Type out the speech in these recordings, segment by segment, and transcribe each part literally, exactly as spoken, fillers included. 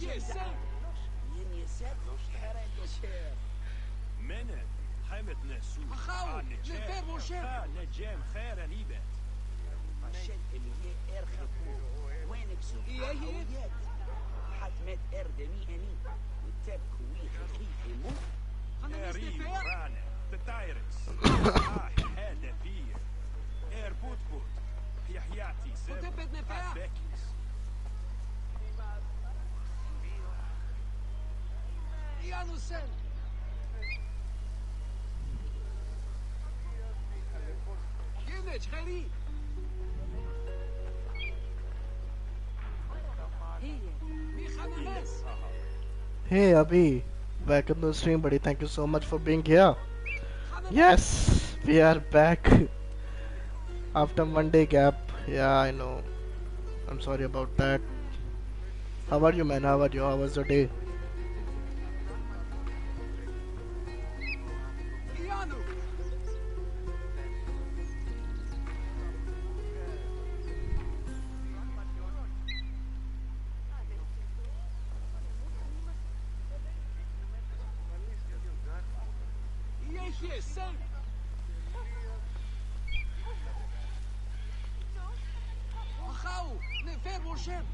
منن حمد نسو أخاو نفر وشم نجم خير نيبت عشان اللي هي ارخبو وينك سوق إيه حتمت اردمي اني وتبكوي خفيفي مو خلنا ريم نستفير رانا تتايركس هذا بير اير بوت بوت يا حياتي سب وتبت نفاع بكيس يانو سن ينج خيري ميخانا مس Hey Abhi, welcome to the stream buddy. Thank you so much for being here. Yes, we are back after Monday gap. Yeah, I know. I'm sorry about that. How are you, man? How are you? How was your day? يانو يحيى سن أخاو نفر وشم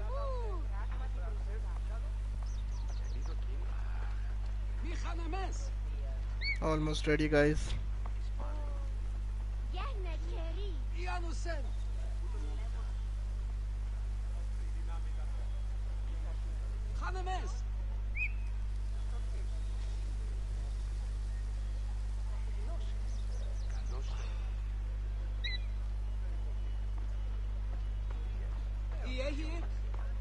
ميخانا مس Almost ready, guys. يانو سن خانا مس إيه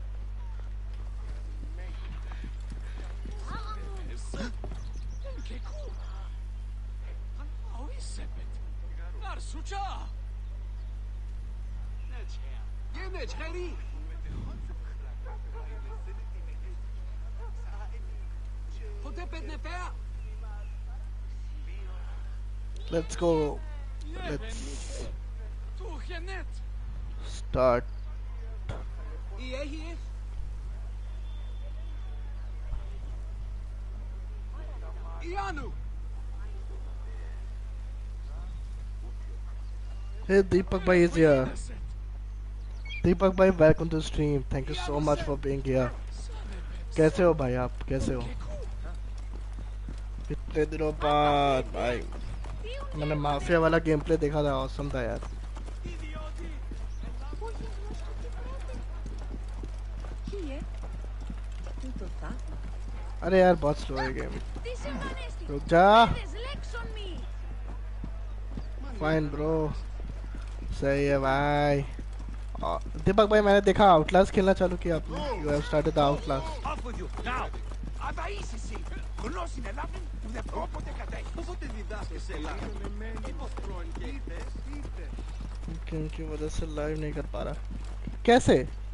ينج خيري وتبت نفاع Let's go. Let's توخينت start. إيه يانو Hey Deepak bhai is here. Deepak bhai, welcome to the stream. Thank you so much for being here. कैसे हो भाई आप? कैसे हो? इतने दिनों बाद भाई मैंने माफिया वाला गेम प्ले देखा था, ऑसम था यार. अरे यार बहुत स्लो है गेम. रुक जा. फाइन ब्रो, सही है भाई. दीपक भाई मैंने देखा आउटलास्ट खेलना चालू किया आपने. You have started the Outlast. off with you now Αβαΐσαι γνώση με λάβουν που δεν πρόποτε κατέχεις. Πότε διδάσκεσαι Ελλάδο. Μήπως πρώην και είτε. क्योंकि वजह से लाइव नहीं कर पा रहा. कैसे?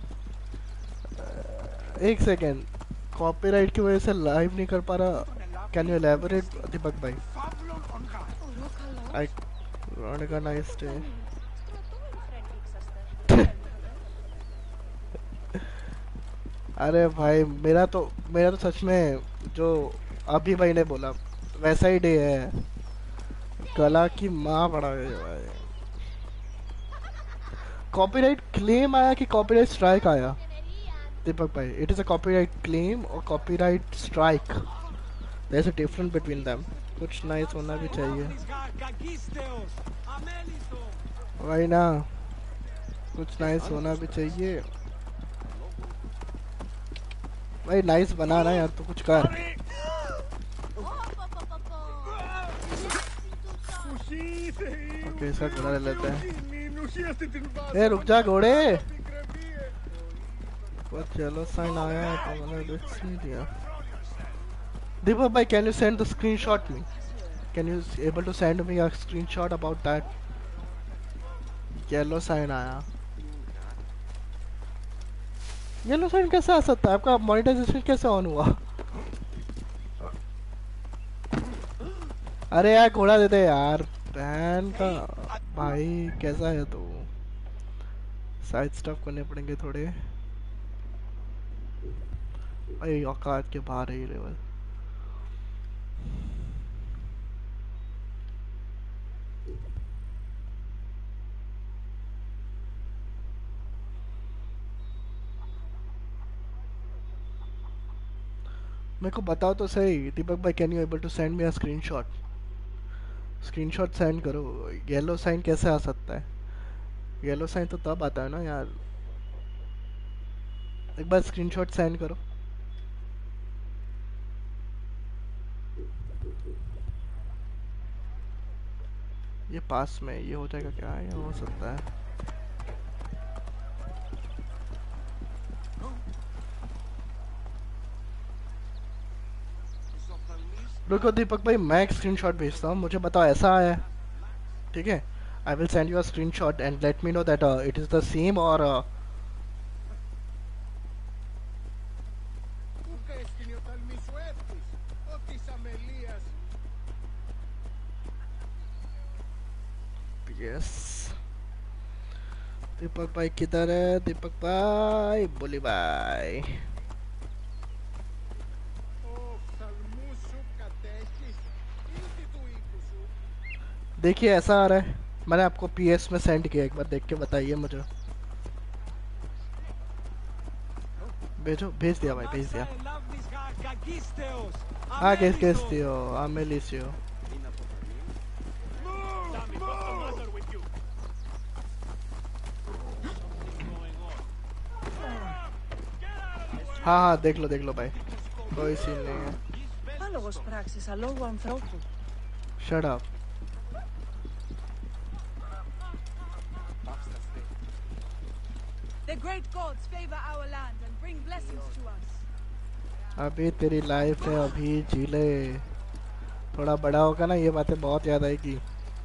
एक सेकेंड, कॉपीराइट की वजह से लाइव नहीं कर पा रहा. कैन यू एलैबोरेट दीपक भाई? Φαύλων on guard. I want a nice day. अरे भाई मेरा तो मेरा तो सच में जो अभी भाई ने बोला वैसा ही डे है. कला की माँ पड़ा है भाई. कॉपीराइट क्लेम आया कि कॉपीराइट स्ट्राइक आया? दीपक भाई, it is a copyright claim और copyright strike. There is a difference between them. कुछ नाइस होना भी चाहिए भाई ना. कुछ नाइस होना भी चाहिए भाई. नाइस बना ना यार, तो कुछ कर. ओके इसका घोड़ा ले लेते हैं. ए रुक जा घोड़े. चलो साइन आया है तो मैंने देख नहीं दिया. दीपक भाई, can you send the screenshot me? Can you able to send me a screenshot about that? Yellow sign आया. येलो साइन कैसे आ सकता है? आपका मोनेटाइजेशन कैसे ऑन हुआ? अरे यार घोड़ा दे दे यार. बहन का भाई कैसा है तो. साइड स्टॉप करने पड़ेंगे थोड़े. अरे औकात के बाहर है ये लेवल। मेरे को बताओ तो सही दीपक भाई, can you able to send me a screenshot? Screenshot send करो। येलो साइन कैसे आ सकता है? येलो साइन तो तब आता है ना यार। एक बार स्क्रीनशॉट सेंड करो। ये पास में ये हो जाएगा क्या? ये हो सकता है। रुको दीपक भाई, मैं एक स्क्रीनशॉट भेजता हूँ, मुझे बताओ ऐसा आया है, ठीक है? I will send you a screenshot and let me know that it is the same और Ούκα εσκηνιοταλμή σου εύτης, ό,τι της αμελίας. यस। दीपक भाई किधर है? दीपक भाई, बोली भाई। Οφθαλμούς σου κατέχεις, ήδη του οίκου σου. देखिए ऐसा आ रहा है, मैंने आपको पीएस में सेंड किया, एक बार देख के बताइए मुझे। भेजो, भेज दिया भाई, भेज दिया। हाँ किस किस दियो आमेलिसियो। हाँ हाँ देख लो देख लो भाई, कोई सीन नहीं है। Άλογος πράξης, αλόγου ανθρώπου. Shut up. The great gods favor our land and bring blessings to us. अभी तेरी लाइफ है, अभी जी ले। थोड़ा बड़ा होगा ना ये बातें बहुत याद आएगी।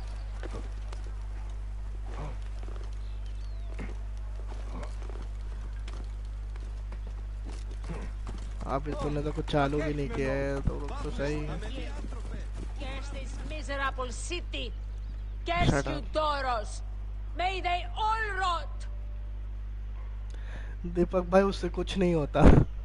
अभी तूने तो कुछ चालू भी नहीं किया है तो रुक तो सही। Curse this miserable city. Shut Curse you up. Doros. May they all rot. दीपक भाई उससे कुछ नहीं होता।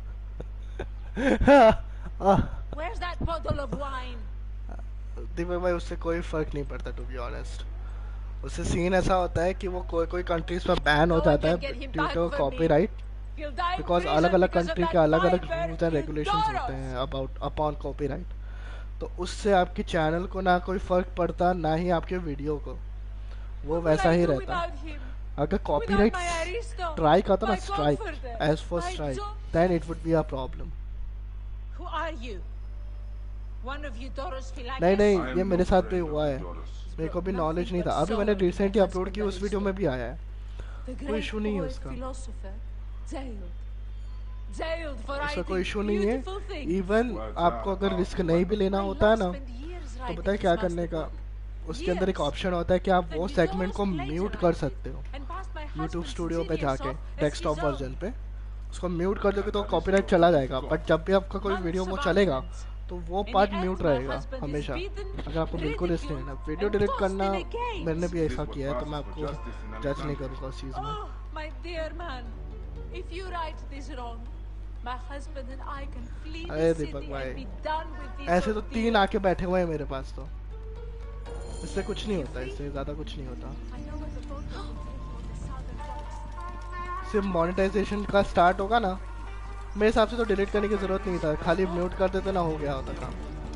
आह, Where's that bottle of wine? दीपक भाई उससे कोई फर्क नहीं पड़ता टू बी ऑनेस्ट। उससे सीन ऐसा होता है कि वो कोई कोई कंट्रीज में बैन हो No one जाता है can get him due back to for me. Copyright, He'll die in because prison अलग अलग because of कंट्री that के अलग अलग viper, rules and you regulations होते Doros. हैं अबाउट अपॉन कॉपीराइट। तो उससे आपकी चैनल को ना कोई फर्क पड़ता ना ही आपके वीडियो को, वो What will वैसा I ही do रहता। without him? अगर Without copyright my Aristo, strike आता ना, my strike comforter, as for my strike, job. Then it would be a problem. Who are you? One of you Doros Philakis? नहीं नहीं, ये मेरे साथ भी हुआ है, मेरे को भी नॉलेज नहीं था। अभी मैंने रिसेंटली अपलोड की उस वीडियो में भी आया है, The कोई great इशू नहीं है poet उसका। philosopher, jailed. Jailed for उसका writing कोई इशू नहीं है। beautiful things. इवन आपको अगर रिस्क नहीं भी लेना My होता है love ना, spent years तो writing पता है his क्या करने का, masterwork. उसके अंदर एक Years. ऑप्शन होता है कि आप वो And सेगमेंट को Doros म्यूट कर plagiarized सकते हो it and passed my YouTube husband's studio पे genius जाके, off as desktop his own. Version पे उसको म्यूट कर दोगे तो कॉपीराइट चला जाएगा, बट जब भी आपका कोई Months वीडियो वो of चलेगा arguments. तो वो In part the end, mute my रहेगा husband is हमेशा। beaten, अगर आपको बिल्कुल रिस्क नहीं है ना ridiculed, video and delete tossed करना, in a cage. मैंने भी ऐसा किया है तो मैं आपको जज नहीं करूँगा उस चीज़ में। Oh, my dear man, if you right this wrong, my husband and I can flee अरे the दीपक city भाई, and be done with this ऐसे तो ordeal. तीन आके बैठे हुए हैं मेरे पास, तो इससे कुछ नहीं होता, इससे ज़्यादा कुछ नहीं होता। I know what the boat will take on the southern docks. सिर्फ मोनेटाइजेशन का स्टार्ट होगा ना, मेरे हिसाब से तो डिलीट करने की जरूरत नहीं था, खाली म्यूट कर देते ना हो गया होता काम।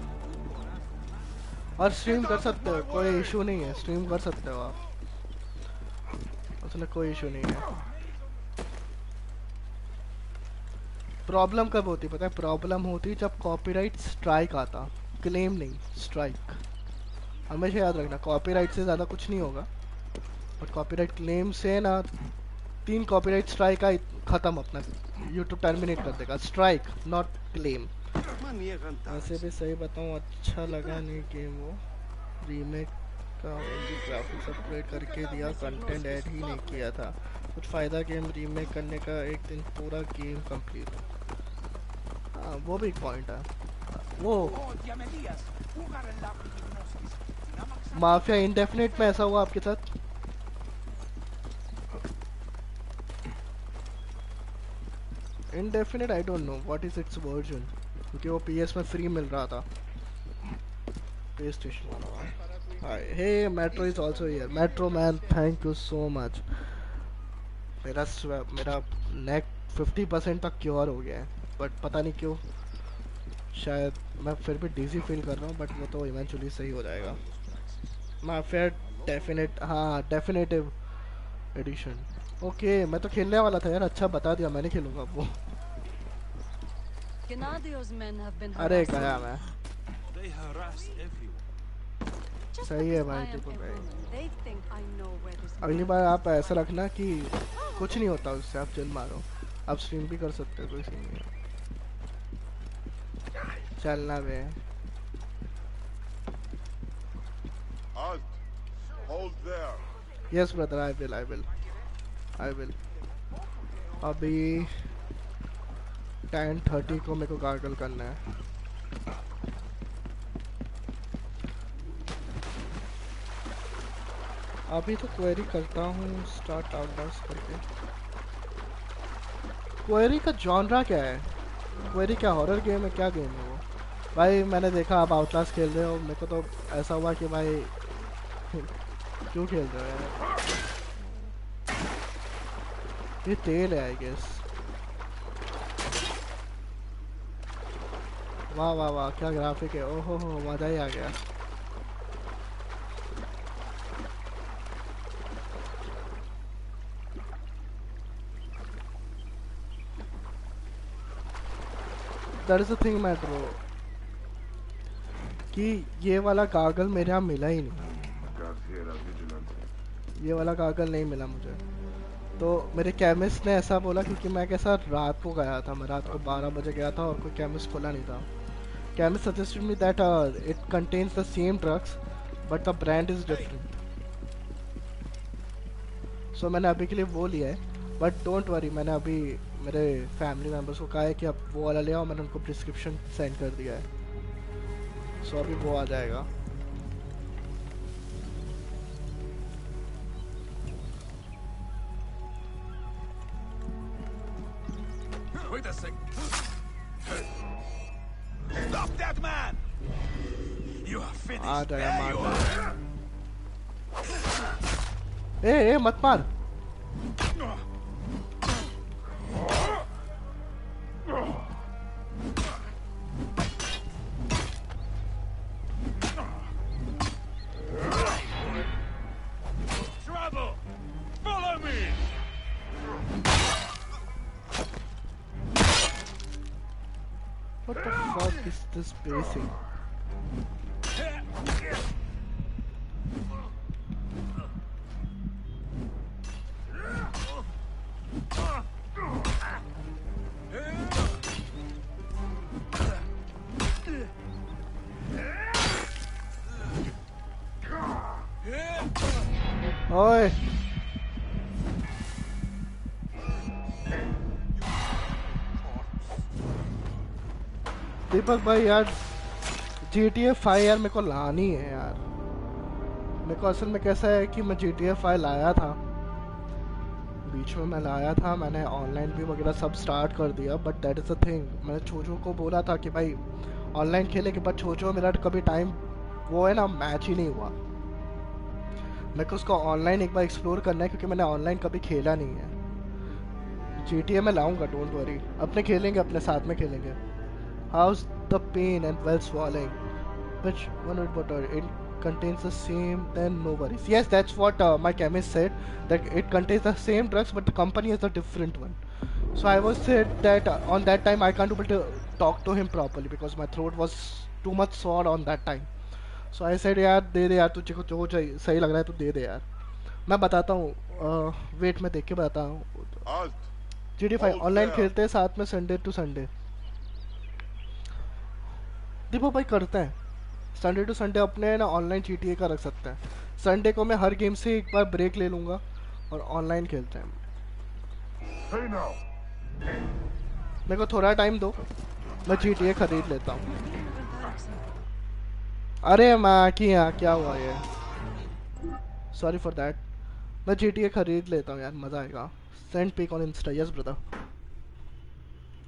और स्ट्रीम कर सकते हो, कोई इशू नहीं है, स्ट्रीम कर सकते हो आप, उसमें कोई इशू नहीं है। प्रॉब्लम कब होती पता है? प्रॉब्लम होती जब कॉपीराइट स्ट्राइक आता, क्लेम नहीं, स्ट्राइक। हमेशा याद रखना, कॉपीराइट से ज़्यादा कुछ नहीं होगा, बट कॉपीराइट क्लेम से ना तीन कॉपीराइट स्ट्राइक का खत्म, अपना यूट्यूब टर्मिनेट कर देगा। Strike not claim. वैसे भी सही बताऊँ, अच्छा लगा नहीं गेम, वो रीमेक का ग्राफिक्स अपग्रेड करके दिया, कंटेंट ऐड ही नहीं किया था। कुछ फ़ायदा गेम रीमेक करने का, एक दिन पूरा गेम कंप्लीट। हाँ वो भी एक पॉइंट है। वो माफिया इंडेफिनिट में ऐसा हुआ आपके साथ? Indefinite I don't know what is its version क्योंकि वो P S में फ्री मिल रहा था PlayStation वाला. Hi, hey, Metro is also here. Metro man, thank you so much. मेरा स्व- मेरा नेक फिफ्टी परसेंट तक क्योर हो गया है बट पता नहीं क्यों शायद मैं फिर भी डिजी फील कर रहा हूँ बट वो तो इवेंचुअली सही हो जाएगा. मैं फिर डेफिनेट हाँ डेफिनेटिव एडिशन. ओके मैं तो खेलने वाला था यार. अच्छा बता दिया मैंने खेलूंगा वो. Gennadio's men have been अरे harassing गया me. मैं. They harass everyone. Just सही है because भाई I am देखो a भाई. woman, they think I know where this अगली man बार is. आप ऐसा रखना कि कुछ नहीं होता उससे. आप चिल मारो. आप स्ट्रीम भी कर सकते हो कोई सीन नहीं है. चलना बे. Halt! Hold there! Yes brother I will I will I will. अभी टेन थर्टी को मेरे को गार्गल करना है. अभी तो क्वेरी करता हूँ स्टार्ट आउटलास्ट करके. क्वेरी का जॉनरा क्या है? क्वेरी क्या हॉरर गेम है? क्या गेम है वो? भाई मैंने देखा आप आउटलास्ट खेल रहे हो. मेरे को तो ऐसा हुआ कि भाई क्यों खेल रहे हो यार? ये तेल है आई गेस. वाह वाह वाह क्या ग्राफिक है. ओहो हो मजा ही आ गया. That is the thing Metro कि ये वाला गागल मेरे यहाँ मिला ही नहीं. ये वाला गागल नहीं मिला मुझे. तो मेरे केमिस्ट ने ऐसा बोला क्योंकि मैं कैसा रात को गया था. मैं रात को बारह बजे गया था और कोई केमिस्ट खुला नहीं था. Chemist suggested me that it contains the same drugs but the brand is different. So मैंने अभी के लिए वो लिया है. बट डोंट वरी मैंने अभी मेरे फैमिली मेम्बर्स को कहा है कि अब वो वाला ले आओ. मैंने उनको प्रिस्क्रिप्शन सेंड कर दिया है. सो so, अभी वो आ जाएगा. Wait a sec. Stop that man! You are finished. आ जाएगा There you मार. are. ए ए मत मार. Trouble! Follow me! What the fuck is this pacing? ओए दीपक भाई यार जी टी ए फाइव यार मेरे को लानी है यार. मेरे को असल में कैसा है कि मैं जी टी ए फाइव लाया था बीच में. मैं लाया था मैंने ऑनलाइन भी वगैरह सब स्टार्ट कर दिया. But that is the thing मैंने छोचो को बोला था कि भाई ऑनलाइन खेलेंगे. बट छोचो मेरा कभी टाइम वो है ना मैच ही नहीं हुआ. मेरे को उसको ऑनलाइन एक बार एक्सप्लोर करना है क्योंकि मैंने ऑनलाइन कभी खेला नहीं है. जी टी ए में लाऊंगा डोंट वरी. अपने खेलेंगे अपने साथ में खेलेंगे. How's the pain and well swallowing? Which one would butter? It contains the same, then no worries. Yes, that's what uh, my chemist said. That it contains the same drugs, but the company is a different one. So I was said that uh, on that time I can't able to talk to him properly because my throat was too much sore on that time. So I said यार दे दे यार तुझे को जो चाहिए सही लग रहा है तो दे दे यार. मैं बताता हूँ. वेट मैं देख के बताता हूँ. जी टी फाइव ऑनलाइन खेलते हैं साथ में संडे टू संडे. दीपक भाई करते हैं संडे टू संडे अपने ना ऑनलाइन जी टी ए का रख सकते हैं. संडे को मैं हर गेम से एक बार ब्रेक ले लूँगा और ऑनलाइन खेलते हैं. मेरे को थोड़ा टाइम दो मैं जी टी ए खरीद लेता हूँ. अरे मैं कि यहाँ क्या हुआ ये. Sorry for that. मैं जी टी ए खरीद लेता हूँ यार मज़ा आएगा. Send pic on insta. Yes brother.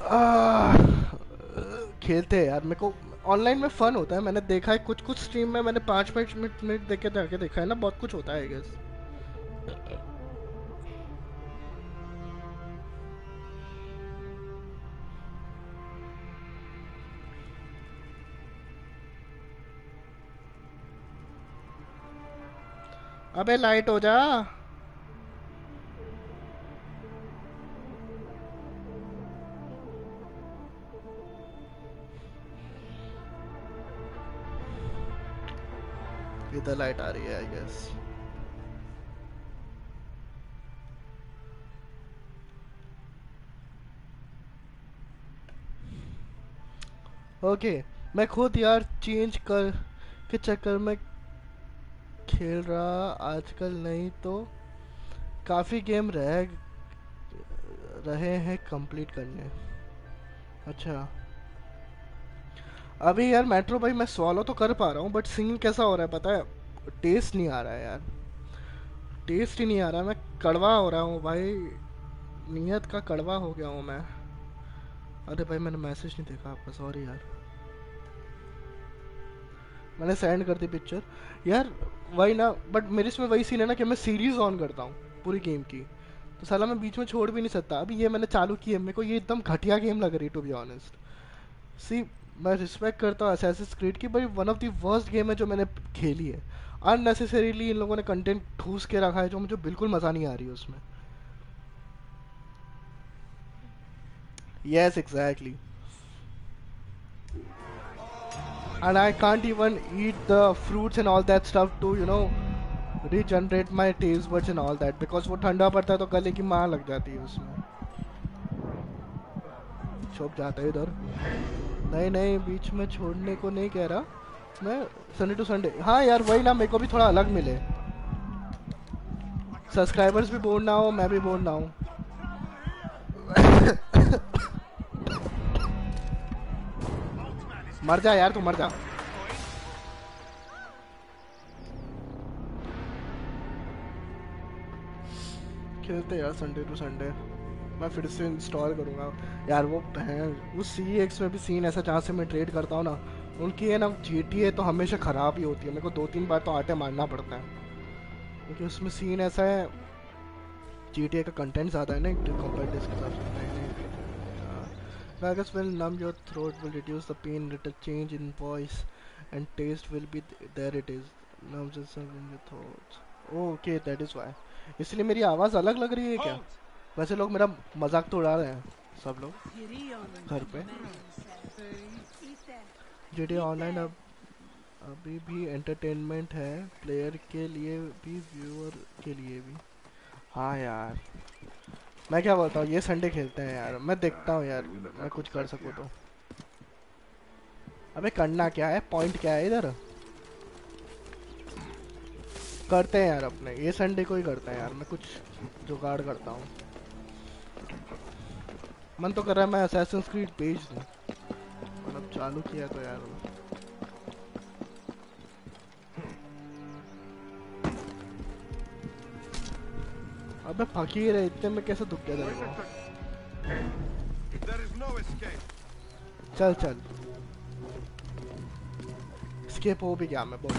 Ah, खेलते हैं यार, मेरे को ऑनलाइन में फन होता है। मैंने देखा है कुछ कुछ स्ट्रीम में, मैंने पाँच पाँच मिनट मिनट देख के जाके देखा है ना, बहुत कुछ होता है आई गेस। अबे लाइट हो जा। इधर लाइट आ रही है आई गेस। ओके, मैं खुद यार चेंज कर के चक्कर में खेल रहा आजकल, नहीं तो काफी गेम रह रहे हैं कंप्लीट करने। अच्छा अभी यार मेट्रो भाई मैं सॉलो तो कर पा रहा हूँ, बट सिंगिंग कैसा हो रहा है पता है, टेस्ट नहीं आ रहा है यार, टेस्ट ही नहीं आ रहा है। मैं कड़वा हो रहा हूँ भाई, नियत का कड़वा हो गया हूँ मैं। अरे भाई मैंने मैसेज नहीं देखा आपका, सॉरी यार। मैंने सेंड कर दी पिक्चर यार, वही ना, बट मेरे इसमें वही सीन है ना कि मैं सीरीज ऑन करता हूँ पूरी गेम की, तो साला मैं बीच में छोड़ भी नहीं सकता। अभी ये मैंने चालू की है, मेरे को ये एकदम घटिया गेम लग रही है टू बी ऑनेस्ट। सी मैं रिस्पेक्ट करता हूँ असैसिन्स क्रीड की, भाई one of the worst game है जो मैंने खेली है। अननेसेसरीली इन लोगों ने कंटेंट ठूस के रखा है जो मुझे बिल्कुल मज़ा नहीं आ रही है उसमें। Yes exactly, and I can't even eat the fruits and all that stuff to you know regenerate my taste buds and all that, because वो ठंडा पड़ता है तो गले की मार लग जाती है उसमें। छुप जाता है इधर। नहीं नहीं बीच में छोड़ने को नहीं कह रहा मैं, संडे टू संडे। हाँ यार वही ना, मेरे को भी थोड़ा अलग मिले, सब्सक्राइबर्स भी बोर ना हो, मैं भी बोर ना हूँ। मर जा यार, तू मर जा। खेलते यार संडे टू संडे, मैं फिर से इंस्टॉल करूंगा यार। वो वो सी एक्स में भी सीन ऐसा जहाँ से मैं ट्रेड करता हूँ ना, उनकी है ना जी टी ए तो हमेशा ख़राब ही होती है। मेरे को दो तीन बार तो आटे मारना पड़ता है, क्योंकि उसमें सीन ऐसा है, जी टी ए का कंटेंट ज़्यादा है ना कंपेयर टू इसके साथ। Vagus will numb your throat, will reduce the pain, little change in voice and taste will be th there it is. Numbs itself in your throat. Oh, okay, that is why. इसलिए मेरी आवाज़ अलग लग रही है क्या? वैसे लोग मेरा मजाक तो उड़ा रहे हैं सब लोग घर पे। जी टी ए ऑनलाइन अब अभी भी एंटरटेनमेंट है, प्लेयर के लिए भी व्यूअर के लिए भी। हाँ यार मैं क्या बोलता हूँ, ये संडे खेलते हैं यार, मैं देखता हूँ यार मैं कुछ कर सकूँ तो। अबे करना क्या है, पॉइंट क्या है इधर, करते हैं यार अपने, ये संडे को ही करते हैं यार। मैं कुछ जुगाड़ करता हूँ, मन तो कर रहा है मैं असैसिन्स क्रीड बेच दूँ, मतलब चालू किया तो यार। अबे फकीर है, इतने में कैसे दुख गया तेरे को? चल चल स्केप हो भी गया मैं बोल।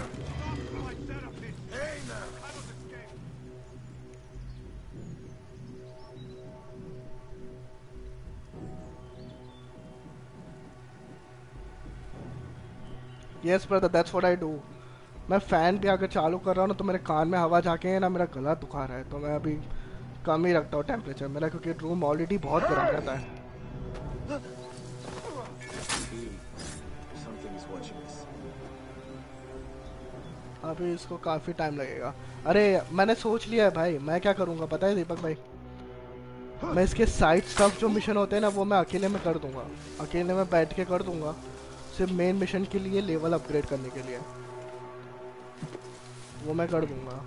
Yes brother that's what I do. मैं फैन भी अगर चालू कर रहा हूँ ना तो मेरे कान में हवा जाके है ना, मेरा गला दुखा रहा है, तो मैं अभी कम ही रखता हूँ टेम्परेचर मेरा, क्योंकि रूम ऑलरेडी बहुत गर्म रहता है। अभी इसको काफ़ी टाइम लगेगा। अरे मैंने सोच लिया है भाई, मैं क्या करूँगा पता है दीपक भाई, मैं इसके साइड स्टफ जो मिशन होते हैं ना वो मैं अकेले में कर दूँगा, अकेले में बैठ के कर दूँगा, सिर्फ मेन मिशन के लिए लेवल अपग्रेड करने के लिए वो मैं कर दूँगा।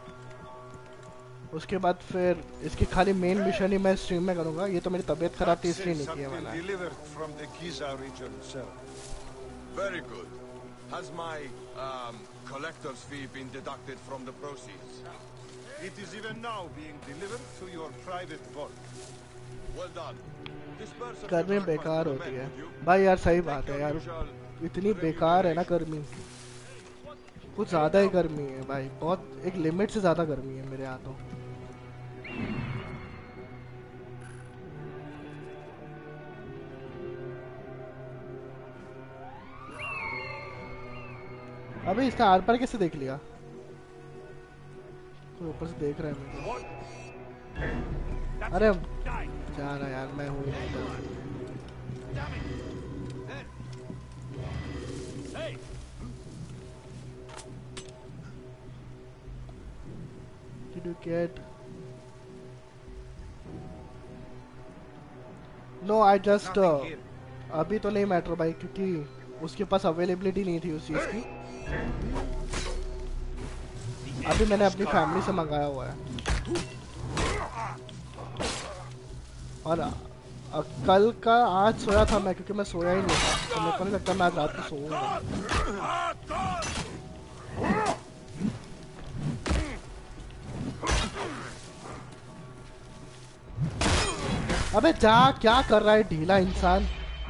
उसके बाद फिर इसकी खाली मेन मिशन ही मैं स्ट्रीम में करूँगा। ये तो मेरी तबीयत खराब थी इसलिए नहीं किया मैंने। Very good. Has my um, collector's fee been deducted from the proceeds? It is even now being delivered to your private vault. Well done. Disperse us गर्मी to breakfast बेकार to the होती men, है would you? भाई यार, सही Take बात है your यार, usual इतनी बेकार है ना गर्मी, कुछ ज्यादा ही गर्मी है भाई, बहुत एक लिमिट से ज्यादा गर्मी है मेरे यहाँ तो। अबे इसने आर पार कैसे देख लिया? कोई ऊपर से देख रहा है मेरे को। अरे जा रहा यार, मैं हूँ नहीं तो। Did you get? No, I just uh, अभी तो नहीं मैटर भाई, क्योंकि उसके पास अवेलेबिलिटी नहीं थी उस चीज की। अभी मैंने अपनी फैमिली से मंगाया हुआ है, और अ, कल का आज सोया था मैं, क्योंकि मैं सोया ही नहीं था, तो मेरे को नहीं लगता मैं आज रात को सोऊंगा। अबे जा, क्या कर रहा है ढीला इंसान?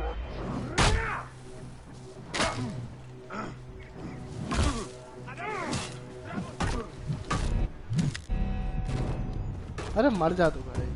अरे मर जा तू भाई।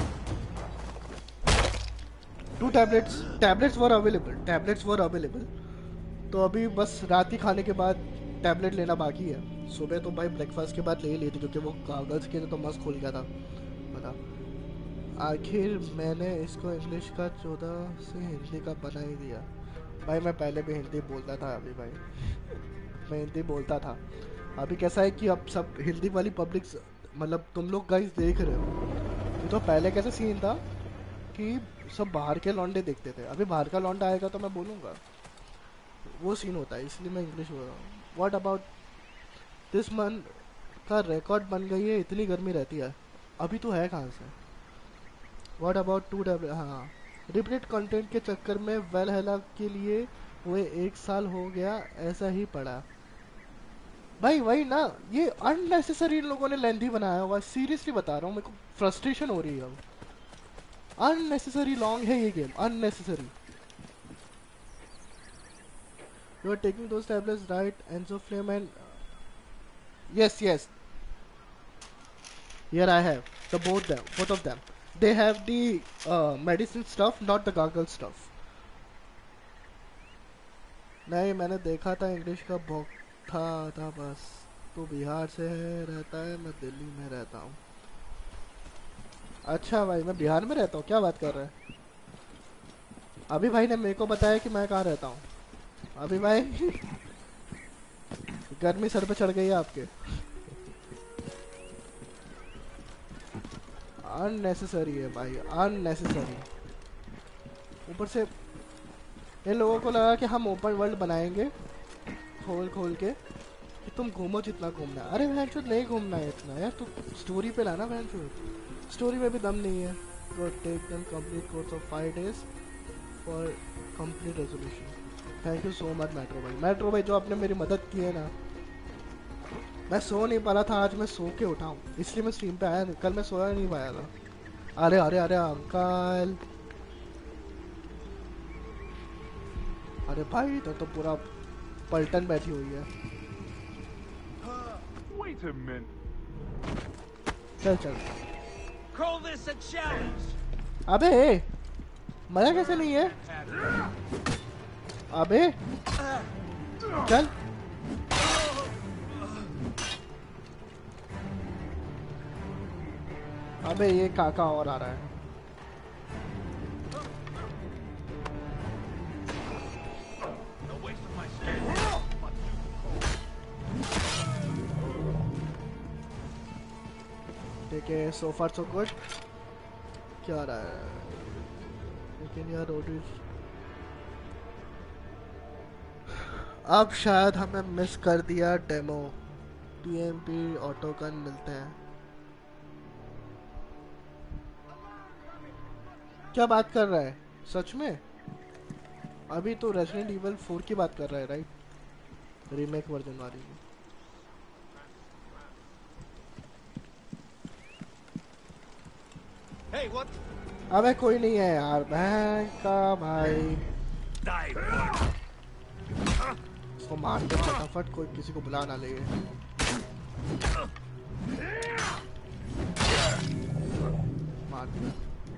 Two tablets tablets were available tablets were available तो अभी बस रात ही खाने के बाद टैबलेट लेना बाकी है। सुबह तो भाई ब्रेकफास्ट के बाद ले ही लेती, क्योंकि वो कागज के तो मस्त खुल गया था। बता, आखिर मैंने इसको इंग्लिश का चौदह से हिंदी का बना ही दिया। भाई मैं पहले भी हिंदी बोलता था, अभी भाई मैं हिंदी बोलता था। अभी कैसा है कि अब सब हिंदी वाली पब्लिक, मतलब तुम लोग गाइस देख रहे हो, तो पहले कैसा सीन था कि सब बाहर के लौंडे देखते थे। अभी बाहर का लौंडा आएगा तो मैं बोलूँगा, वो सीन होता है, इसलिए मैं इंग्लिश बोल रहा हूँ। व्हाट अबाउट दिस मंथ का रिकॉर्ड बन गई है, इतनी गर्मी रहती है। अभी तो है कहाँ से? व्हाट अबाउट टू डब्ल्यू, हाँ, रिपीटेड कंटेंट के चक्कर में वेलहेला के लिए हुए एक साल हो गया ऐसा ही पड़ा। भाई वही ना, ये अननेसेसरी इन लोगों ने लेंथी बनाया हुआ, सीरियसली बता रहा हूँ, मेरे को फ्रस्ट्रेशन हो रही है अब। अननेसेसरी लॉन्ग है ये game, unnecessary. You are taking those tablets right, एंसोफ्लेम and yes yes here I have the both them both of them. They have the uh, medicine stuff, not the gargle stuff. नहीं, मैंने देखा था English का भौंकता था बस। तो बिहार से है, रहता है, मैं दिल्ली में रहता हूँ। अच्छा भाई, मैं बिहार में रहता हूँ, क्या बात कर रहा है? अभी भाई ने मेरे को बताया कि मैं कहाँ रहता हूँ। अभी भाई गर्मी सर पे चढ़ गई है आपके। अननेसेसरी है भाई, अननेसेसरी। ऊपर से इन लोगों को लगा कि हम ओपन वर्ल्ड बनाएंगे खोल खोल के कि तुम घूमो जितना घूमना। अरे भैंचोद नहीं घूमना है इतना यार, तू स्टोरी पे लाना भैंचोद। स्टोरी में भी दम नहीं है। तो take them complete course of five days for complete resolution. Thank you so much metro भाई। मेट्रो भाई जो आपने मेरी मदद की है ना, मैं सो नहीं पा रहा था, आज मैं सो के उठा हूँ, इसलिए मैं स्ट्रीम पे आया नहीं। कल मैं सोया नहीं पाया था। अरे अरे अरे अंकल, अरे भाई इधर तो पूरा पलटन बैठी हुई है। Wait a minute. चल चल। Call this a challenge. अबे मजा कैसे नहीं है? अबे चल। अबे ये काका और आ रहा है। ठीक है, so far so good। क्या आ रहा है? लेकिन यार रोडीज अब शायद हमें मिस कर दिया डेमो। टीएमपी ऑटो गन मिलते हैं। क्या बात कर रहा है सच में? अभी तो रेसिडेंट इवल फोर की बात कर रहा है राइट? रीमेक वर्जन वाली। Hey, what? अबे कोई नहीं है यार बहन का भाई। Die, boy. इसको मार दे फटाफट, कोई किसी को बुला ना ले। मार दिया।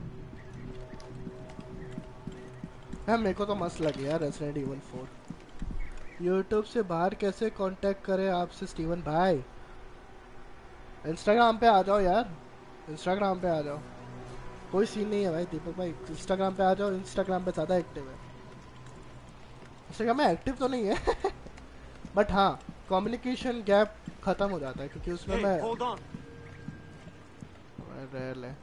है मेरे को तो मस्त लगे यार रेसिडेंट इवल फोर। यूट्यूब से बाहर कैसे कांटेक्ट करें आपसे स्टीवन भाई? इंस्टाग्राम पे आ जाओ यार, इंस्टाग्राम पे आ जाओ। कोई सीन नहीं है भाई दीपक भाई, इंस्टाग्राम पे आ जाओ। इंस्टाग्राम पे ज़्यादा एक्टिव है। इंस्टाग्राम में एक्टिव तो नहीं है बट हाँ कम्युनिकेशन गैप खत्म हो जाता है क्योंकि उसमें Hey, मैं hold on. रह ले।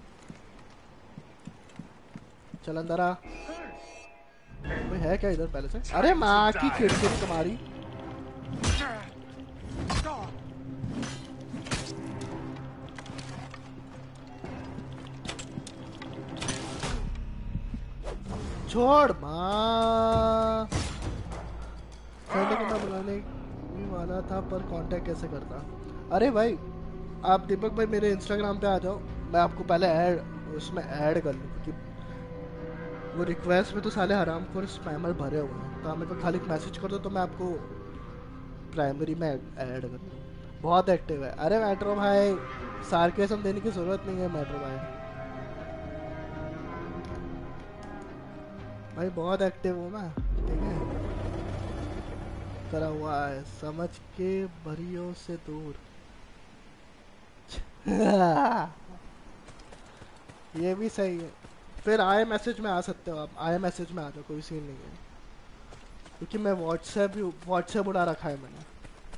चल अंदर आ। कोई है क्या इधर पहले से? अरे माँ की खिड़की तुम्हारी। छोड़ माँ। फ्रेंड को मैं बुलाने वाला था पर कांटेक्ट कैसे करता? अरे भाई आप दीपक भाई मेरे इंस्टाग्राम पे आ जाओ, मैं आपको पहले ऐड उसमें ऐड कर लूँ क्योंकि वो रिक्वेस्ट में तो साले हराम खोर स्पैमर भरे हुए हैं। तो आप मेरे को खाली मैसेज कर दो तो मैं आपको प्राइमरी में ऐड कर दूँ। बहुत एक्टिव है। अरे मेट्रो भाई सार्केज़म देने की ज़रूरत नहीं है मेट्रो भाई। भाई बहुत एक्टिव हूँ मैं, ठीक है। करा हुआ है समझ के बरियों से दूर ये भी सही है। फिर आए मैसेज में आ सकते हो आप, आए मैसेज में आ जाओ, कोई सीन नहीं है क्योंकि मैं व्हाट्सएप भी व्हाट्सएप उड़ा रखा है मैंने।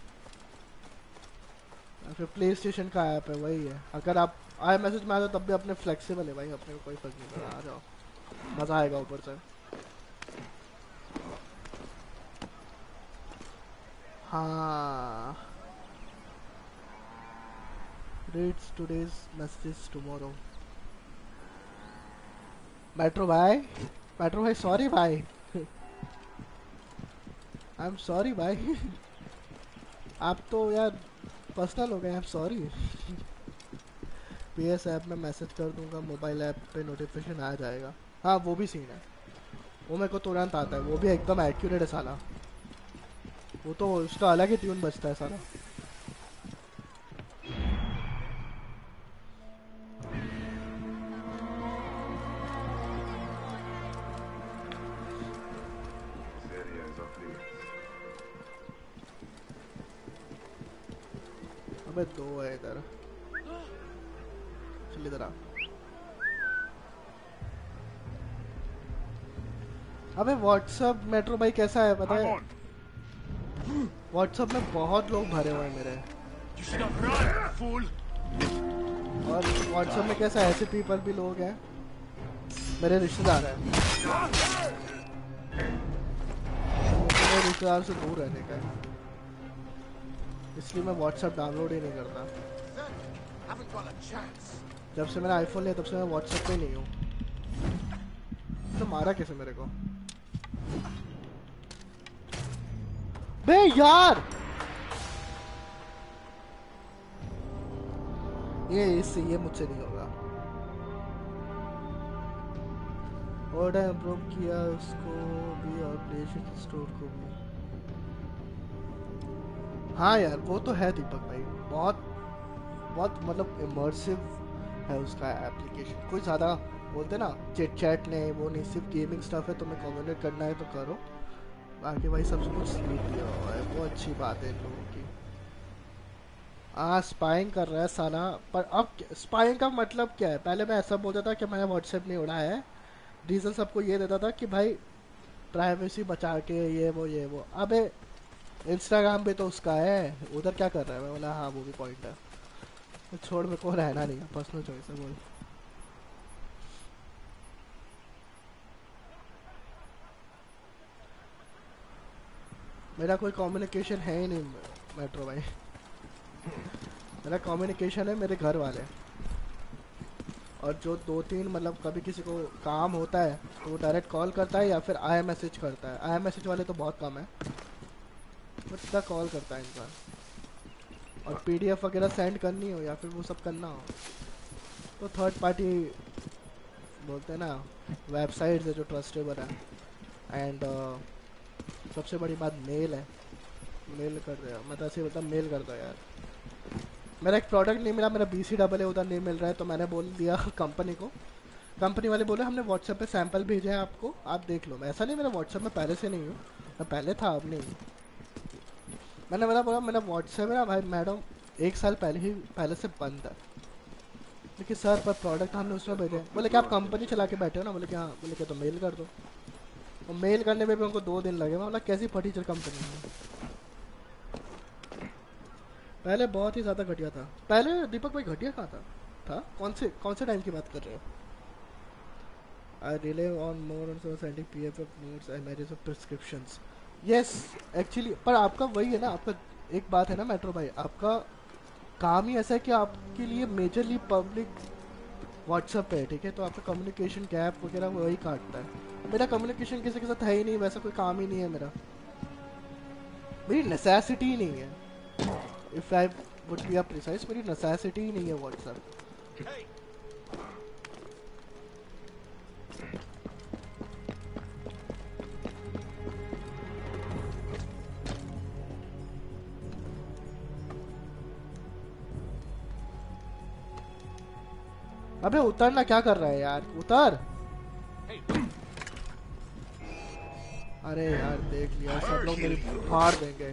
फिर प्ले स्टेशन का ऐप है वही है। अगर आप आए मैसेज में आ जाओ तब भी अपने फ्लेक्सिबल है भाई, अपने को कोई फर्क नहीं पड़ता। आ जाओ मज़ा आएगा ऊपर से। हाँ reads today's messages tomorrow। Metro भाई मेट्रो भाई सॉरी भाई आई एम सॉरी भाई आप तो यार पर्सनल हो गए। I am sorry. PS app में मैसेज कर दूंगा, मोबाइल ऐप पे नोटिफिकेशन आ जाएगा। हाँ वो भी सीन है, वो मेरे को तुरंत आता है। वो भी एकदम एक्यूरेट है साला, वो तो उसका अलग ही ट्यून बजता है साला। अबे दो है इधर, चल इधर आ। अबे व्हाट्सएप मेट्रो भाई कैसा है पता है? व्हाट्सएप में बहुत लोग भरे हुए हैं मेरे। You should have run, fool. और व्हाट्सएप में कैसा ऐसे पीपल भी लोग हैं, मेरे रिश्तेदार हैं। मेरे रिश्तेदार से दूर रहने का है, इसलिए मैं व्हाट्सएप डाउनलोड ही नहीं करता। जब से मैंने आईफोन लिया तब से मैं व्हाट्सएप पे नहीं हूँ। तो मारा कैसे मेरे को? बे यार ये इससे ये मुझसे नहीं होगा। ऑर्डर इम्प्रूव किया उसको भी और प्लेस्टेशन स्टोर को भी। हाँ यार वो तो है दीपक भाई, बहुत बहुत मतलब इमर्सिव है उसका एप्लीकेशन। कोई ज़्यादा बोलते ना चिट चैट नहीं, वो नहीं, सिर्फ गेमिंग स्टफ है। तुम्हें कम्युनिकेट करना है तो करो, बाकी भाई सब कुछ स्लीप दिया हुआ है। वो अच्छी बात है इन लोगों की। हाँ स्पाइंग कर रहा है साला, पर अब स्पाइंग का मतलब क्या है? पहले मैं ऐसा बोलता था कि मैंने व्हाट्सएप नहीं उड़ाया है, रीज़न सबको ये देता था कि भाई प्राइवेसी बचा के ये वो ये वो। अबे इंस्टाग्राम पे तो उसका है, उधर क्या कर रहा है? मैं बोला हाँ वो भी पॉइंट है। तो छोड़, मेरे को रहना नहीं है, पर्सनल चॉइस है। बोल मेरा कोई कम्युनिकेशन है ही नहीं मेट्रो भाई। मेरा कम्युनिकेशन है मेरे घर वाले, और जो दो तीन मतलब कभी किसी को काम होता है तो वो डायरेक्ट कॉल करता है या फिर आई मैसेज करता है। आई मैसेज वाले तो बहुत कम है, बट सीधा कॉल करता है इंसान। और पीडीएफ वगैरह सेंड करनी हो या फिर वो सब करना हो तो थर्ड पार्टी बोलते हैं ना वेबसाइट है जो ट्रस्टेबल है एंड uh, सबसे बड़ी बात मेल है। मेल कर दो, मैं तो ऐसे बोलता मेल कर दो यार। मेरा एक प्रोडक्ट नहीं मिला, मेरा बी सी डबल ए उधर नहीं मिल रहा है, तो मैंने बोल दिया कंपनी को। कंपनी वाले बोले हमने व्हाट्सएप पे सैंपल भेजे हैं आपको, आप देख लो। ऐसा नहीं मेरा व्हाट्सएप में पहले से नहीं हूँ, मैं पहले था अब नहीं। मैंने मेरा बोला मेरा व्हाट्सएप है ना भाई मैडम एक साल पहले ही पहले से बंद है। लेकिन सर पर प्रोडक्ट हमने उसमें भेजे। बोले कि आप कंपनी चला के बैठे हो ना? बोले कि हाँ। बोले कि तो मेल कर दो। और मेल करने में भी उनको दो दिन लगे। मैं बोला कैसी फटीचर कंपनी है। पहले बहुत ही ज़्यादा घटिया था। पहले दीपक भाई घटिया कहाँ था था कौन से कौन से टाइम की बात कर रहे हो? I rely on more on sending PFF notes and marriage of prescriptions. Yes actually, पर आपका वही है ना, आपका एक बात है ना मेट्रो भाई, आपका काम ही ऐसा है कि आपके लिए मेजरली पब्लिक व्हाट्सएप है, ठीक है? तो आपका कम्युनिकेशन गैप वगैरह वही काटता है। मेरा कम्युनिकेशन किसी के साथ है ही नहीं, वैसा कोई काम ही नहीं है मेरा, मेरी नेसेसिटी ही नहीं है। If I would be a precise, मेरी नेसेसिटी ही नहीं है व्हाट्सएप। अबे उतरना क्या कर रहा है यार, उतर। अरे यार देख लिया, सब लोग मेरी फाड़ देंगे।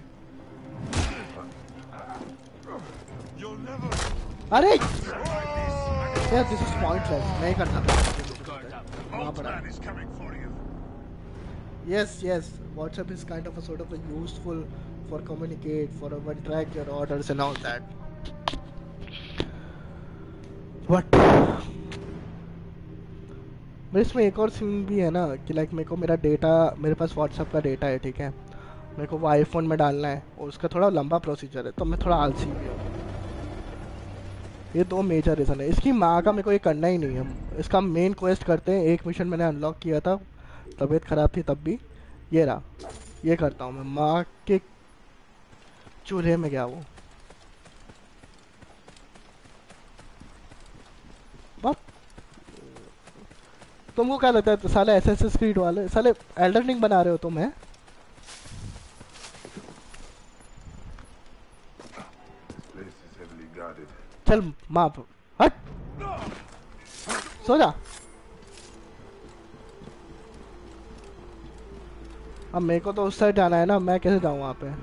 अरे यार दिस इज पॉइंटलेस, नहीं करना वहाँ पड़ा। Yes yes, WhatsApp is kind of a sort of a useful for communicate, for one track your orders and all that. But मेरे इसमें एक और सीन भी है ना कि लाइक मेरे को मेरा डेटा, मेरे पास व्हाट्सएप का डेटा है, ठीक है? मेरे को वो आईफोन में डालना है और उसका थोड़ा लंबा प्रोसीजर है, तो मैं थोड़ा आलसी भी हूँ। ये दो मेजर रीज़न है। इसकी माँ का मेरे को ये करना ही नहीं है। इसका मेन क्वेस्ट करते हैं, एक मिशन मैंने अनलॉक किया था, तबीयत ख़राब थी तब भी, ये रहा, ये करता हूँ मैं। माँ के चूल्हे में गया वो। तुमको क्या लगता है साले एसएसएस क्रीड वाले साले एल्डन रिंग बना रहे हो तुम? है चल माप हट, सो जा। अब मेरे को तो उस साइड जाना है ना, मैं कैसे जाऊँ वहाँ पे?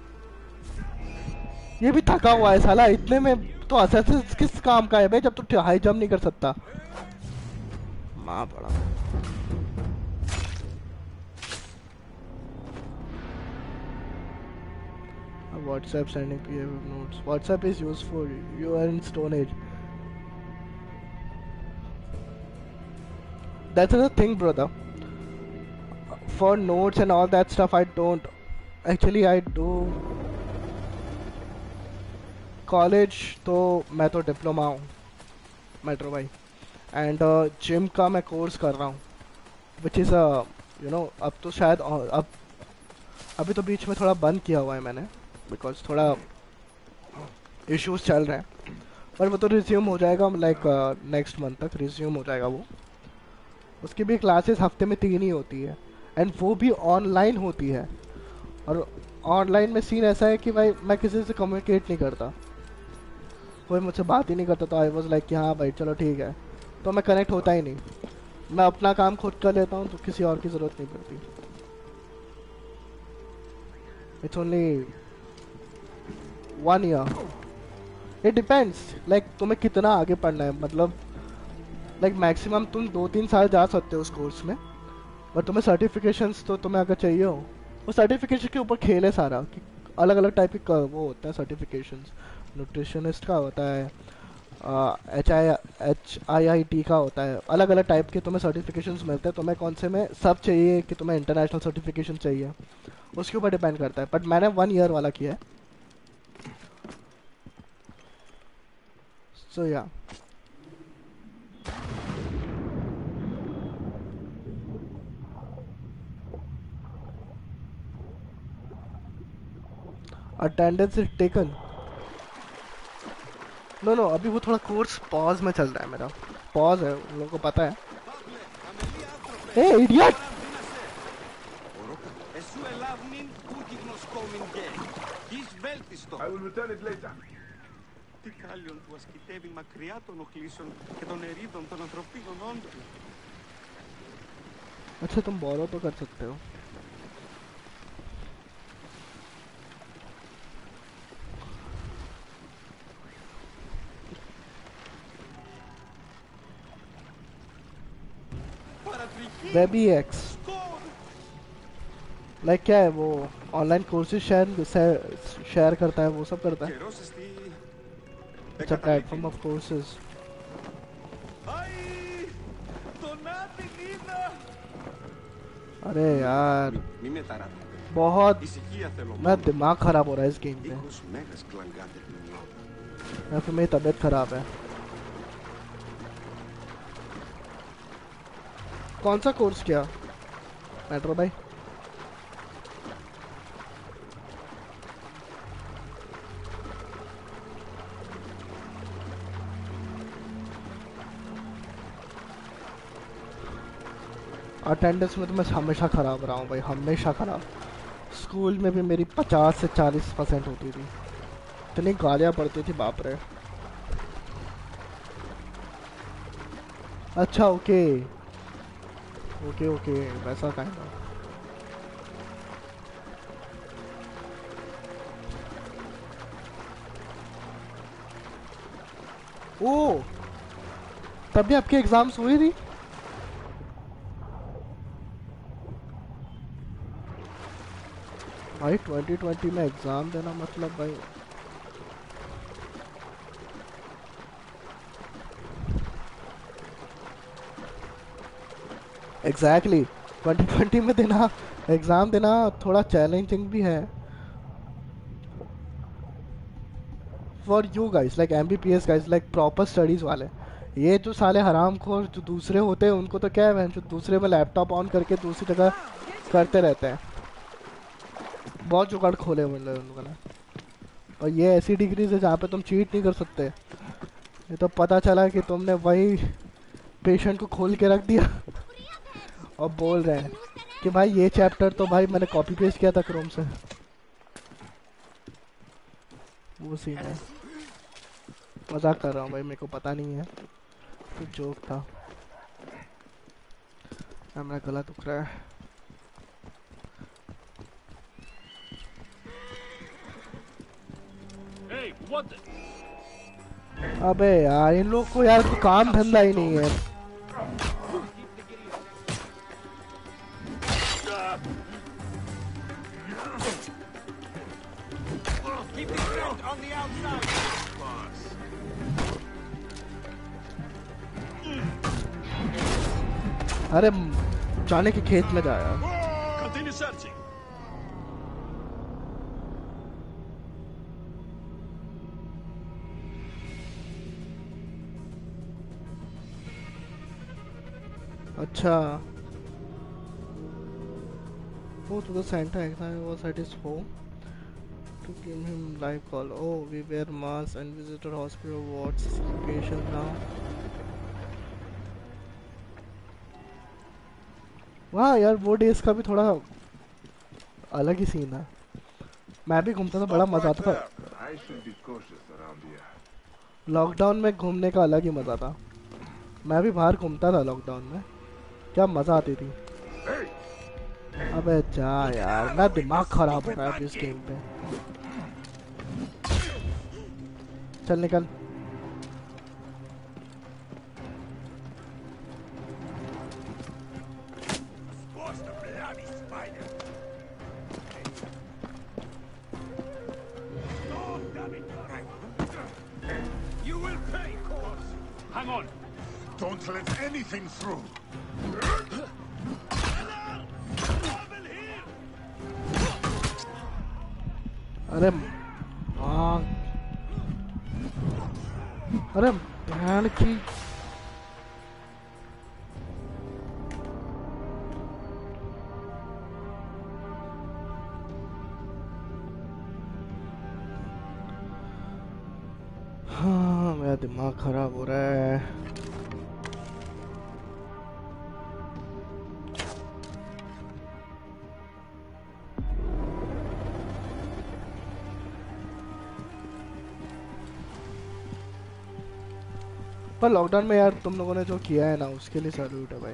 ये भी थका हुआ है साला। इतने में तो एसएसएस किस काम का है भाई जब तू हाई जंप नहीं कर सकता? माँ पड़ा। WhatsApp sending P F notes. WhatsApp is useful. You are in Stone Age. That's the thing, brother. For notes and all that stuff, I don't. Actually, I do. College तो मैं तो diploma हूँ metro भाई, and gym uh, का मैं course कर रहा हूँ, विच इज़ यू नो अब तो शायद uh, अब अभी तो बीच में थोड़ा बंद किया हुआ है मैंने, बिकॉज थोड़ा इश्यूज चल रहे हैं, पर वो तो रिज्यूम हो जाएगा लाइक नेक्स्ट मंथ तक रिज्यूम हो जाएगा वो। उसकी भी क्लासेस हफ्ते में तीन ही होती है, एंड वो भी ऑनलाइन होती है। और ऑनलाइन में सीन ऐसा है कि भाई मैं किसी से कम्युनिकेट नहीं करता, कोई मुझसे बात ही नहीं करता, तो आई वॉज लाइक कि हाँ भाई चलो ठीक है, तो मैं कनेक्ट होता ही नहीं। मैं अपना काम खुद कर लेता हूँ, तो किसी और की ज़रूरत नहीं पड़ती। It's only one year. It depends like तुम्हें कितना आगे पढ़ना है, मतलब लाइक मैक्सिमम तुम दो तीन साल जा सकते हो उस कोर्स में, और तुम्हें सर्टिफिकेशंस तो तुम्हें अगर चाहिए हो, वो सर्टिफिकेशन के ऊपर खेल है सारा कि अलग अलग टाइप के वो होता है सर्टिफिकेशंस। न्यूट्रिशनिस्ट का होता है, H I H I I T का होता है, अलग अलग टाइप के तुम्हें सर्टिफिकेशंस मिलते हैं। तुम्हें कौन से में सब चाहिए कि तुम्हें इंटरनेशनल सर्टिफिकेशन चाहिए, उसके ऊपर डिपेंड करता है। बट मैंने वन ईयर वाला किया है, सो या attendance is taken. No no अभी वो थोड़ा कोर्स पॉज में चल रहा है, मेरा पॉज है, उन लोगों को पता है, Hey, idiot! Εσού ελάβνην ούτι γνωσκόμην γε. Εις βέλτιστο. I will return it later. Τι κάλλιον που ασκητεύει μακριά των οχλήσεων και των ερίδων των ανθρωπίνων όντων. अच्छा तुम बोरो तो कर सकते हो। वेबी एक्स लाइक क्या है वो ऑनलाइन कोर्सेज शेयर शेयर करता है, वो सब करता है। अच्छा प्लेटफॉर्म ऑफ कोर्सेज। अरे यार बहुत मेरा दिमाग खराब हो रहा है इस गेम में, या फिर मेरी तबीयत खराब है। कौन सा कोर्स किया मेट्रो भाई? अटेंडेंस में तो मैं हमेशा ख़राब रहा हूँ भाई, हमेशा ख़राब। स्कूल में भी मेरी पचास से चालीस परसेंट होती थी, इतनी गालियाँ पड़ती थी बाप रे। अच्छा ओके ओके ओके वैसा काइंड ऑफ। ओ तभी आपके एग्जाम्स हुई थी? भाई ट्वेंटी ट्वेंटी में एग्जाम देना मतलब भाई एग्जैक्टली ट्वेंटी ट्वेंटी में देना एग्जाम देना थोड़ा चैलेंजिंग भी है for you guys, like MBPS guys, like proper studies वाले। ये जो साले हरामखोर जो दूसरे होते हैं उनको तो क्या है, जो दूसरे में लैपटॉप ऑन करके दूसरी जगह करते रहते हैं, बहुत जुगाड़ खोले हुए उन ने। और ये ऐसी डिग्रीज है जहाँ पे तुम चीट नहीं कर सकते। ये तो पता चला कि तुमने वही पेशेंट को खोल के रख दिया और बोल रहे हैं कि भाई ये चैप्टर तो भाई मैंने कॉपी पेस्ट किया था क्रोम से। वो सीन है, मजाक कर रहा हूँ भाई, मेरे को पता नहीं है, तो जोक था। मेरा गला दुख रहा है। अबे यार इन लोग को यार कोई काम धंधा ही नहीं है। अरे जाने के खेत में जाया। अच्छा go to the center exam was at his home to give him live call. Oh, we wear masks and visited hospital wards patient now. वाह यार वो डेज का भी थोड़ा अलग ही सीन है। मैं भी घूमता था, बड़ा मजा आता था। लॉकडाउन में घूमने का अलग ही मजा था। मैं भी बाहर घूमता था लॉकडाउन में, क्या मजा आती थी। अबे जा यार, मैं दिमाग खराब हो रहा है इस गेम पे। चल निकल। Hang on. Don't let anything through. अरे हाँ, अरे ध्यान की। हाँ मेरा दिमाग खराब हो रहा है। पर लॉकडाउन में यार तुम लोगों ने जो किया है ना उसके लिए सैल्यूट है भाई।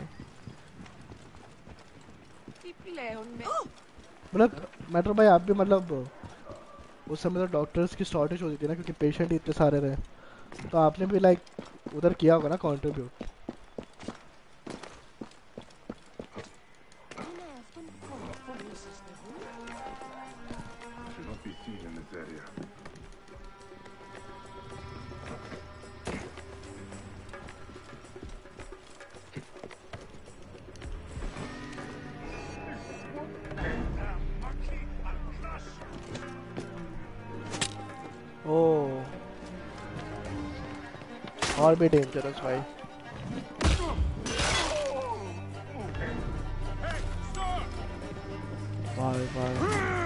मतलब मेट्रो भाई आप भी मतलब उस समय तो डॉक्टर्स की शॉर्टेज होती थी ना क्योंकि पेशेंट इतने सारे रहे, तो आपने भी लाइक उधर किया होगा ना कंट्रीब्यूट। और भी डेंजरस भाई। भाई भाई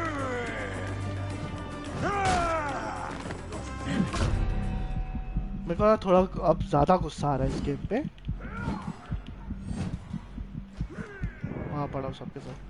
मेरे को थोड़ा अब ज्यादा गुस्सा आ रहा है इस गेम पे। वहाँ पड़ा सबके साथ।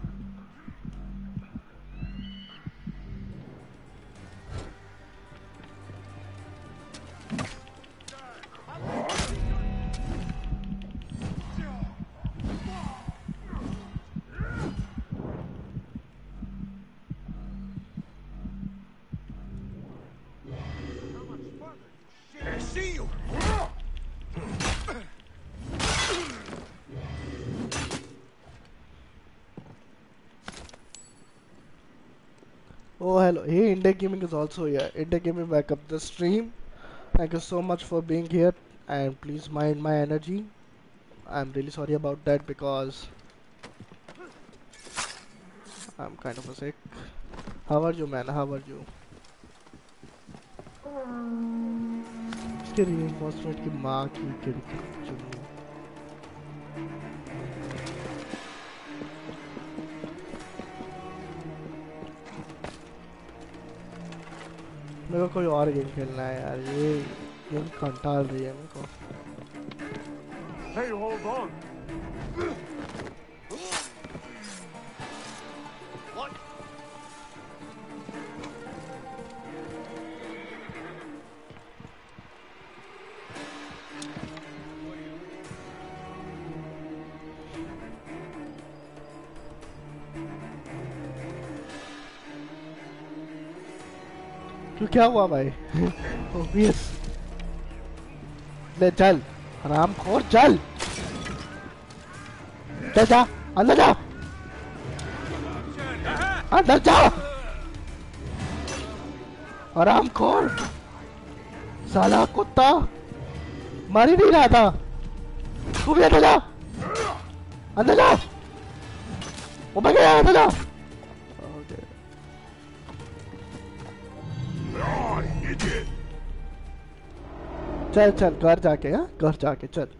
Oh hello, hey India Gaming is also here. India Gaming back up the stream. Thank you so much for being here and please mind my energy. I'm really sorry about that because I'm kind of a sick. How are you man? How are you? इसके reinforcement की माँ की खिड़की चुनी। मेरे को कोई और गेम खेलना है यार, ये गेम कंटाल रही है मेरे को। Hey, hold on. What? तो क्या हुआ भाई? Obvious. ले चल हरामखोर, चल चल जा अंदर जा अंदर जा हरामखोर साला कुत्ता, मर ही नहीं रहा था। तू भी अंदर जा अंदर जा, वो मैं गया अंदर जा। चल चल घर जाके, हाँ घर जाके चल।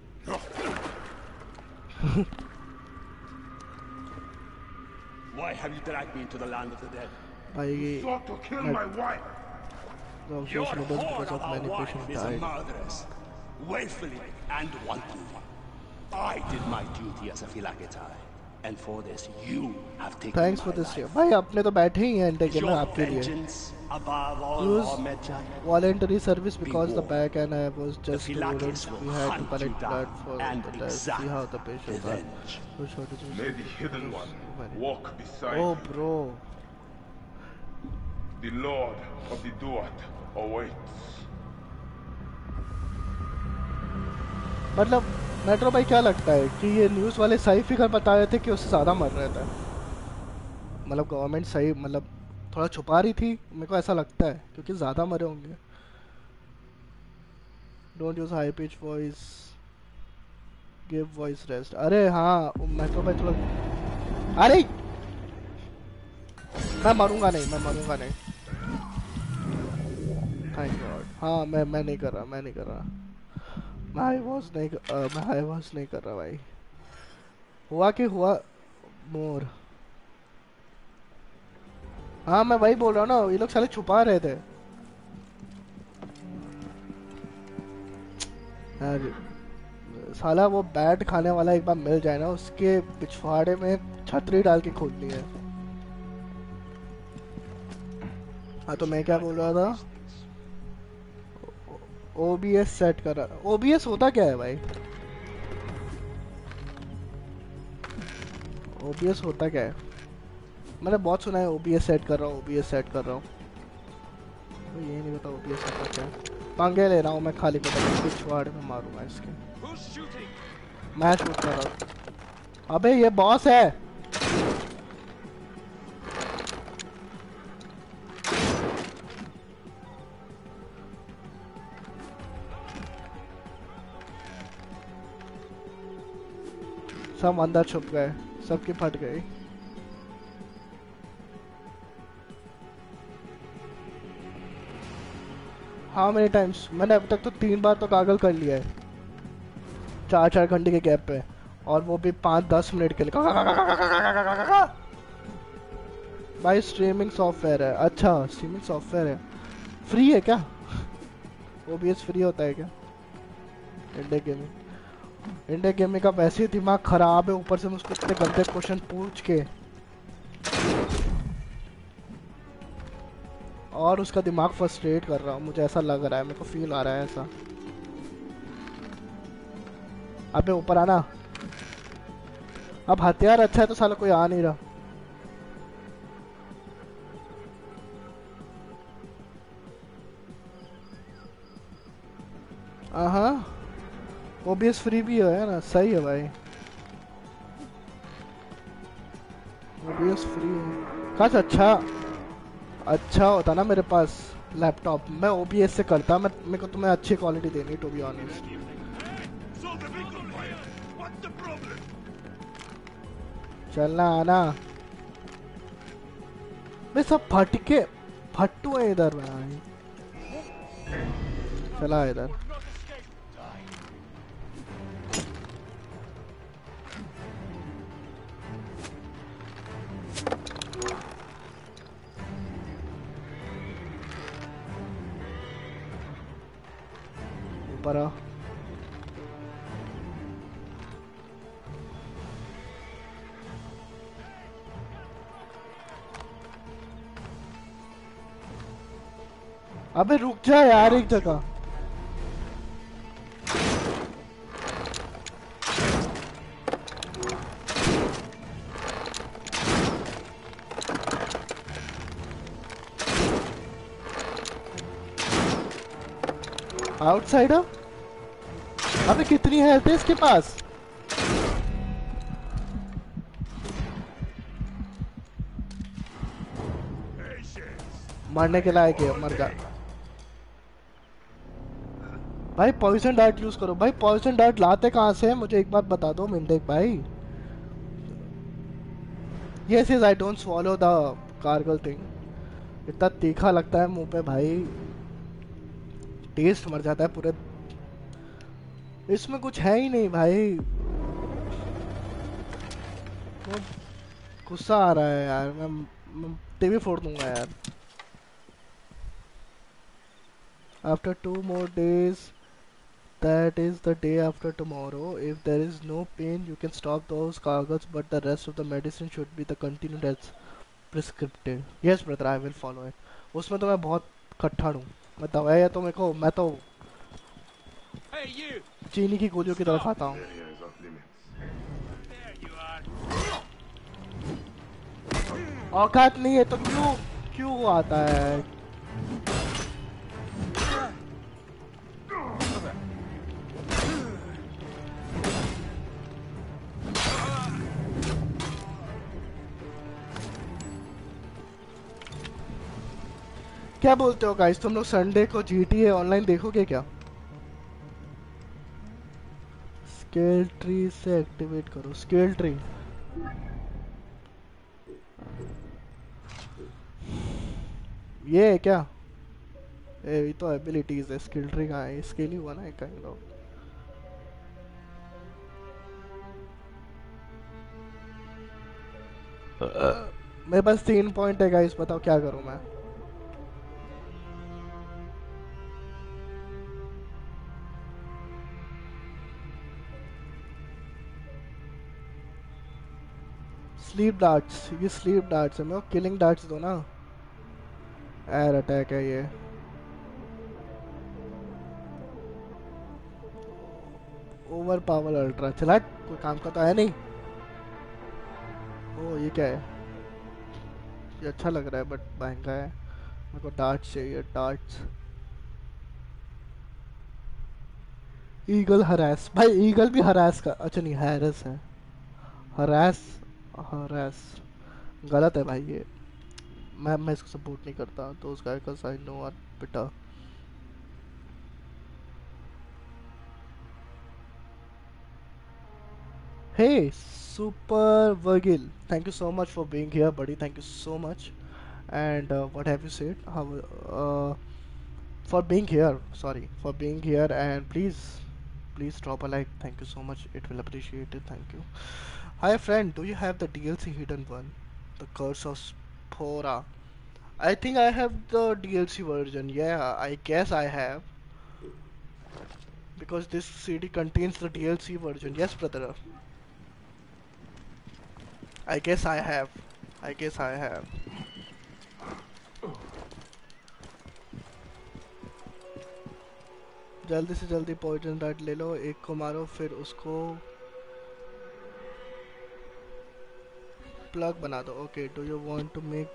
Why have you dragged me into the land of the dead? भाई You sought to kill my wife. Your because whore of of a many wife patients is a died. murderess, willfully and wantonly. I did my duty as a Phylakitai, and for this you have taken Thanks my for this life. year भाई, अपने तो बैठे ही हैं India Is game में your आपके लिए। vengeance above all Use our Medjay? voluntary service because the warned. back and I was The just Phylakis students. will We had to hunt you collect blood down for and the test. See exact how the patients are. revenge. So shortage was- May the hidden one walk beside Oh you. bro, The Lord of the Duat awaits. मतलब Metro भाई क्या लगता है कि ये news वाले सही figure बता रहे थे कि उससे ज़्यादा मर रहे थे? मतलब गवर्नमेंट सही मतलब थोड़ा छुपा रही थी, मेरे को ऐसा लगता है क्योंकि ज़्यादा मरे होंगे। Don't use high pitch voice, give voice rest. अरे हाँ मेट्रो भाई थोड़ा, अरे मैं मरूंगा नहीं, मैं मरूंगा नहीं, थैंक गॉड। हाँ मैं मैं नहीं कर रहा, मैं नहीं कर रहा, मैं हाई वॉइस नहीं कर, uh, मैं हाई वॉइस नहीं कर रहा भाई। हुआ कि हुआ मोर। हाँ मैं वही बोल रहा हूँ ना, ये लोग साले छुपा रहे थे यार। साला वो बैट खाने वाला एक बार मिल जाए ना, उसके पिछवाड़े में छतरी डाल के खोदनी है। हाँ तो मैं क्या बोल रहा था? ओबीएस सेट करा। ओबीएस होता क्या है भाई? ओबीएस होता क्या है? मैंने बहुत सुना है ओबीएस सेट कर रहा हूँ, ओबीएस सेट कर रहा हूँ, तो ये नहीं पता ओबीएस होता क्या है। पंगे ले रहा हूँ मैं खाली को, पिछवाड़े में मारूंगा इसके। मैं शूट कर रहा हूँ। अबे ये बॉस है। सब अंदर छुप गए, सबकी फट गई। हाँ मेनी टाइम्स, मैंने अभी तक तो तीन बार तो गागल कर लिया है, चार चार घंटे के गैप पे, और वो भी पाँच दस मिनट के लिए। भाई स्ट्रीमिंग सॉफ्टवेयर है। अच्छा स्ट्रीमिंग सॉफ्टवेयर है, फ्री है क्या? ओबीएस फ्री होता है क्या? इंडिया गेमिंग, इंडिया गेमिंग का वैसे ही दिमाग खराब है, ऊपर से मुझको इतने गंदे क्वेश्चन पूछ के, और उसका दिमाग फ्रस्ट्रेट कर रहा हूँ, मुझे ऐसा लग रहा है, मेरे को फील आ रहा है ऐसा। अबे ऊपर आना। अब हथियार अच्छा है तो साला कोई आ नहीं रहा। हाँ ओबीएस फ्री भी है ना, सही है भाई, ओबीएस फ्री है। काश अच्छा अच्छा होता ना मेरे पास लैपटॉप, मैं ओबीएस से करता। मैं मेरे को तुम्हें अच्छी क्वालिटी देनी, टू बी ऑनेस्ट। चलना आना। मैं सब फटके फट्टू है इधर में। चला इधर। ऊपर आ। अबे रुक जा यार एक जगह। आउटसाइडर? अबे कितनी हेल्थ है इसके पास? मरने के लायक है, मर जा। भाई पॉइजन डार्ट यूज करो। भाई पॉइजन डार्ट लाते कहाँ से? मुझे एक बात बता दो मिंटेक भाई। Yes yes I don't swallow the कारगल थिंग। इतना तीखा लगता है मुंह पे भाई, टेस्ट मर जाता है पूरे। इसमें कुछ है ही नहीं भाई। गुस्सा आ रहा है यार, मैं, मैं टीवी फोड़ दूंगा यार। After two more days, that is the day after tomorrow, if there is no pain you can stop those gargles, but the rest of the medicine should be the continued as prescripted. Yes brother, I will follow it. उसमें तो मैं बहुत कट्ठा हूँ। मैं दवाई तो मेरे को, मैं तो चीनी की गोलियों की तरह खाता हूँ। औकात नहीं है तो क्यों क्यों आता है? क्या बोलते हो गाइस, तुम लोग संडे को जीटीए ऑनलाइन देखोगे क्या? स्केल ट्री से एक्टिवेट करो। स्केल ट्री ये है क्या? ए, ये तो एबिलिटीज है। स्किल ट्री कहाँ है? स्केल ही हुआ ना एक काइंड ऑफ। मेरे पास तीन पॉइंट है गाइस, बताओ क्या करूं मैं? स्लीप डार्ट्स, ये स्लीप डार्ट्स है। मैं किलिंग डार्ट्स दो ना। एयर अटैक है ये। ओवर पावर अल्ट्रा, चला कोई काम का तो है नहीं। ओ ये क्या है, ये अच्छा लग रहा है बट महंगा है। मेरे को डार्ट्स चाहिए, डार्ट्स। ईगल हरास, भाई ईगल भी हरास का, अच्छा नहीं हैरस है, हरास हरास गलत है भाई ये। मैं मैं इसको सपोर्ट नहीं करता तो उस गाय का साइन नो और बेटा। Hey, Super Virgil, thank you so much for being here, buddy. Thank you so much. And uh, what have you said? How, uh, for being here, sorry, for being here. And please, please drop a like. Thank you so much. It will appreciate it. Thank you. Hi, friend. Do you have the D L C hidden one? The Curse of Spora. I think I have the D L C version. Yeah, I guess I have. Because this C D contains the D L C version. Yes, brother. I guess I have. I guess I have. जल्दी से जल्दी poison dart ले लो, एक को मारो फिर उसको plug बना दो। Okay, do you want to make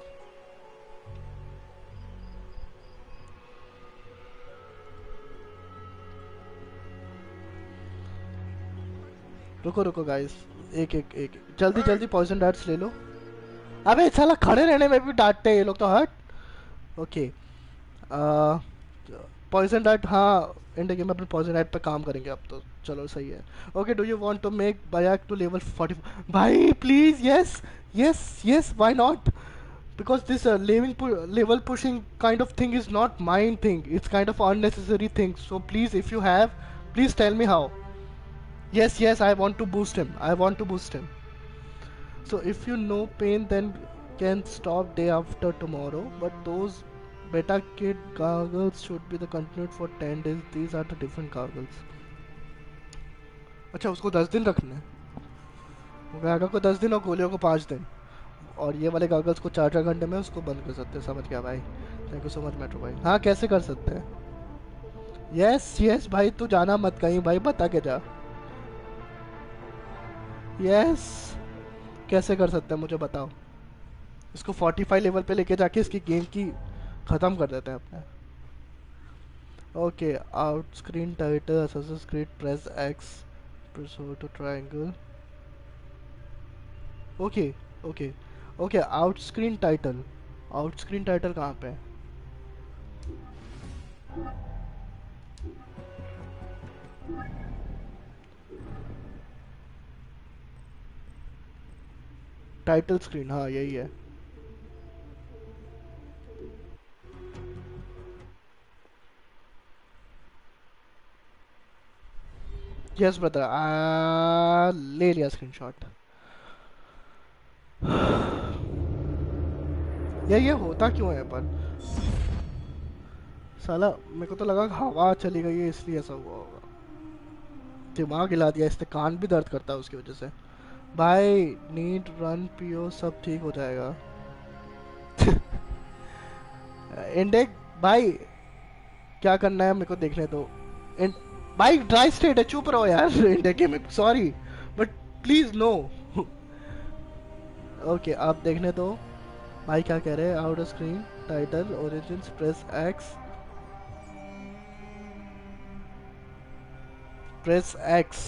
रुको रुको गाइस, एक एक एक जल्दी जल्दी पॉइजन डार्ट्स ले लो। अबे साला खड़े रहने में भी डांटते हैं ये लोग तो, हट। ओके पॉइजन डार्ट, हाँ इंडिया गेम में अपने पॉइजन डार्ट पे काम करेंगे अब तो, चलो सही है। Okay, do you want to make Bayek to level forty? भाई please, yes yes yes, why not? because this uh, level, pu level pushing kind of thing is not mine thing, it's kind of unnecessary thing. So please, if you have, please tell me how. Yes, yes, I want to boost him. I want to boost him. So if you know pain, then can stop day after tomorrow. But those beta kit goggles should be the continued for ten days. These are the different goggles. अच्छा, उसको दस दिन रखना है। गागा को दस दिन और गोलियों को पाँच दिन, और ये वाले गॉगल्स को चार चार घंटे में उसको बंद कर सकते हैं। समझ गया भाई, thank you so much metro भाई। हाँ कैसे कर सकते हैं? यस यस भाई, तू जाना मत कहीं भाई, बता के जा। यस कैसे कर सकते हैं मुझे बताओ। इसको पैंतालीस लेवल पे लेके जाके इसकी गेम की ख़त्म कर देते हैं अपने। Okay, out screen title Assassin's Creed press X press to triangle. Okay okay okay, out screen title, out screen title कहाँ पे है? टाइटल स्क्रीन, हाँ यही है। यस ब्रदर, ले लिया स्क्रीनशॉट। यार ये होता क्यों है पर साला, मेरे को तो लगा हवा चली गई है इसलिए ऐसा हुआ होगा। दिमाग हिला दिया इसने, कान भी दर्द करता है उसकी वजह से। भाई नीड रन पियो, सब ठीक हो जाएगा। इंडेक भाई क्या करना है मेरे को देखने दो। भाई ड्राई स्टेट है, चुप रहो यार। इंडेक game, sorry but please no. Okay आप देखने दो भाई क्या कह रहे हैं। Out screen title Origins press X, press X.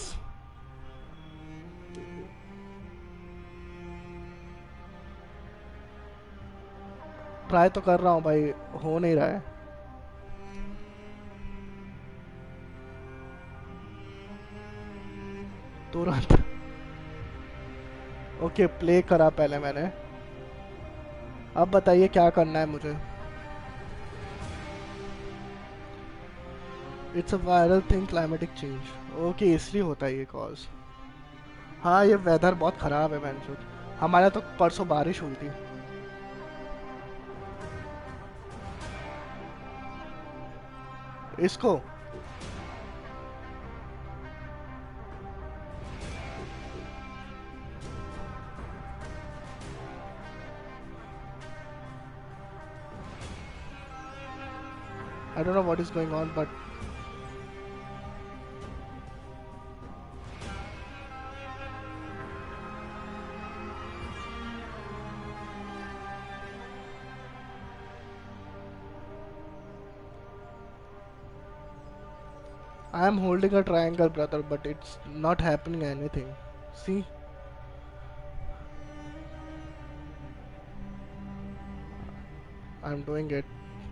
Try तो कर रहा हूँ भाई, हो नहीं रहा है। तुरंत ओके प्ले करा पहले मैंने, अब बताइए क्या करना है मुझे। It's a viral thing, climatic change. Okay इसलिए होता है ये कॉज। हाँ ये वेदर बहुत खराब है मैंने, हमारे तो परसों बारिश हुई थी। इसको I don't know what is going on, but I am holding a triangle, brother, but it's not happening anything. See? I'm doing it.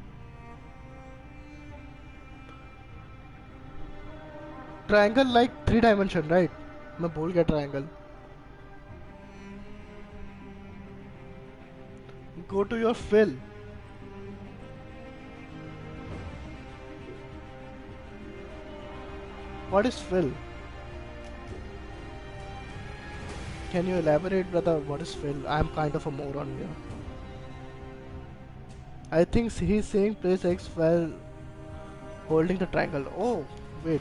Triangle like three dimension, right? मैं भूल गया triangle. Go to your fill. What is fill? Can you elaborate, brother? What is fill? I'm kind of a moron here. I think he's saying place X while holding the triangle. Oh, wait.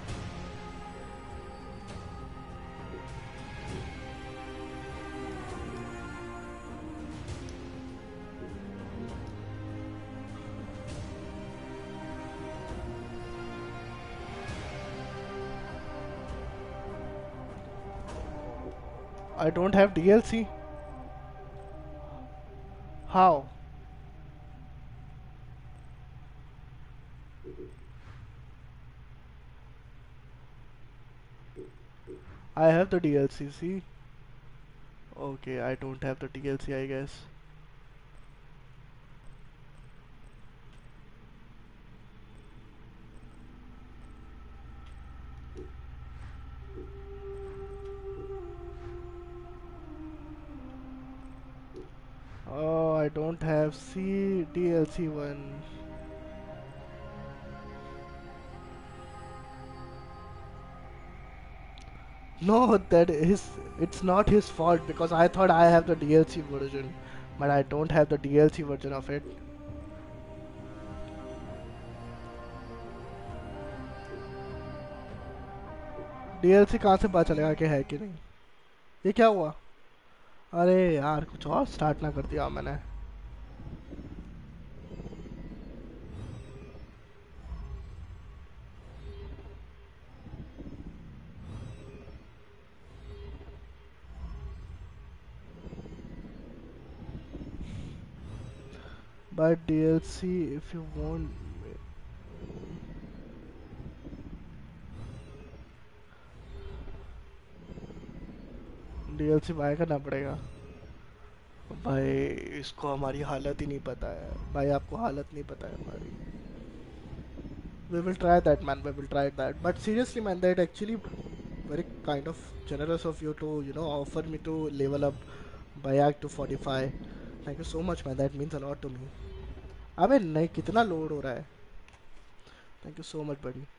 I don't have D L C. How? I have the D L C, see? Okay, I don't have the D L C, I guess. Oh, I don't have C D L C one. No, that is, it's not his fault because I thought I have the D L C version, but I don't have the D L C version of it. D L C कहाँ से पता चलेगा कि है कि नहीं? ये क्या हुआ? अरे यार कुछ और स्टार्ट ना कर दिया मैंने. Buy D L C if you want. D L C buy करना पड़ेगा. भाई इसको हमारी हालत ही नहीं पता है. भाई आपको हालत नहीं पता है हमारी. We will try that, man. We will try that. But seriously, man, that actually very kind of generous of you to, you know, offer me to level up by Act two forty-five. Thank you so much, man. That means a lot to me. अबे नहीं कितना load हो रहा है. Thank you so much, buddy.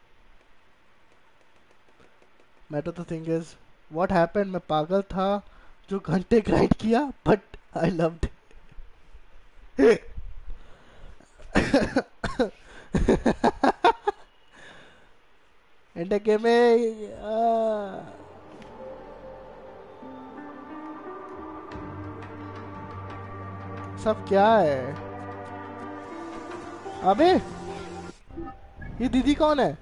Matter the thing is, what happened? मैं पागल था जो घंटे ग्राइंड किया, but I loved it. End के में सब क्या है? अबे ये दीदी कौन है?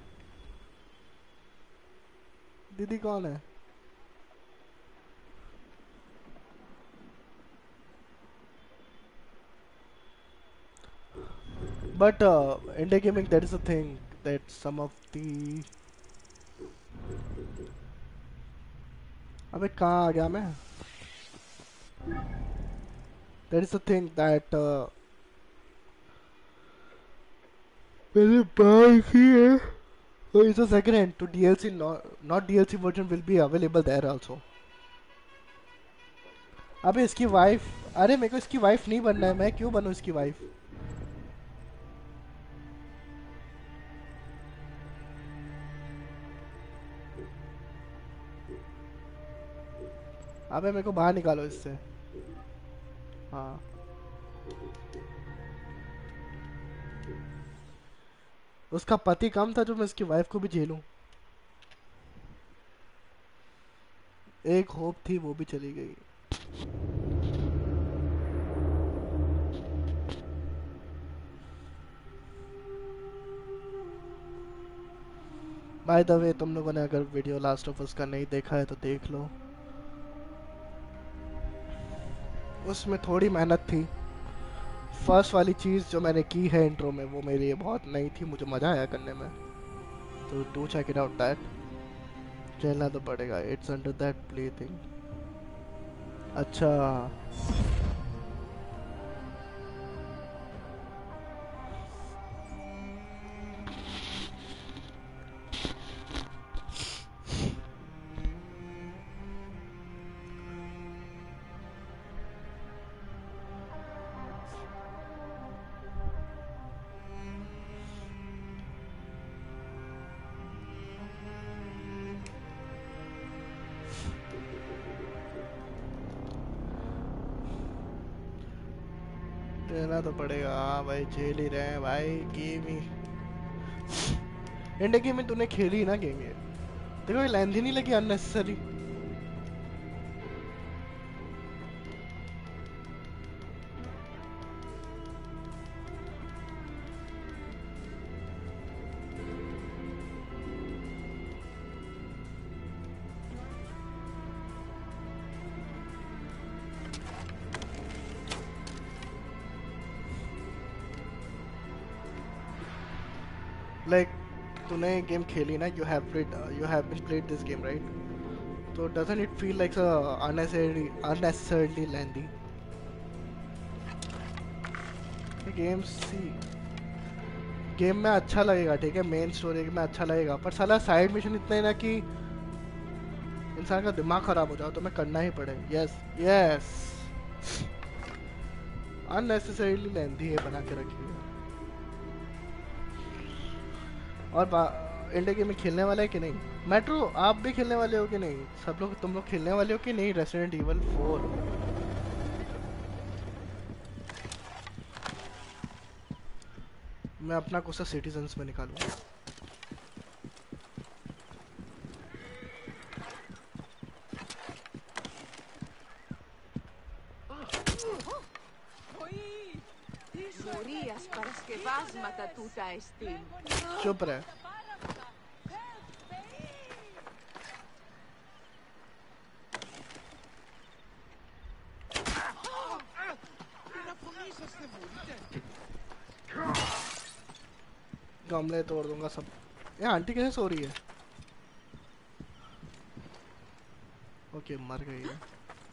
दीदी कौन है? But uh, India gaming, that is the thing that some of the अबे कहाँ आ गया मैं? That is the thing that uh, मैंने बाय की है. So it's a second hand to D L C, not, not D L C version will be available there also. अबे इसकी wife, अरे मेरे को इसकी वाइफ नहीं बनना है. मैं क्यों बनूं इसकी वाइफ? अबे मेरे को बाहर निकालो इससे. हाँ उसका पति कम था जो मैं इसकी वाइफ को भी झेलूं. एक होप थी वो भी चली गई. बाय द वे तुम लोगों ने अगर वीडियो लास्ट ऑफ अस का नहीं देखा है तो देख लो. उसमें थोड़ी मेहनत थी. फर्स्ट वाली चीज़ जो मैंने की है इंट्रो में वो मेरे लिए बहुत नई थी. मुझे मज़ा आया करने में. तो do check it out that. खेलना तो पड़ेगा. It's under that play thing. अच्छा. खेलना तो पड़ेगा. हाँ भाई झेल ही रहे हैं भाई. गेम ही इंडिया गेम में तूने खेली ना गेम ये. देखो ये लेंथी नहीं लगी अननेसेसरी. Like तूने गेम खेली ना. You have played uh, you have been played this game right? So doesn't it feel like a unnecessarily unnecessarily lengthy? ये गेम सी गेम में अच्छा लगेगा ठीक है. मेन स्टोरी में अच्छा लगेगा पर साला साइड मिशन इतना है ना कि इंसान का दिमाग खराब हो जाओ तो मैं करना ही पड़े. यस यस अननेसेसरीली लेंथी है बना के रखी है. और इंडिया गेम में खेलने वाला है कि नहीं? मेट्रो आप भी खेलने वाले हो कि नहीं? सब लोग तुम लोग खेलने वाले हो कि नहीं? रेसिडेंट इवल फोर मैं अपना कुछ सिटीजन्स में निकालूंगा. चुप रहे. गमले तोड़ दूंगा सब. ये आंटी कैसे सो रही है? ओके मर गई है.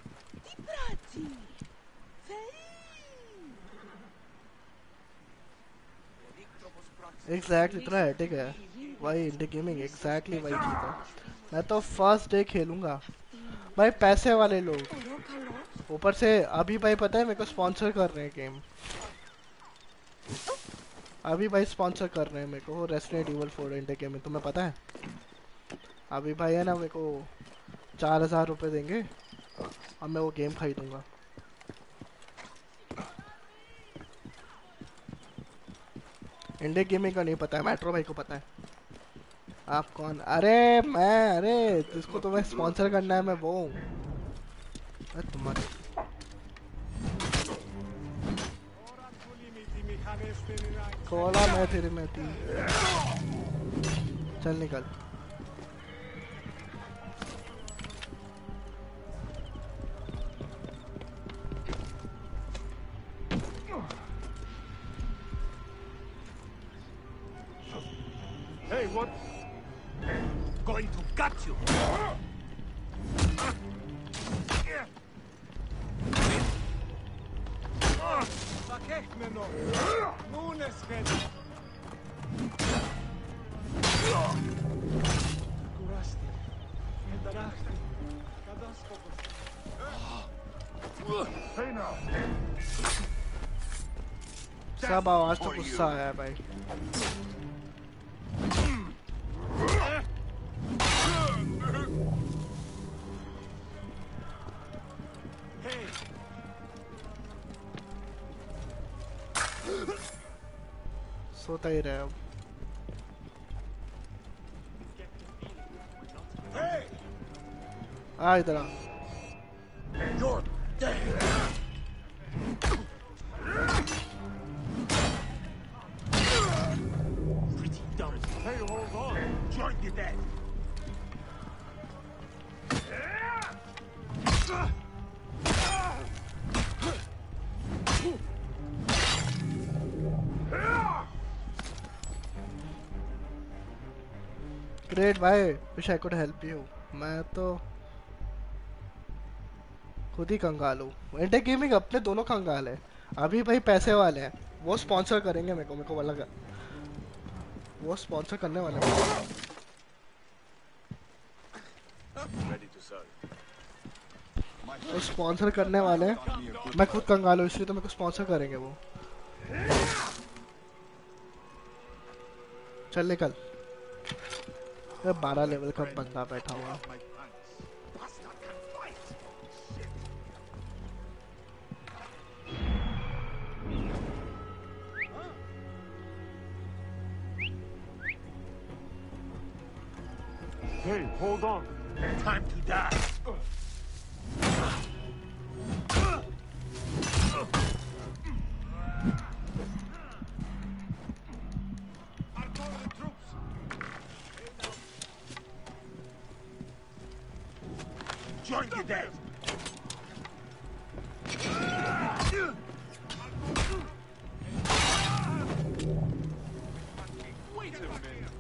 एग्जैक्टली इतना हेडेक है भाई. इंडिया गेमिंग एग्जैक्टली वही चीज है. मैं तो फर्स्ट डे खेलूंगा भाई. पैसे वाले लोग ऊपर से अभी भाई पता है मेरे को स्पॉन्सर कर रहे हैं गेम. अभी भाई स्पॉन्सर कर रहे हैं मेरे को Resident Evil four India gaming. तुम्हें पता है अभी भाई है ना मेरे को चार हजार रुपये देंगे और मैं वो गेम खरीदूंगा. इंडिया गेमिंग का नहीं पता है. मेट्रो भाई को पता है. आप कौन? अरे मैं अरे जिसको तुम्हें स्पॉन्सर करना है मैं वो हूँ. तुम्हारे खोला मैं तेरे में थी. चल निकल. Hey, what? Going to gut you. Vakech me noch. Nun es geht. Kurasti. Darachti. Kadaskopos. Hey now. सब आवाज तो गुस्सा आया है भाई. सोता ही रहे अब. आ इधर आ. Hey, hold on. Join the dead. Great भाई, wish I could help you. मैं तो खुद ही कंगाल हूँ। इंटेक गेमिंग अपने दोनों कंगाल है। अभी भाई पैसे वाले हैं, वो स्पॉन्सर करेंगे मेरे को, मेरे को लगा वो स्पॉन्सर करने वाले हैं। वो स्पॉन्सर करने वाले हैं, मैं खुद कंगाल हूँ इसलिए तो मेरे को स्पॉन्सर करेंगे वो। चल निकल। बारह लेवल का बंदा बैठा हुआ। Hey, hold on. Time to die. Join the dead. Wait a minute.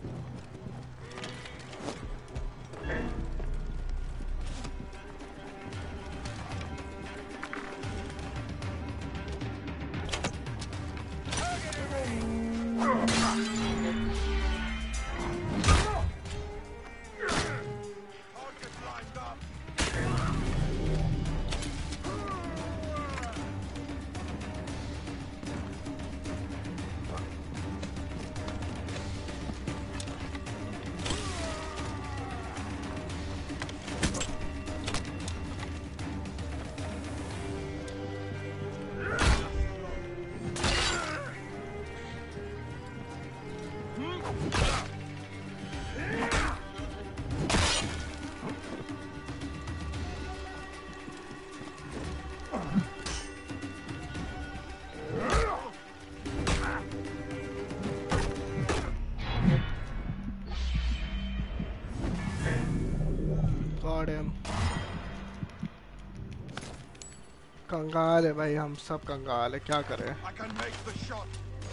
कंगाल है भाई, हम सब कंगाल है, क्या करें। I can make the shot.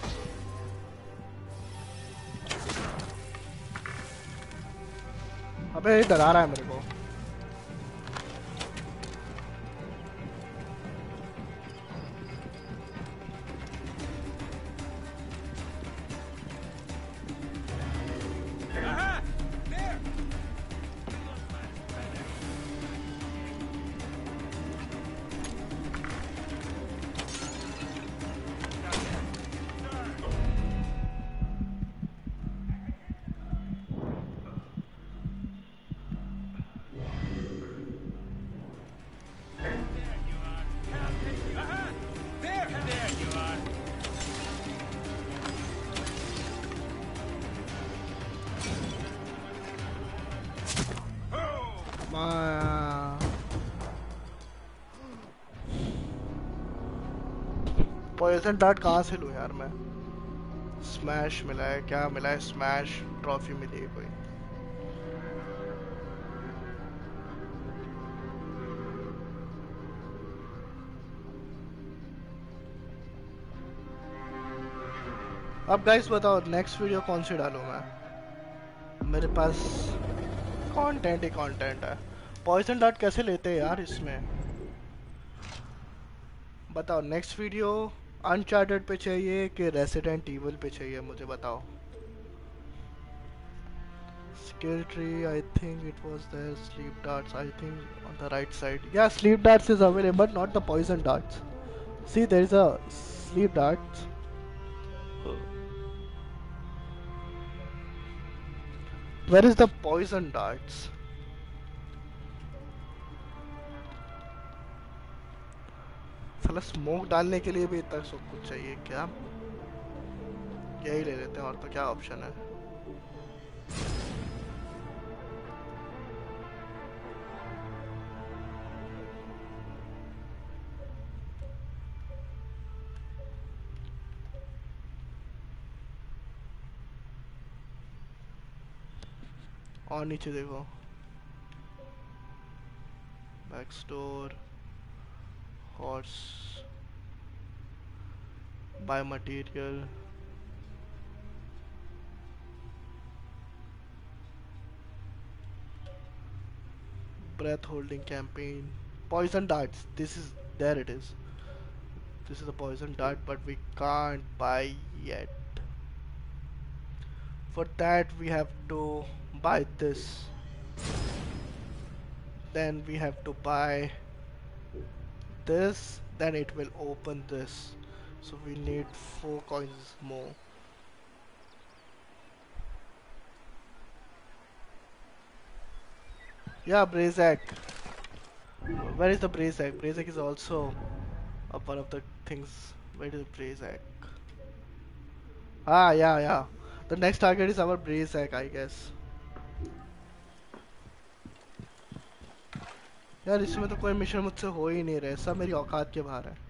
अबे डरा रहा है मेरे को। पॉइजन डार्ट कहाँ से लूँ यार मैं? स्मैश मिला है, क्या मिला है? स्मैश ट्रॉफी मिली है कोई? अब गाइस बताओ नेक्स्ट वीडियो कौन सी डालूं मैं? मेरे पास कंटेंट ही कंटेंट है। पॉइजन डार्ट कैसे लेते हैं यार इसमें? बताओ नेक्स्ट वीडियो अनचार्टेड पे चाहिए कि रेसिडेंट इविल पे चाहिए, मुझे बताओ। Skill tree, I think it was there. Sleep darts, I think on the right side. या sleep darts is available, not the poison darts. See there is a sleep darts. Where is the poison darts? साला smoke डालने के लिए भी इतना सब कुछ चाहिए क्या? यही ले लेते हैं, और तो क्या ऑप्शन है? और नीचे देखो, back store, horse, buy material, breath holding campaign. Poison darts. This is there it is. This is a poison dart, but we can't buy yet. For that we have to buy this. Then we have to buy this. Then it will open this. So we need four coins more. Yeah, Brazak. Where is the Brazak? Brazak is also a one of the things. Where is Brazak? Ah, yeah, yeah. The next target is our Brazak, I guess. यार इसमें तो कोई mission मुझसे हो ही नहीं रहा, सब मेरी औकात के बाहर है.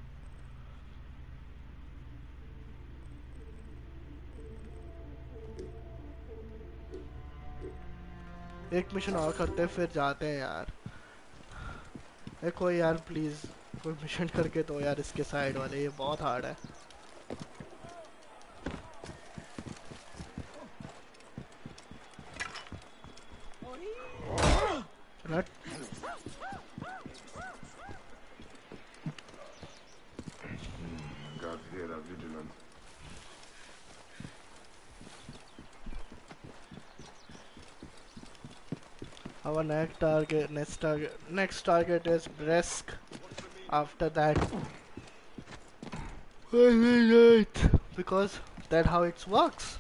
एक मिशन और करते हैं फिर जाते हैं यार. ए कोई यार प्लीज कोई मिशन करके तो यार इसके साइड वाले, ये बहुत हार्ड है. Not God here are vigilant. our next target, next target, next target is Bresk. After that, because that's how it works.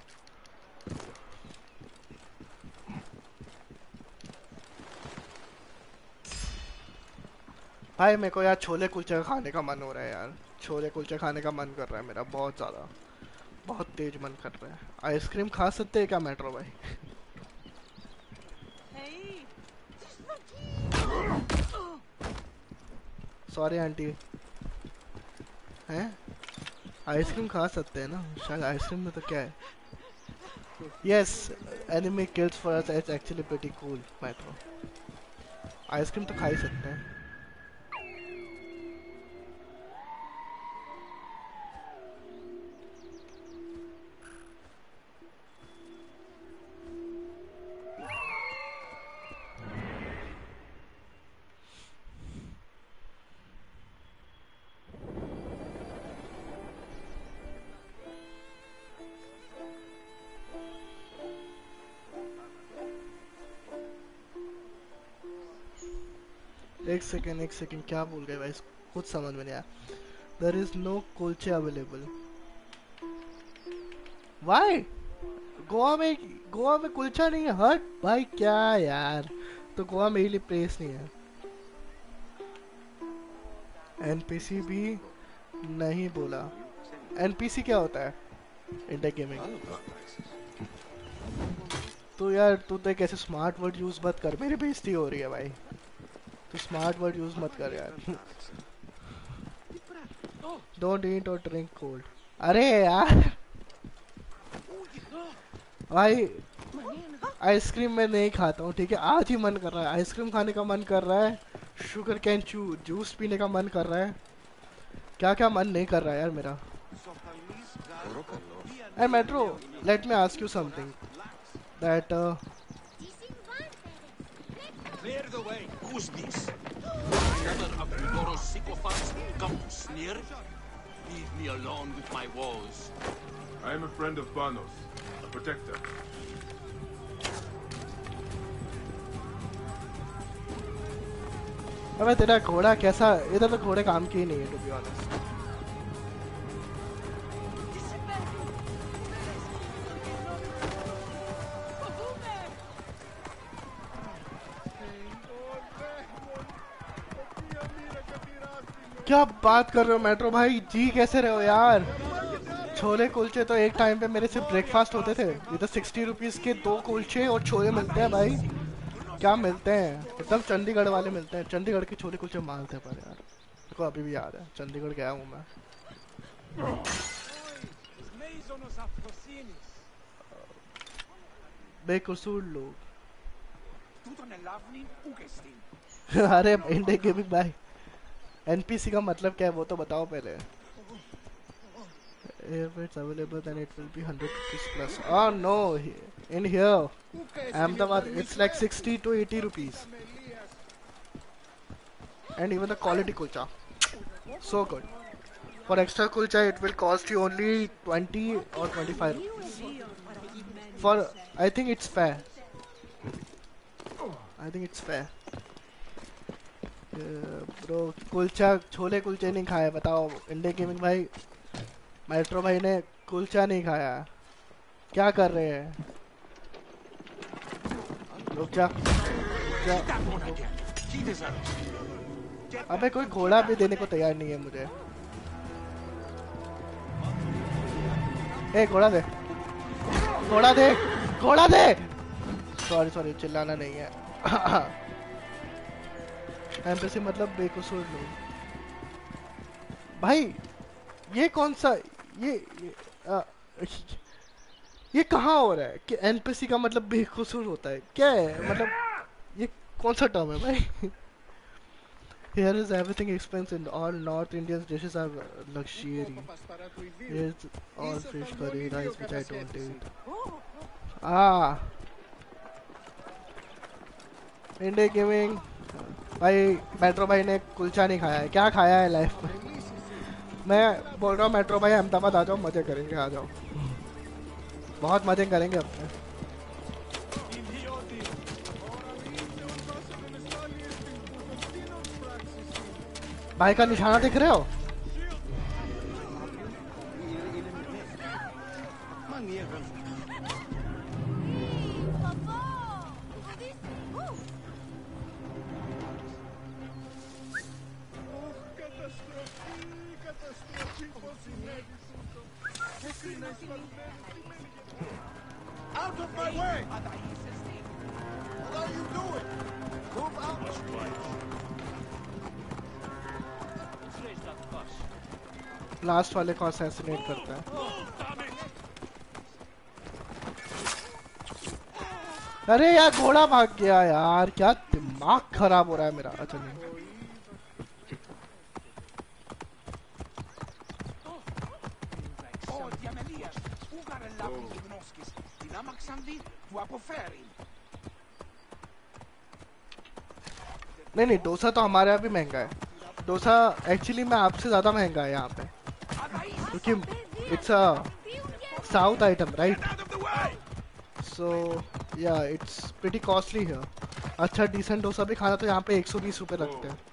भाई मेरे को यार छोले कुलचे खाने का मन हो रहा है यार. छोले कुलचे खाने का मन कर रहा है मेरा बहुत ज़्यादा, बहुत तेज मन कर रहा है. आइसक्रीम खा सकते हैं क्या मेट्रो भाई? Sorry aunty. हैं? आइसक्रीम खा सकते हैं ना शायद. आइसक्रीम में तो क्या है? Yes, enemy kills for us is actually pretty cool metro. Ice cream तो खा ही सकते हैं. एक सेकेंड एक सेकेंड क्या बोल गए भाई, कुछ समझ में नहीं आया. देयर इज नो कुलचे अवेलेबल. व्हाई? गोवा में गोवा में कुलचा नहीं है? हट भाई क्या यार, तो गोवा में ही प्लेस नहीं है. एनपीसी भी नहीं बोला. एनपीसी क्या होता है? India gaming. तो यार तू तो कैसे स्मार्ट वर्ड यूज मत कर, मेरी बेइज्जती हो रही है भाई. तो स्मार्ट वर्ड यूज मत कर यार. डोंट ईट और ड्रिंक कोल्ड. अरे यार भाई आइसक्रीम मैं नहीं खाता हूँ ठीक है. आज ही मन कर रहा है, आइसक्रीम खाने का मन कर रहा है, शुगर कैन चू जूस पीने का मन कर रहा है. क्या क्या मन नहीं कर रहा है यार मेरा. And metro, let me ask you something that Clear the way. Who's this? Another of Eudoro's sycophants come to sneer? Leave me alone with my woes. I am a friend of Panos, a protector. अबे तेरा घोड़ा कैसा, इधर तो घोड़े काम की ही नहीं है टू बी ऑनेस्ट. क्या बात कर रहे हो मेट्रो भाई, जी कैसे रहे हो यार. छोले कुलचे तो एक टाइम पे मेरे से ब्रेकफास्ट होते थे. इधर सिक्सटी रुपीस के दो कुलचे और छोले मिलते हैं भाई. क्या मिलते हैं, एकदम चंडीगढ़ वाले मिलते हैं. चंडीगढ़ के छोले कुलचे मारते पर यार, मेरे को अभी भी याद है. चंडीगढ़ गया हूँ मैं. बेकसूर लोग. अरे इंडिया गेमिंग भाई, एनपीसी का मतलब क्या है वो तो बताओ पहले. If it's available then it will be one hundred rupees plus. Oh no, in here Ahmedabad it's like sixty to eighty rupees. and even the quality kulcha, so good. For extra kulcha, it will cost you only twenty or twenty-five rupees. For I think it's fair. I think it's fair. Bro kulcha chole कुलचे नहीं खाए बताओ India gaming भाई metro भाई ने कुलचा नहीं खाया क्या कर रहे हैं रुक जा क्या अबे कोई घोड़ा भी देने को तैयार नहीं है मुझे ए घोड़ा दे घोड़ा दे घोड़ा दे सॉरी सॉरी चिल्लाना नहीं है एम्बेसी मतलब बेकसूर लोग भाई ये कौन सा ये ये, आ, ये कहाँ हो रहा है कि एनपीसी का मतलब बेकसूर होता है क्या है मतलब ये कौन सा टर्म है भाई Here is everything expensive. All North Indian dishes are luxury. Here's all fish curry, rice which I don't eat. Ah, India Gaming. भाई मेट्रो भाई ने कुलचा नहीं खाया है क्या खाया है लाइफ में मैं बोल रहा हूँ मेट्रो भाई अहमदाबाद आ जाओ मजे करेंगे आ जाओ बहुत मजे करेंगे अपने भाई का निशाना दिख रहे हो Out of my way! What are you doing? Move out! Last वाले को असैसिनेट करता है अरे यार घोड़ा भाग गया यार क्या दिमाग खराब हो रहा है मेरा अच्छा नहीं नहीं नहीं डोसा तो हमारे यहाँ भी महंगा है डोसा एक्चुअली में आपसे ज्यादा महंगा है यहाँ पे क्योंकि it's a south item right so yeah it's pretty costly है अच्छा डिसेंट डोसा भी खाना तो यहाँ पे एक सौ बीस रुपए लगते हैं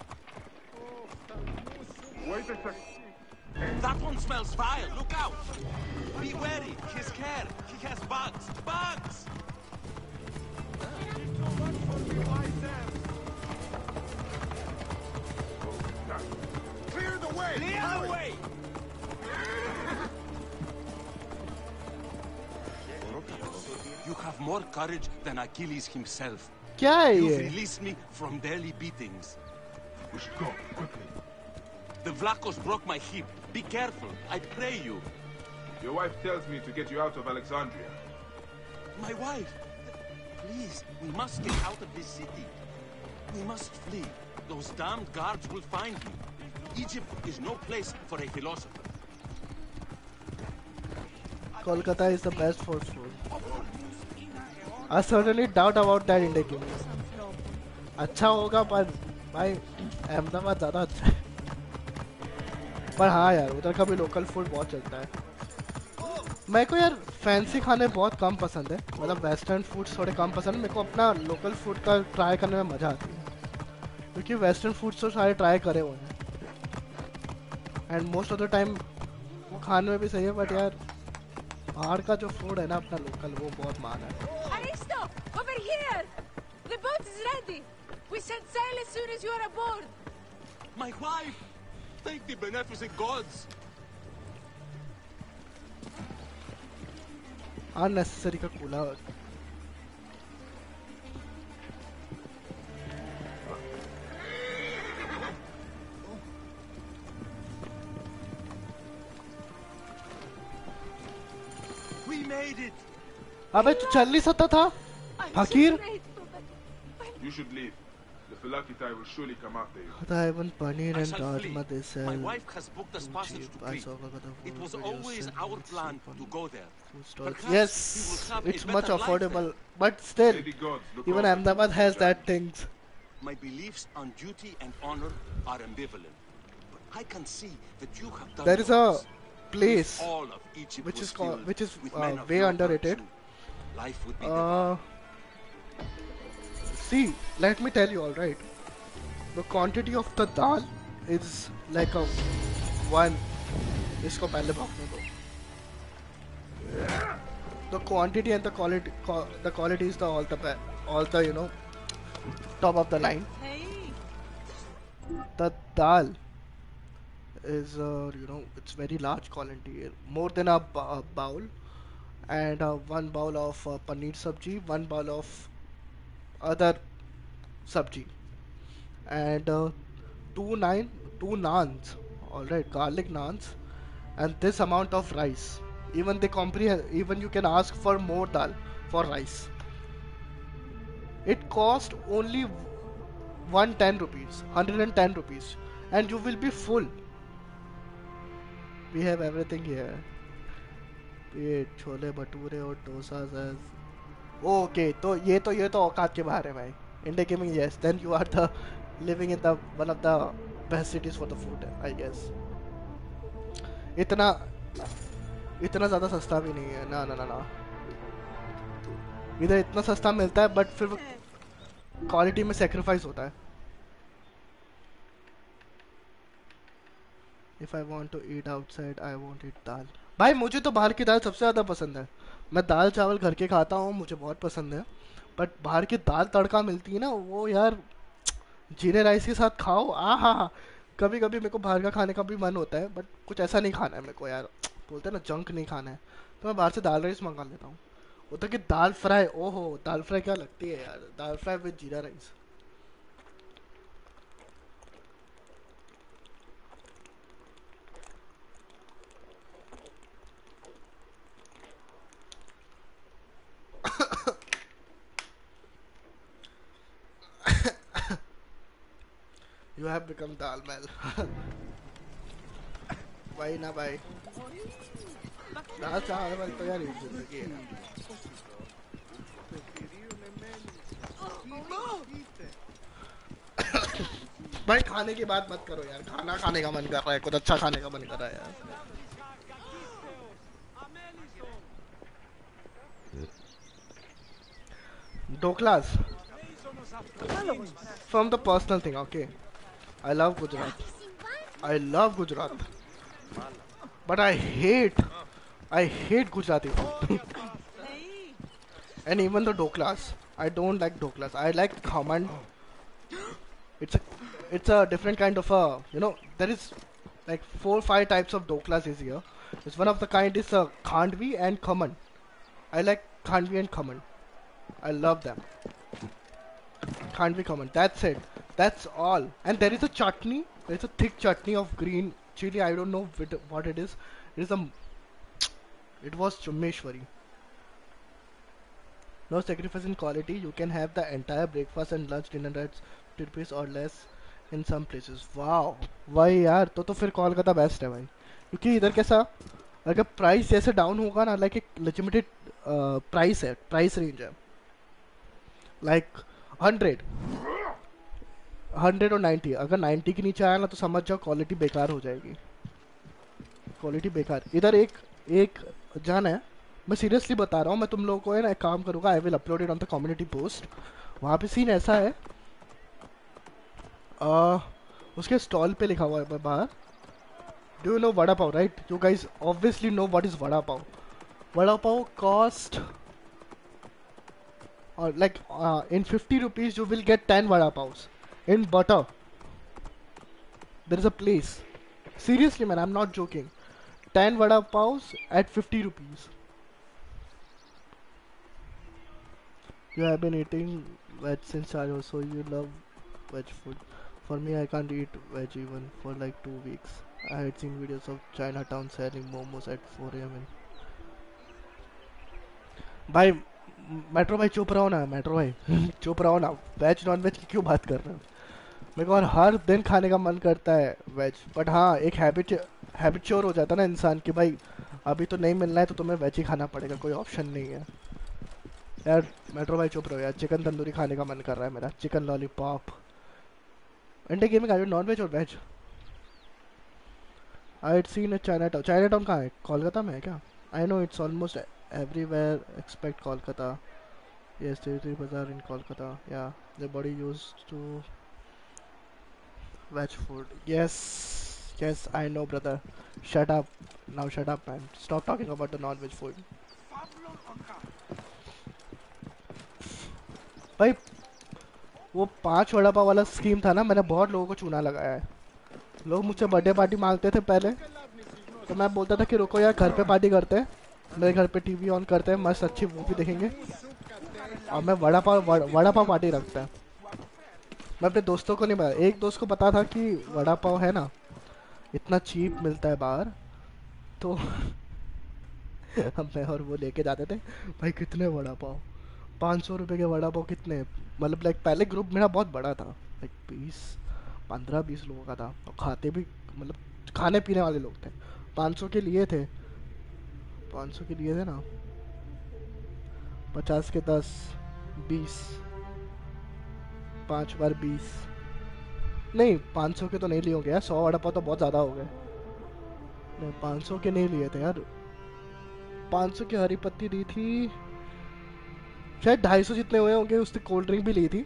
That one smells vile. Look out! Be wary. He's scared. He has bugs. Bugs! Clear the way! Clear the way! You have more courage than Achilles himself. क्या है You've ये released me from daily beatings. We should go, quickly. The Vlachos broke my hip. Be careful, I pray you. Your wife tells me to get you out of Alexandria. My wife! Please, we must get out of this city. We must flee. Those damned guards will find me. Egypt is no place for a philosopher. Kolkata is the best for food. I certainly doubt about that in the game. अच्छा होगा पर भाई अहमदाबाद ज़्यादा अच्छा है पर हाँ यार उधर का भी लोकल फूड बहुत चलता है मेरे को यार फैंसी खाने बहुत कम पसंद है मतलब वेस्टर्न फूड्स थोड़े कम पसंद है मेरे को अपना लोकल फूड का ट्राई करने में मज़ा आती है क्योंकि वेस्टर्न फूड्स तो सारे ट्राई करे हुए हैं and most of the time वो खाने में भी सही है बट यार बाहर का जो फूड है ना अपना लोकल वो बहुत मान है Aristo, over here! The boat is ready! We set sail as soon as you are aboard! My wife! Thank the beneficent gods! Unnecessary का कूला We made it! अबे तू चल नहीं सकता था फकीर You should leave. The Philakitai will surely come after you. Taiwan paneer I and shall flee. rajma they sell. My wife has booked us passage to Crete. It was always our plan to go there. Perhaps Yes, we will have it's a much better life affordable, there. but still, Lady gods, look even after Ahmedabad you. has that things. My beliefs on duty and honor are ambivalent. But I can see that you have done There is yours. a place If all of Egypt which was is called, filled which is with uh, men of way your underrated. virtue, life would be Uh, see, let me tell you, all right. The quantity of the dal is like a one. इसको पहले भागने दो. The quantity and the quality, the quality is the all the all the you know top of the line. The dal is uh, you know it's very large quantity, more than a, a bowl, and uh, one bowl of uh, paneer sabji, one bowl of other sabji, and uh, two nine two naans, all right, garlic naans, and this amount of rice. Even they comprehend, even you can ask for more dal for rice. It cost only one hundred ten rupees, one hundred ten rupees, and you will be full. We have everything here. Be it chole bhature or dosa says. Okay, तो ये तो ये तो औकात के बाहर है भाई. India Gaming, yes. Then you are the living in the one of the best cities for the food, I guess. इतना इतना ज़्यादा सस्ता भी नहीं है. ना ना ना ना. इधर इतना सस्ता मिलता है, but फिर क्वालिटी में सेक्रीफाइस होता है. If I want to eat outside, I won't eat dal. भाई मुझे तो बाहर की दाल सबसे ज़्यादा पसंद है. मैं दाल चावल घर के खाता हूँ, मुझे बहुत पसंद है. बट बाहर की दाल तड़का मिलती है ना, वो यार जीरे राइस के साथ खाओ. आ हा हा. कभी कभी मेरे को बाहर का खाने का भी मन होता है, बट कुछ ऐसा नहीं खाना है मेरे को यार. बोलते हैं ना जंक नहीं खाना है, तो मैं बाहर से दाल राइस मंगा लेता हूँ. होता कि दाल फ्राई, ओहो दाल फ्राई क्या लगती है यार. Dal fry with jeera rice. You have become dal mal. भाई ना भाई. दाल चावल तो यार एक जिंदगी है. भाई खाने की बात मत करो यार. खाना खाने का मन कर रहा है, कुछ अच्छा खाने का मन कर रहा है यार. Doklas. From the personal thing, okay. I love Gujarat. I love Gujarat. But I hate, I hate Gujarati food. And even the doklas. I don't like doklas. I like khaman. It's a, it's a different kind of a, you know, there is like four or five types of doklas is here. It's one of the kind is uh, khandvi and khaman. I like khandvi and khaman. I love them. Khandvi khaman. That's it. That's all. And there is a chutney. There is a thick chutney of green chili. I don't know what it is. It is a. It was Chummeshwari. No sacrifice in quality. You can have the entire breakfast and lunch dinner at fifty rupees or less in some places. Wow. भाई यार तो तो फिर Kolkata best है भाई. क्योंकि इधर कैसा अगर प्राइस जैसे डाउन होगा ना, लाइक एक लेजिटिमेट प्राइस है, प्राइस रेंज है लाइक हंड्रेड हंड्रेड और नाइन्टी. अगर नाइन्टी के नीचे आया ना तो समझ जाओ क्वालिटी बेकार हो जाएगी. क्वालिटी बेकार. इधर एक एक जान है, मैं सीरियसली बता रहा हूँ. मैं तुम लोगों को है ना एक काम करूँगा, I will upload it on the community post. वहाँ पे सीन ऐसा है, आ, उसके स्टॉल पे लिखा हुआ है बाहर, do you know vada pav, right? You guys obviously know what is vada pav. Vada pav cost or like uh, in fifty rupees you will get ten vada paws in butter. There is a place, seriously man, I'm not joking, ten vada paws at fifty rupees. You have been eating veg since childhood, so you love veg food. For me, I can't eat veg even for like two weeks. I had seen videos of Chinatown selling momos at four A M in. भाई metro भाई चुप रहो ना, metro भाई चुप रहो ना. Veg non veg की क्यों बात कर रहे हो? मेरे को हर दिन खाने का मन करता है वेज, बट हाँ एक हैबिट हैबिचुअर हो जाता है ना इंसान कि भाई अभी तो नहीं मिलना है तो तुम्हें वेज ही खाना पड़ेगा, कोई ऑप्शन नहीं है. यार मेट्रो भाई चुप रहो यार. चिकन तंदूरी खाने का मन कर रहा है मेरा. Chicken lollipop India gaming are you non veg और veg? I had seen a Chinatown. Chinatown कहाँ है? कोलकाता में है क्या? I know it's almost everywhere expect Kolkata. Yes Theatre Bazaar in Kolkata. Yeah, the body used to veg food. Yes, yes, I know, brother. Shut up. Now shut up, man. Stop talking about the non-veg food. भाई वो पांच वड़ा पाव वाला scheme था ना, मैंने बहुत लोगों को चूना लगाया है। लोग मुझसे बर्थडे पार्टी मांगते थे पहले, तो मैं बोलता था कि रुको यार घर पे पार्टी करते हैं, मेरे घर पे टीवी ऑन करते हैं, मस्त अच्छी मूवी देखेंगे, और मैं वड़ा पाव वड़ा पाव पार्टी रखता है। मैं अपने दोस्तों को नहीं बताया। एक दोस्त को पता था कि वड़ा पाव है ना इतना चीप मिलता है बाहर, तो हम मैं और वो लेके जाते थे। भाई कितने वड़ा पाव, पाँच सौ रुपये के वड़ा पाव कितने, मतलब लाइक पहले ग्रुप मेरा बहुत बड़ा था, लाइक बीस पंद्रह बीस लोगों का था, और खाते भी मतलब खाने पीने वाले लोग थे। पाँच सौ के लिए थे, पाँच सौ के लिए थे ना, पचास के दस, बीस, पाँच बार बीस, नहीं पाँच सौ के तो नहीं लिए होंगे यार, सौ वड़ा पाव तो बहुत ज़्यादा हो गए। नहीं पाँच सौ के नहीं लिए थे यार, पाँच सौ की हरी पत्ती दी थी, शायद ढाई सौ जितने हुए होंगे। उसने कोल्ड ड्रिंक भी ली थी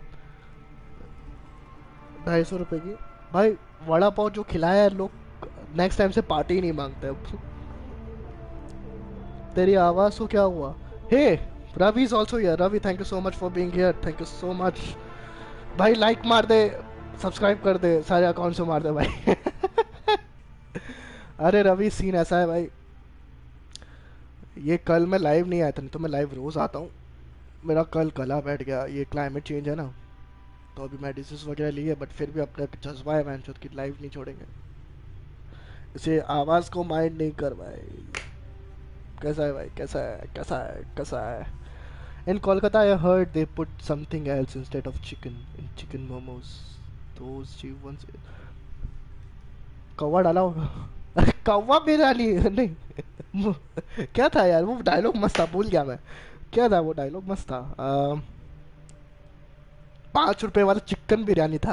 ढाई सौ रुपये की। भाई वड़ा पाव जो खिलाया है, लोग नेक्स्ट टाइम से पार्टी ही नहीं मांगते अब। तेरी आवाज़ को क्या हुआ? Hey Ravi is also here. Ravi thank you so much for being here, thank you so much भाई। लाइक मार दे, सब्सक्राइब कर दे, सारे अकाउंट से मार दे भाई। अरे रवि सीन ऐसा है भाई, ये कल मैं लाइव नहीं आया था, नहीं तो मैं लाइव रोज़ आता हूँ। मेरा कल गला बैठ गया, ये क्लाइमेट चेंज है ना, तो अभी मेडिसिन वगैरह ली है, बट फिर भी अपना जज्बा है मैंने की लाइव नहीं छोड़ेंगे। इसे आवाज़ को माइंड नहीं कर भाई। कैसा है भाई, कैसा है, कैसा है, कैसा है? In Kolkata I heard they put something else instead of chicken in chicken momos. Those cheap ones कौवा डाला होगा। कौवा बिरयानी नहीं क्या था यार वो डायलॉग मस्त था, भूल गया मैं क्या था वो डायलॉग, मस्त था। पाँच रुपए वाला चिकन बिरयानी था।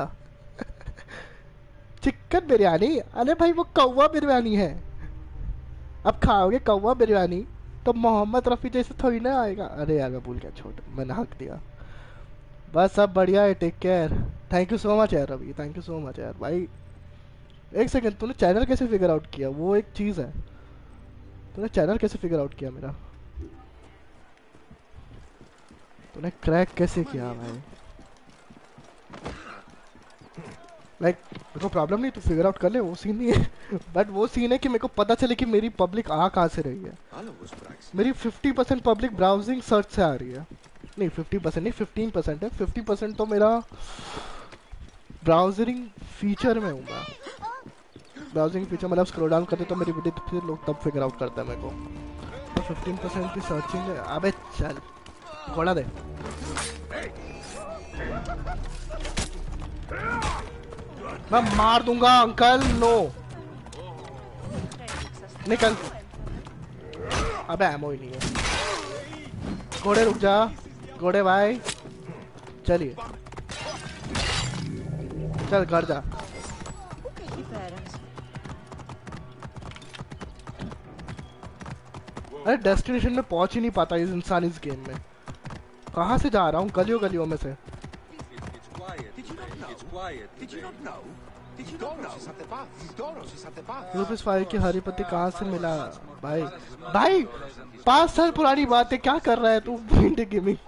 चिकन बिरयानी, अरे भाई वो कौवा बिरयानी है। अब खाओगे कौवा बिरयानी तो मोहम्मद रफ़ी जैसे थोड़ी ना आएगा। अरे यार मैं भूल गया, छोड़ मैंने हक दिया। बस सब बढ़िया है, take care. Thank you so much यार Ravi, thank you so much यार भाई। एक सेकंड, तूने चैनल कैसे फिगर आउट किया? वो एक चीज़ है, तूने चैनल कैसे फिगर आउट किया मेरा? तूने क्रैक कैसे किया भाई? लाइक like, मेरे को प्रॉब्लम नहीं, तू फिगर आउट कर ले, वो सीन नहीं है। बट वो सीन है कि मेरे को पता चले कि मेरी पब्लिक आ कहाँ से रही है। मेरी fifty percent public browsing search से आ रही है। नहीं फिफ्टी परसेंट नहीं, फिफ्टीन परसेंट है। फिफ्टी परसेंट तो मेरा ब्राउजिंग फीचर में हूँ मैं। ब्राउजिंग फीचर मतलब स्क्रॉल डाउन करते तो मेरी वीडियो फिर लोग तब फिगर आउट करते हैं मेरे को। तो फिफ्टीन परसेंट की सर्चिंग है। अबे चल घोड़ा दे। मैं मार दूंगा अंकल, नो निकल। अबे एमो ही नहीं है। घोड़े रुक जा, घोड़े भाई चलिए चल घर जा। अरे डेस्टिनेशन में पहुंच ही नहीं पाता इस इंसान इस गेम में। कहाँ से जा रहा हूँ? गलियों गलियों में से। रूपीस फाइव की हरी पत्ती कहाँ से मिला भाई? भाई पाँच साल पुरानी बात है, क्या कर रहा है तू? Gaming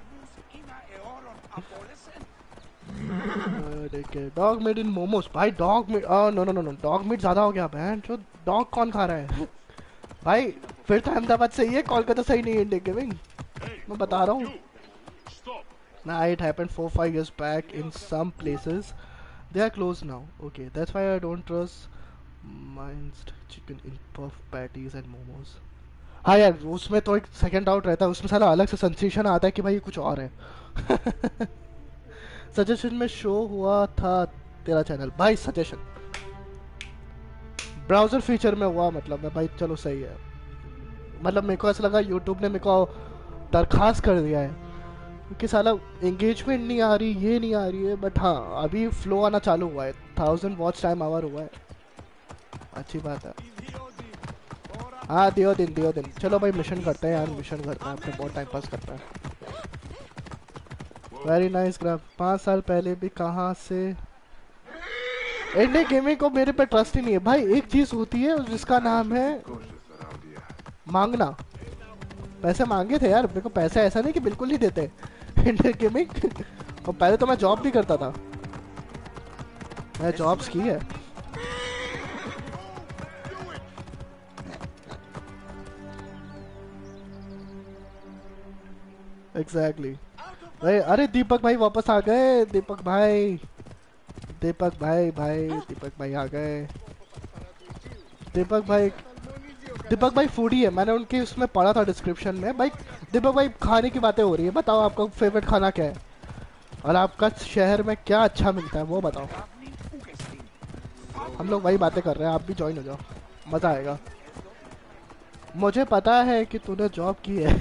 dog meat in momos भाई। Dog meat no no no no dog meat ज्यादा हो गया बहन। जो डॉग कौन खा रहा है भाई? फिर तो अहमदाबाद सही है, कोलकाता सही नहीं है इंडिया गेमिंग, मैं बता रहा हूँ ना। It happened four five years back in some places. They are closed now. Okay, that's why I don't trust minced chicken in puff patties and momos. हाँ यार उसमें तो एक सेकंड आउट रहता है, उसमें सारा अलग से सेंसेशन आता है कि भाई ये कुछ और है। सजेशन में शो हुआ था तेरा चैनल भाई। सजेशन ब्राउजर फीचर में हुआ मतलब मैं भाई, चलो सही है। मतलब मेरे को ऐसा लगा यूट्यूब ने मेरे को दरखास्त कर दिया है क्योंकि साला एंगेजमेंट नहीं आ रही, ये नहीं आ रही है, बट हाँ अभी फ्लो आना चालू हुआ है, थाउजेंड वॉच टाइम आवर हुआ है, अच्छी बात है। हाँ दियो दिन दियो दिन। चलो भाई मिशन करते हैं यार, मिशन करते हैं, आपने बहुत टाइम पास करता है। Very nice graph. पाँच साल पहले भी कहाँ से इंडिया गेमिंग को मेरे पे ट्रस्ट ही नहीं है भाई। एक चीज होती है जिसका नाम है मांगना। पैसे मांगे थे यार मेरे को, पैसे ऐसा नहीं कि बिल्कुल नहीं देते इंडिया गेमिंग। और पहले तो मैं जॉब भी करता था, मैं जॉब्स की है। Exactly exactly. भाई अरे दीपक भाई वापस आ गए। दीपक भाई दीपक भाई भाई दीपक भाई आ गए। दीपक भाई दीपक भाई फूडी है, मैंने उनके उसमें पढ़ा था डिस्क्रिप्शन में। भाई दीपक भाई खाने की बातें हो रही है, बताओ आपका फेवरेट खाना क्या है और आपका शहर में क्या अच्छा मिलता है वो बताओ। हम लोग वही बातें कर रहे हैं, आप भी ज्वाइन हो जाओ, मजा आएगा। मुझे पता है कि तूने जॉब की है।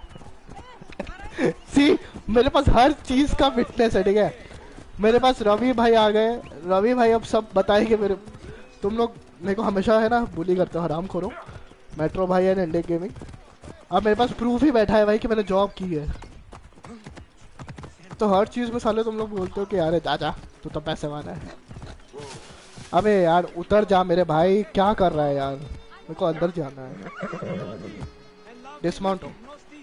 सी मेरे पास हर चीज का फिटनेस है, ठीक है। मेरे पास रवि भाई आ गए, रवि भाई अब सब बताएंगे मेरे। तुम लोग मेरे को हमेशा है ना बुली करते हो, हराम खोरो। मेट्रो भाई एंड इंडिया गेमिंग, अब मेरे पास प्रूफ ही बैठा है भाई कि मैंने जॉब की है। तो हर चीज में साले तुम लोग बोलते हो कि यार जा जा तू तो पैसे वाला है। अबे यार उतर जा मेरे भाई, क्या कर रहा है यार, मेरे को अंदर जाना है। डिसमाउंट हो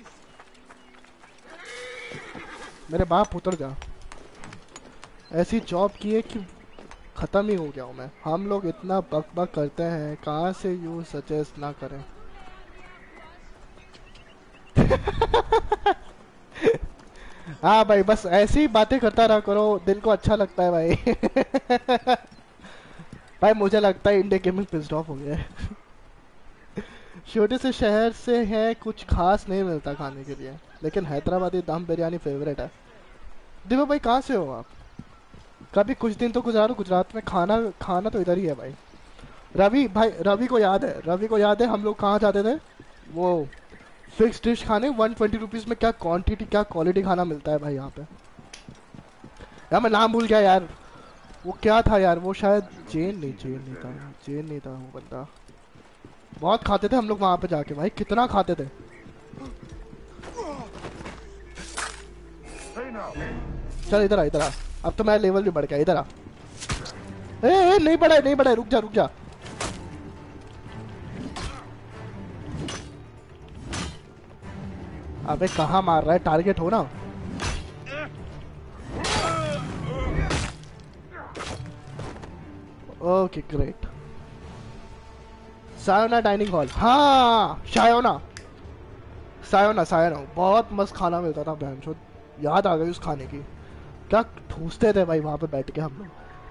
मेरे बाप, उतर जा। ऐसी जॉब की है कि खत्म ही हो गया हूँ मैं। हम लोग इतना बक बक करते हैं, कहाँ से यूँ सजेस्ट ना करें। हाँ भाई बस ऐसी ही बातें करता रहा करो, दिल को अच्छा लगता है भाई। भाई मुझे लगता है इंडिया गेमिंग पिस्ड ऑफ हो गया है। छोटे से शहर से है, कुछ खास नहीं मिलता खाने के लिए, लेकिन हैदराबादी दम बिरयानी फेवरेट है। दिव्या भाई कहाँ से हो आप? कभी कुछ दिन तो गुजारो गुजरात में, खाना खाना तो इधर ही है भाई। रवि भाई, रवि को याद है, रवि को याद है हम लोग कहाँ जाते थे वो फिक्स डिश खाने। वन ट्वेंटी रुपीज में क्या क्वांटिटी क्या क्वालिटी खाना मिलता है भाई यहाँ पे। यार मैं नाम भूल गया यार, वो क्या था यार, वो शायद जैन नहीं जैन नहीं था जैन नहीं था वो बंदा। बहुत खाते थे हम लोग वहां पे जाके भाई, कितना खाते थे। चल इधर आ, इधर आ, अब तो मेरा लेवल भी बढ़ गया। इधर आ। ए, ए नहीं बढ़ा नहीं बढ़ा, रुक जा रुक जा। अबे कहाँ मार रहा है, टारगेट हो ना। Okay great. Sayona dining hall, हाँ सायोना सायोना सायोना बहुत मस्त खाना मिलता था बहन चोद, याद आ गई उस खाने की। क्या ठूसते थे भाई वहां पे बैठ के हम लोग।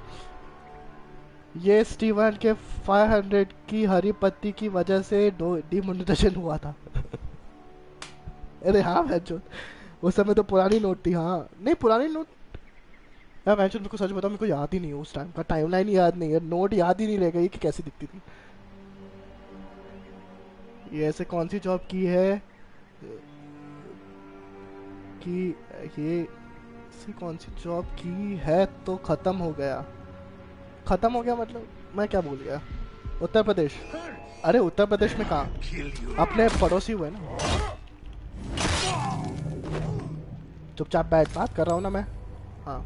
ये स्टीवन के पाँच सौ की हरी पत्ती की वजह से डिमोनेटाइजेशन हुआ था। अरे हाँ बहन, उस समय तो पुरानी नोट थी। हाँ नहीं पुरानी नोट यार बहन, मेरे को सच बताओ मेरे को याद ही नहीं है उस टाइम का, टाइमलाइन याद नहीं है, नोट याद ही नहीं रह गई कि कैसी दिखती थी। ये ऐसे कौन सी जॉब की है कि ये ऐसी कौन सी जॉब की है तो खत्म हो गया। खत्म हो गया मतलब मैं क्या भूल गया। उत्तर प्रदेश, अरे उत्तर प्रदेश में कहाँ, अपने पड़ोसी हुए ना। चुपचाप बैठ, बात कर रहा हूँ ना मैं। हाँ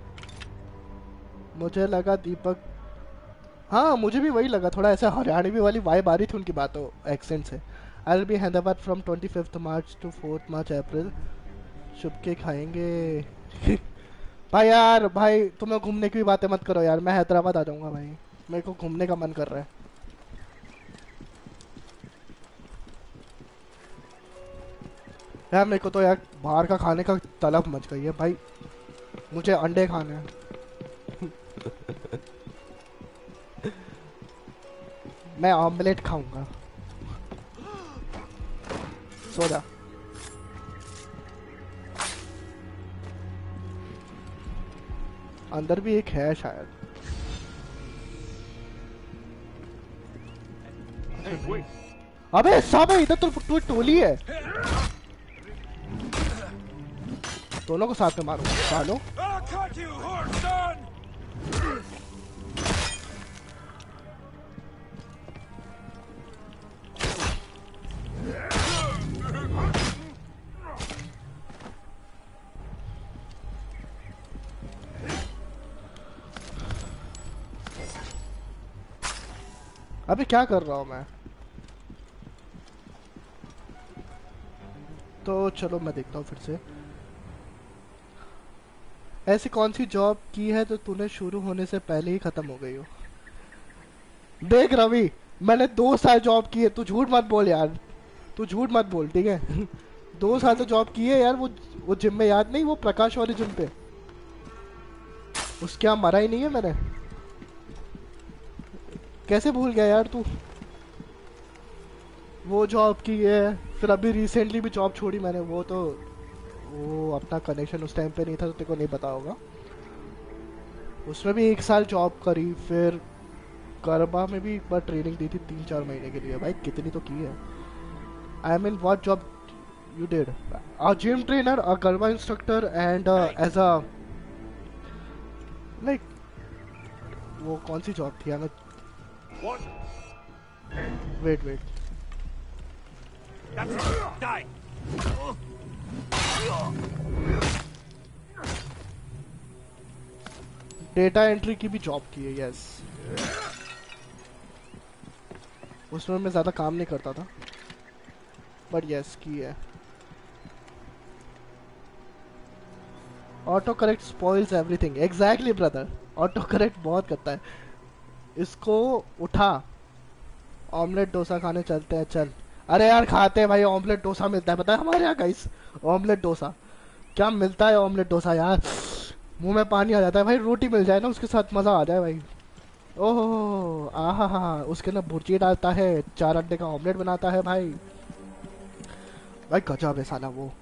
मुझे लगा दीपक, हाँ मुझे भी वही लगा, थोड़ा ऐसा हरियाणवी वाली वाइब आ रही थी उनकी बातों एक्सेंट से। I will be Hyderabad from twenty fifth March to fourth March April. चुप के खाएंगे। भाई यार भाई तुम्हें घूमने की भी बातें मत करो यार, मैं हैदराबाद आ जाऊंगा भाई, मेरे को घूमने का मन कर रहा है। यार मेरे को तो यार बाहर का खाने का तलब मच गई है भाई, मुझे अंडे खाने हैं। मैं ऑमलेट खाऊंगा। सो जा। अंदर भी एक है शायद। अबे साबे इधर तो टोली है। दोनों को साथ में मारो सालो। I'll cut you, horse son! अबे क्या कर रहा हूँ मैं? तो चलो मैं देखता हूँ फिर से। ऐसी कौन सी जॉब की है जो तूने शुरू होने से पहले ही खत्म हो गई हो? देख रवि, मैंने दो साल जॉब की है, तू झूठ मत बोल यार, तू झूठ मत बोल, ठीक है? दो साल तो जॉब की है यार। वो वो जिम में याद नहीं, वो प्रकाश वाले जिम पे, उसके यहाँ मरा ही नहीं है मैंने। कैसे भूल गया यार तू? वो जॉब की है, फिर अभी रिसेंटली भी जॉब छोड़ी मैंने। वो तो वो अपना कनेक्शन उस टाइम पे नहीं था तो तेरे को नहीं पता होगा। उसमें भी एक साल जॉब करी, फिर करबा में भी एक बार ट्रेनिंग दी थी तीन चार महीने के लिए। भाई कितनी तो की है। I mean what job you did? A gym trainer, a Garba instructor and as a like, वो कौन सी जॉब थी? Wait wait Die! Data entry की भी जॉब की है, यस। उसमें मैं ज्यादा काम नहीं करता था, बट यस की है। Auto correct spoils everything. Exactly brother, auto correct बहुत करता है। इसको उठा, ऑमलेट डोसा खाने चलते हैं, चल। अरे यार खाते हैं भाई, ऑमलेट डोसा मिलता है, पता है हमारे यहाँ गाइस? ऑमलेट डोसा क्या मिलता है? ऑमलेट डोसा यार, मुंह में पानी आ जाता है भाई। रोटी मिल जाए ना उसके साथ, मजा आ जाए भाई। ओह आहा हा, उसके ना भुर्जी डालता है, चार अंडे का ऑमलेट बनाता है भाई। भाई गजब है साला वो।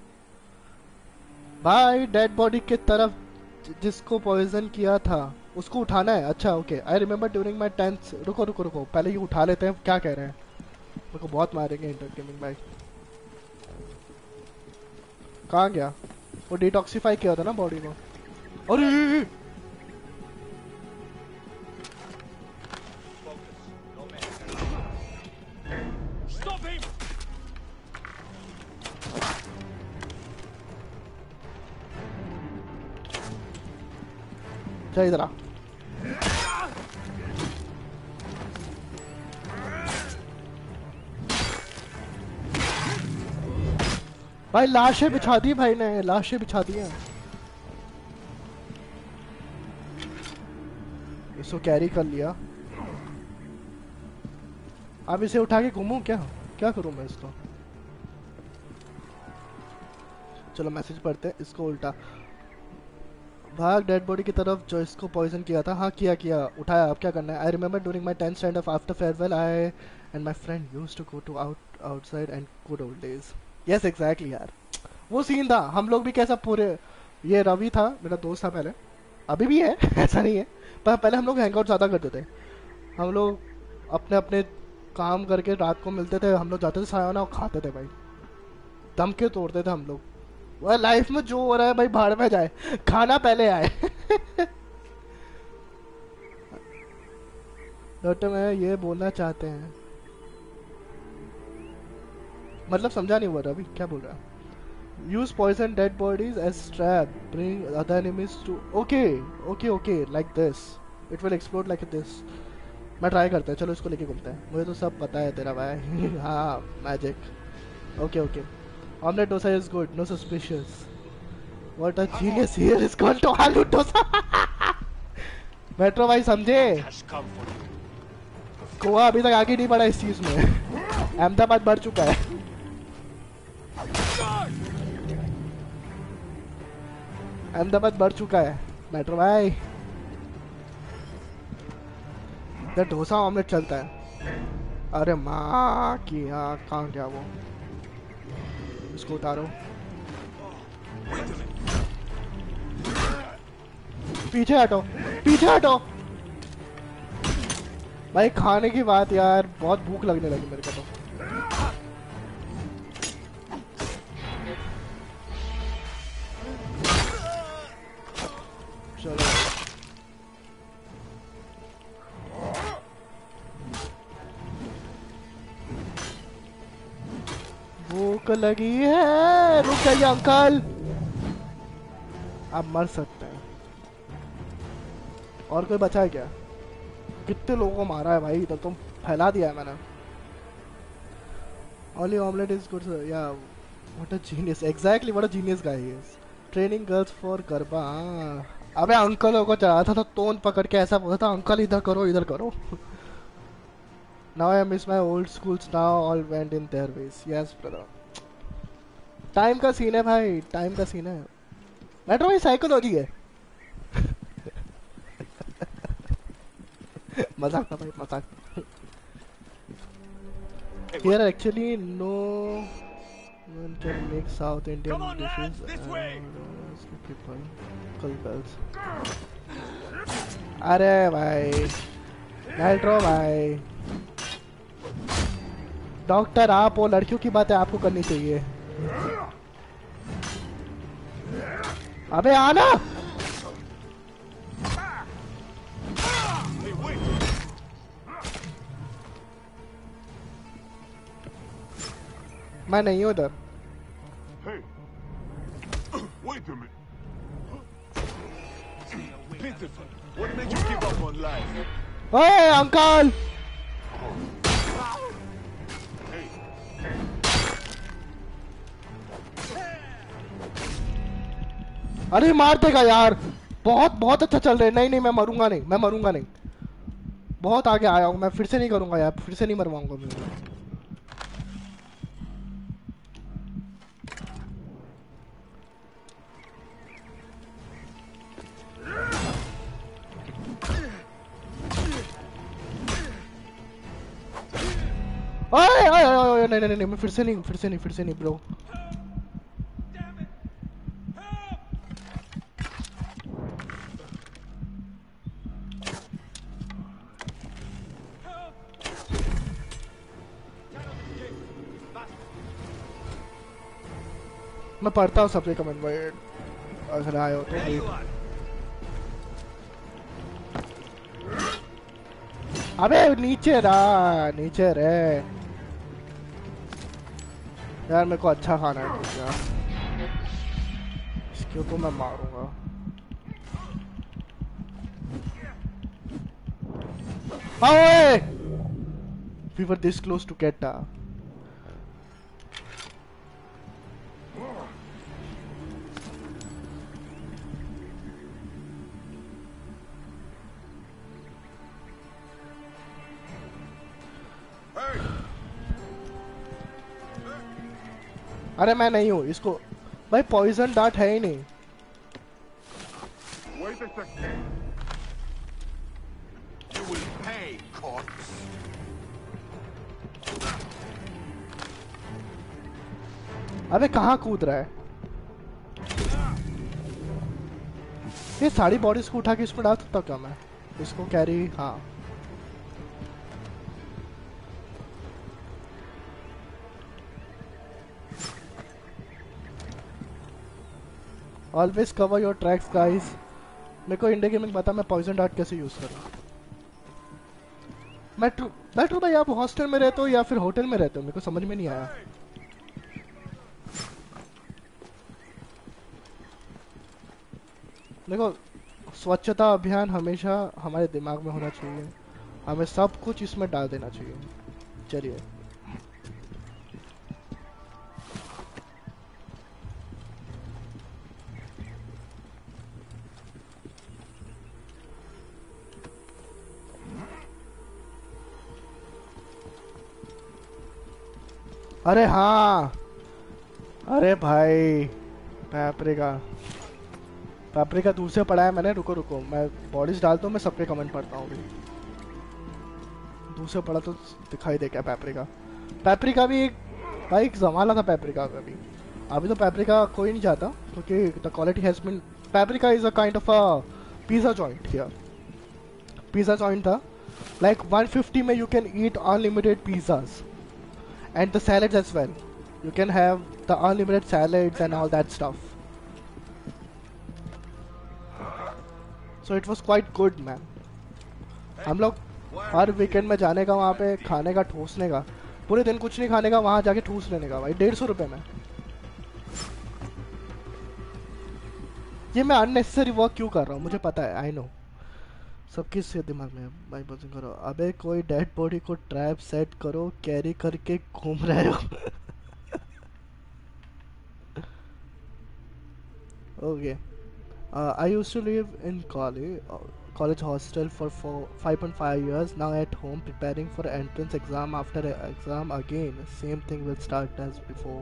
भाई डेड बॉडी की तरफ जिसको पॉइजन किया था उसको उठाना है। अच्छा okay, I remember during my tenth. रुको रुको रुको, पहले ये उठा लेते हैं। क्या कह रहे हैं? मेरे को बहुत मारेंगे इंटरटेनिंग भाई। कहाँ गया? वो डिटॉक्सिफाई किया था ना बॉडी को। अरे Stop him! चल इधर आ। भाई लाशें बिछा दी भाई ने, लाशें बिछा दी हैं। इसको कैरी कर लिया। अब इसे उठा के घूमूं क्या? क्या करूं मैं इसको? चलो मैसेज पढ़ते हैं। इसको उल्टा भाग डेड बॉडी की तरफ जो इसको पॉइजन किया था। हाँ किया किया, उठाया। अब क्या करना है? I remember during my tenth stand off after farewell I and my friend used to go to out outside and good old days. Yes exactly यार, वो सीन था। हम लोग भी कैसा पूरे, ये रवि था मेरा दोस्त था पहले, अभी भी है ऐसा नहीं है, पर पहले हम लोग हैंगआउट ज़्यादा करते थे। हम लोग अपने अपने काम करके रात को मिलते थे, हम लोग जाते थे सायाना और खाते थे भाई, दम के तोड़ते थे हम लोग। वह लाइफ में जो हो रहा है भाई भाड़ में जाए, खाना पहले आए। डॉक्टर मैं ये बोलना चाहते हैं, मतलब समझा नहीं हुआ रवि क्या बोल रहा है। Use poison dead bodies as trap, bring other enemies to. Okay okay okay like this, it will explode like this. मैं ट्राई करता है, चलो इसको लेके घूमते हैं। मुझे तो सब पता है तेरा भाई। हाँ magic. Okay okay, omelette dosa is good, no suspicious. What a genius here is gone to aloo dosa. Metro भाई समझे, गोवा अभी तक आगे नहीं बढ़ा इस चीज में, अहमदाबाद बढ़ चुका है। अहमदाबाद बढ़ चुका है मेट्रो भाई। इधर डोसा ऑमलेट चलता है। अरे माँ की यहाँ कहाँ गया वो? इसको उतारो, पीछे हटो पीछे हटो। भाई खाने की बात यार, बहुत भूख लगने लगी मेरे को तो। को लगी है। रुक जाइए अंकल, आप मर सकते हैं। और कोई बचा है क्या? कितने लोगों को मारा है भाई, इधर तो फैला दिया है मैंने। Only omelette is good, sir. Yeah, what a genius. Exactly, what a genius guy he is. Training girls for garba. अबे अंकलों को चढ़ाता था, तोन पकड़ के ऐसा बोलता था, अंकल इधर करो इधर करो। Now I miss my old schools. Now all went in their ways. Yes, brother. Time का सीन है भाई, टाइम का सीन है। मेट्रो में साइकोलॉजी है। मजाक था भाई, मजाक। Here actually no one can make South Indian dishes. People, culpels. अरे भाई, मेट्रो भाई। डॉक्टर आप, वो लड़कियों की बातें आपको करनी चाहिए। अबे आना। मैं नहीं हूँ उधर। Hey, wait a minute. Pitiful. What made you give up on life? ओए अंकल। अरे मार देगा यार, बहुत बहुत अच्छा चल रहे हैं। नहीं नहीं मैं मरूंगा नहीं, मैं मरूंगा नहीं, बहुत आगे आया हूँ मैं। फिर से नहीं करूंगा यार, फिर से नहीं मरवाऊंगा मैं। ओए ओए ओए नहीं नहीं नहीं, मैं फिर से नहीं, फिर से नहीं, फिर से नहीं ब्रो। मैं पढ़ता हूँ सबसे कमेंट में, अगर आए हो तो वेट। अबे नीचे रहा, नीचे रहे यार। मेरे को अच्छा खाना है कुछ यार, इसको तो मैं मारूंगा। ओए we were this close to Keta. अरे मैं नहीं हूँ इसको भाई, पॉइजन डार्ट है ही नहीं। Wait a second. You will pay, corpse. अबे कहाँ कूद रहा है ये? सारी बॉडीज को उठा के इसको डाल सकता क्या मैं? इसको कैरी, हाँ always cover your tracks guys. मेरे को इंडिया गेमिंग बता मैं पॉइजन डार्ट कैसे यूज करूँ। मेट्रो मेट्रो भाई आप हॉस्टल में रहते हो या फिर होटल में रहते हो? मेरे को समझ में नहीं आया। देखो स्वच्छता अभियान हमेशा हमारे दिमाग में होना चाहिए, हमें सब कुछ इसमें डाल देना चाहिए। चलिए अरे हाँ, अरे भाई पैप्रिका, पैप्रिका दूर से पढ़ा है मैंने। रुको रुको मैं बॉडीज डालता हूँ, मैं सबके कमेंट पढ़ता हूँ। दूर से पढ़ा तो दिखाई दे क्या पैप्रिका। पैप्रिका भी एक भाई एक जमाना था पैप्रिका का भी। अभी तो पैप्रिका कोई नहीं चाहता क्योंकि the quality has been. Paprika is a kind of a pizza joint here. Pizza joint था लाइक one fifty में you can eat unlimited pizzas and the salads as well. You can have the unlimited salads and all that stuff. So it was quite good man. हम लोग हर weekend में जाने का वहाँ पे खाने का, ठोसने का। पूरे दिन कुछ नहीं खाने का, वहां जाके ठूस लेने का भाई डेढ़ सौ रुपए में। ये मैं अननेसेसरी वर्क क्यों कर रहा हूँ मुझे पता है, आई नो। सबके से दिमाग में भाई बस करो। अबे कोई डेड बॉडी को ट्रैप सेट करो, कैरी करके घूम रहे हो। Okay, I used to live in college college hostel for four, five point five years. Now at home preparing for entrance exam. After exam again same thing will start as before.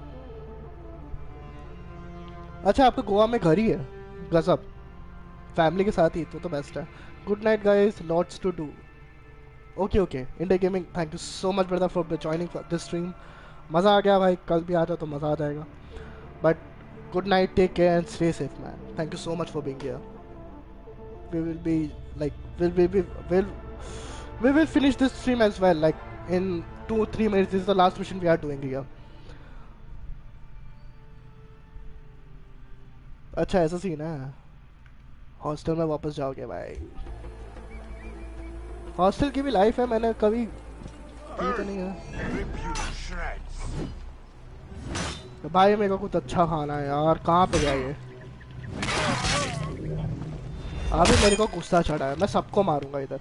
अच्छा आपको गोवा में घर ही है, गजब, family के साथ ही, तो तो बेस्ट है। Good night guys, lots to do. Okay okay, India gaming thank you so much brother for joining this stream. मज़ा आ गया भाई, कल भी आ जाओ तो मज़ा आ जाएगा। But good night, take care and stay safe man. Thank you so much for being here. We will be like we'll we will we'll we will finish this stream as well, like in two three minutes. This is the last mission we are doing here. अच्छा ऐसा scene है, hostel में वापस जाओगे भाई। Hostel की भी life है, मैंने कभी की तो नहीं है भाई। मेरे को कुछ अच्छा खाना है यार, कहाँ पे गया ये? अभी मेरे को गुस्सा चढ़ा है, मैं सबको मारूंगा इधर।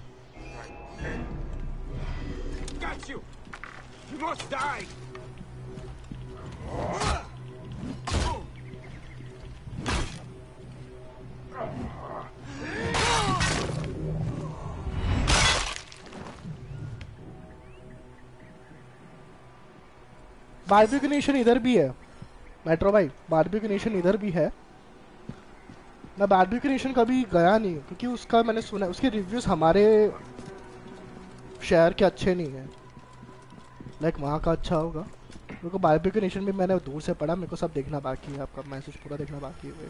बारबेक्यू नेशन इधर भी है मेट्रो भाई, बारबेक्यू नेशन इधर भी है। मैं बारबेक्यू नेशन कभी गया नहीं क्योंकि उसका मैंने सुना है उसके रिव्यूज हमारे शहर के अच्छे नहीं हैं। लाइक वहाँ का अच्छा होगा। मेरे को बारबेक्यू नेशन भी मैंने दूर से पढ़ा, मेरे को सब देखना बाकी है, आपका मैसेज पूरा देखना बाकी है।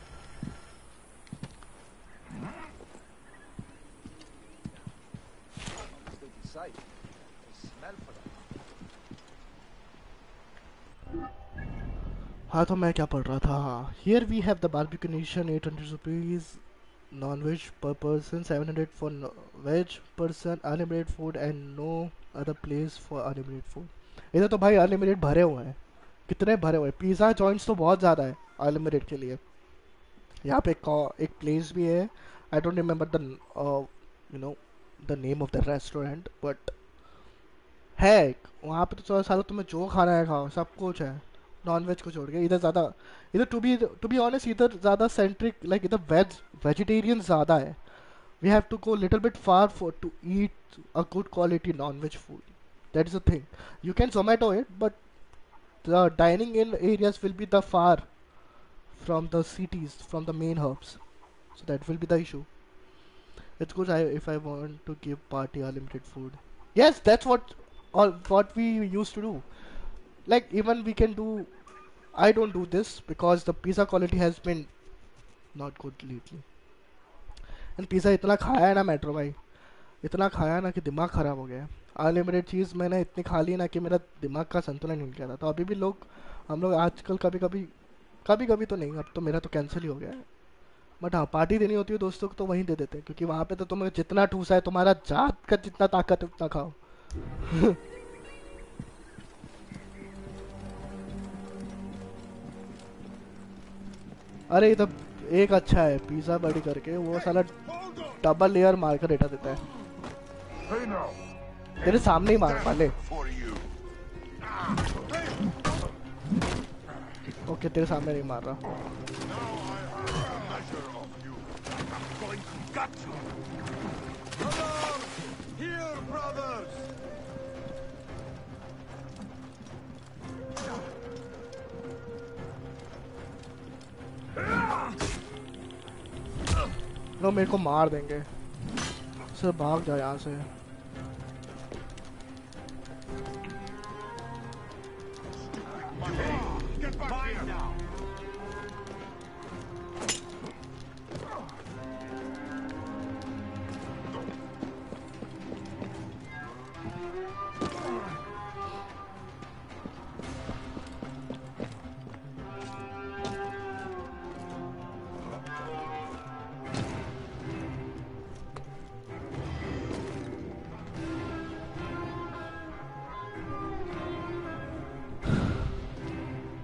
हाँ तो मैं क्या पढ़ रहा था, हाँ here we have the Barbeque Nation, eight hundred rupees non veg per person, seven hundred for veg person, unlimited food and no other place for unlimited food. इधर तो भाई अनलिमिटेड भरे हुए हैं, कितने भरे हुए हैं। पिज़्ज़ा जॉइंट्स तो बहुत ज़्यादा है अनलिमिटेड के लिए। यहाँ पे एक, एक प्लेस भी है, I don't remember the you know the name of the restaurant, but है वहाँ पे तो सारा तुम्हें जो खाना है खाओ, सब कुछ है नॉन वेज को छोड़ के। इधर ज़्यादा, इधर to be to be honest इधर ज़्यादा सेंट्रिक, लाइक इधर वेज वेजिटेरियन ज़्यादा है। We have to go little bit far for to eat a good quality non veg food, that is a thing. You can Zomato it but the dining in areas will be the far from the cities, from the main hubs, so that will be the issue. It's good I, if I want to give party unlimited food. Yes, that's what all what we used to do. Like even we can do, I don't do this because the pizza quality has been not good lately. And pizza इतना खाया है ना metro भाई, इतना खाया ना कि दिमाग ख़राब हो गया है। अनलिमिटेड चीज़ मैंने इतनी खा ली ना कि मेरा दिमाग का संतुलन हिल गया था। तो अभी भी लोग, हम लोग आजकल कभी कभी कभी कभी तो नहीं, अब तो मेरा तो कैंसिल ही हो गया है। बट हाँ पार्टी देनी होती है दोस्तों को तो वहीं दे देते हैं, क्योंकि वहाँ पे तो तुम्हें जितना ठूसा है, तुम्हारा जात का जितना ताकत है उतना खाओ। अरे इधर एक अच्छा है पिज़्ज़ा बड़ी करके, वो साला डबल लेयर मार कर रेटा देता है। तेरे सामने ही मार पाले। ओके तेरे सामने नहीं मार रहा। लो मेरे को मार देंगे, सर भाग जाओ यहाँ से।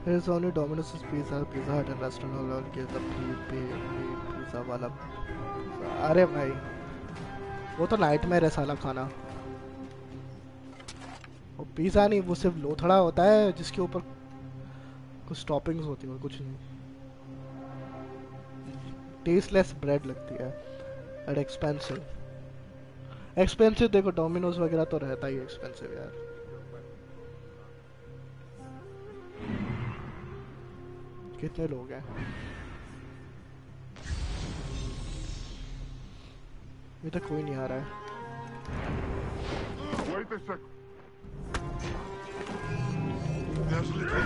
There's only Domino's Pizza, Pizza Hut and restaurant all all give the free pay pizza वाला pizza. अरे भाई वो तो नाइटमेयर है साला खाना। वो पिज़्ज़ा नहीं, वो सिर्फ लोथड़ा होता है जिसके ऊपर कुछ टॉपिंग्स होती हैं, कुछ नहीं। टेस्टलेस ब्रेड लगती है एंड एक्सपेंसिव। एक्सपेंसिव देखो डोमिनोज वगैरह तो रहता ही एक्सपेंसिव यार। कितने लोग हैं? ये तक कोई नहीं आ रहा है। Wait a sec. There's little.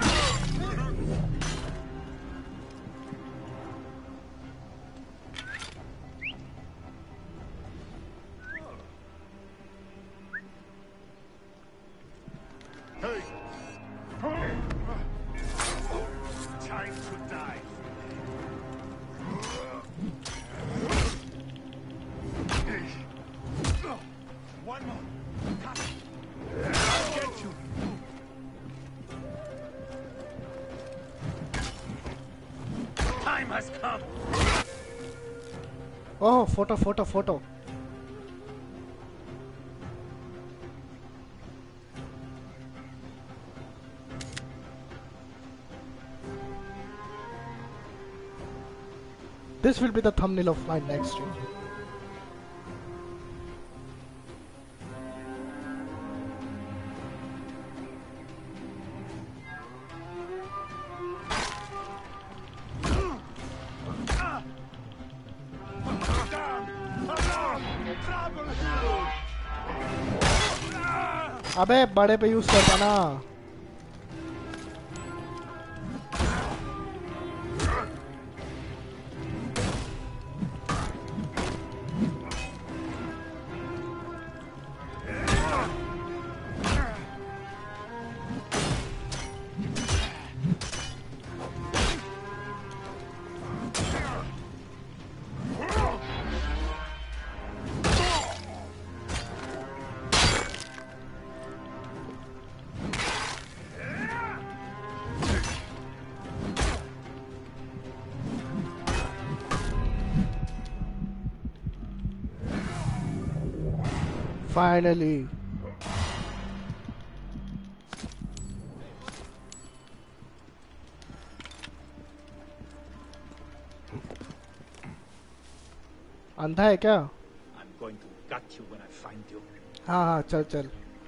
Hey! Time to die. One more. I'll get you. Time has come. Oh, photo, photo, photo. This will be the thumbnail of my next stream. अबे बड़े पे यूज करता ना। Finally. अंधा है क्या? I'm going to gut you when I find you. हाँ हाँ चल चल।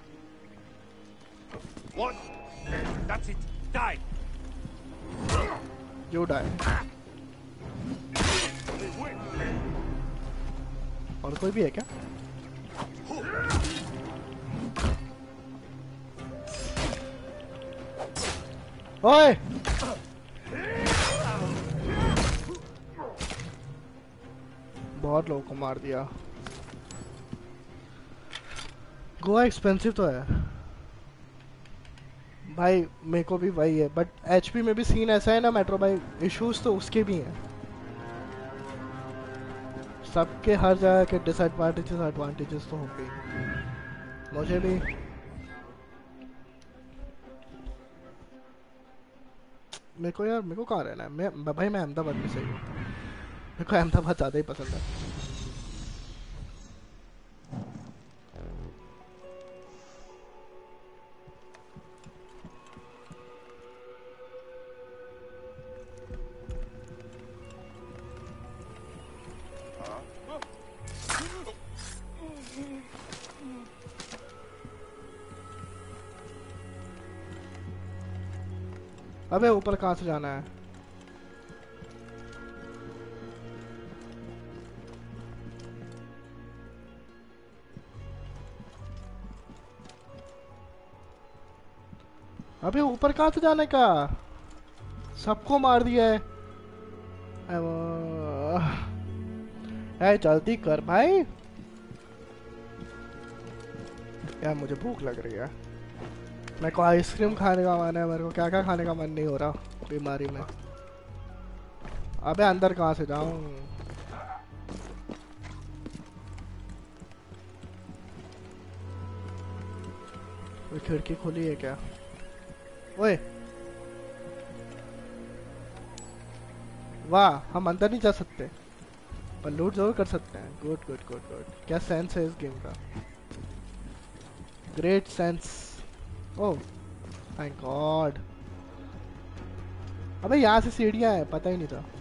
What? That's it. Die. You die. और कोई भी है क्या? ओए! बहुत लोगों को मार दिया। गोवा एक्सपेंसिव तो है भाई, मेरे को भी वही है, बट एचपी में भी सीन ऐसा है ना मेट्रो भाई, इश्यूज तो उसके भी हैं। सबके हर जगह के डिसएडवांटेजेस एडवांटेजेस तो होंगे ही। मुझे भी मेरे को यार मेरे को कहाँ रहना है? मैं भाई मैं अहमदाबाद में सही हूँ। मेरे को अहमदाबाद ज़्यादा ही पसंद है। अबे ऊपर कहाँ से जाना है? अबे ऊपर कहाँ से जाने का? सबको मार दिया है। है जल्दी कर भाई। यार मुझे भूख लग रही है। मेरे को आइसक्रीम खाने का मन है, मेरे को क्या क्या खाने का मन नहीं हो रहा बीमारी में। अबे अंदर कहाँ से जाऊं? कोई खिड़की खुली है क्या? ओए वाह, हम अंदर नहीं जा सकते पर लूट जरूर कर सकते हैं। Good good good good. क्या सेंस है इस गेम का, great sense. Oh thank God. अबे यहाँ से सीढ़ियाँ हैं, पता ही नहीं था।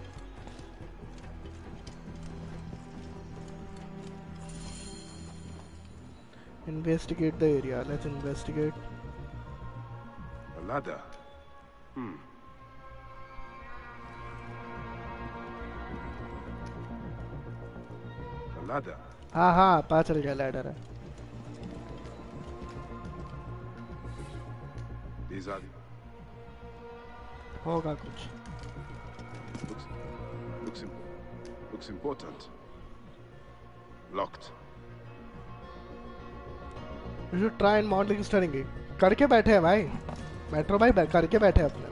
Investigate the area. Let's investigate. A ladder. Hmm. A ladder. हाँ हाँ पता चल गया, लैडर है। These are. होगा कुछ। Looks. Looks. Looks important. Locked. You should try and modeling steering. करके बैठे हैं भाई, मेट्रो भाई करके बैठे हैं अपने।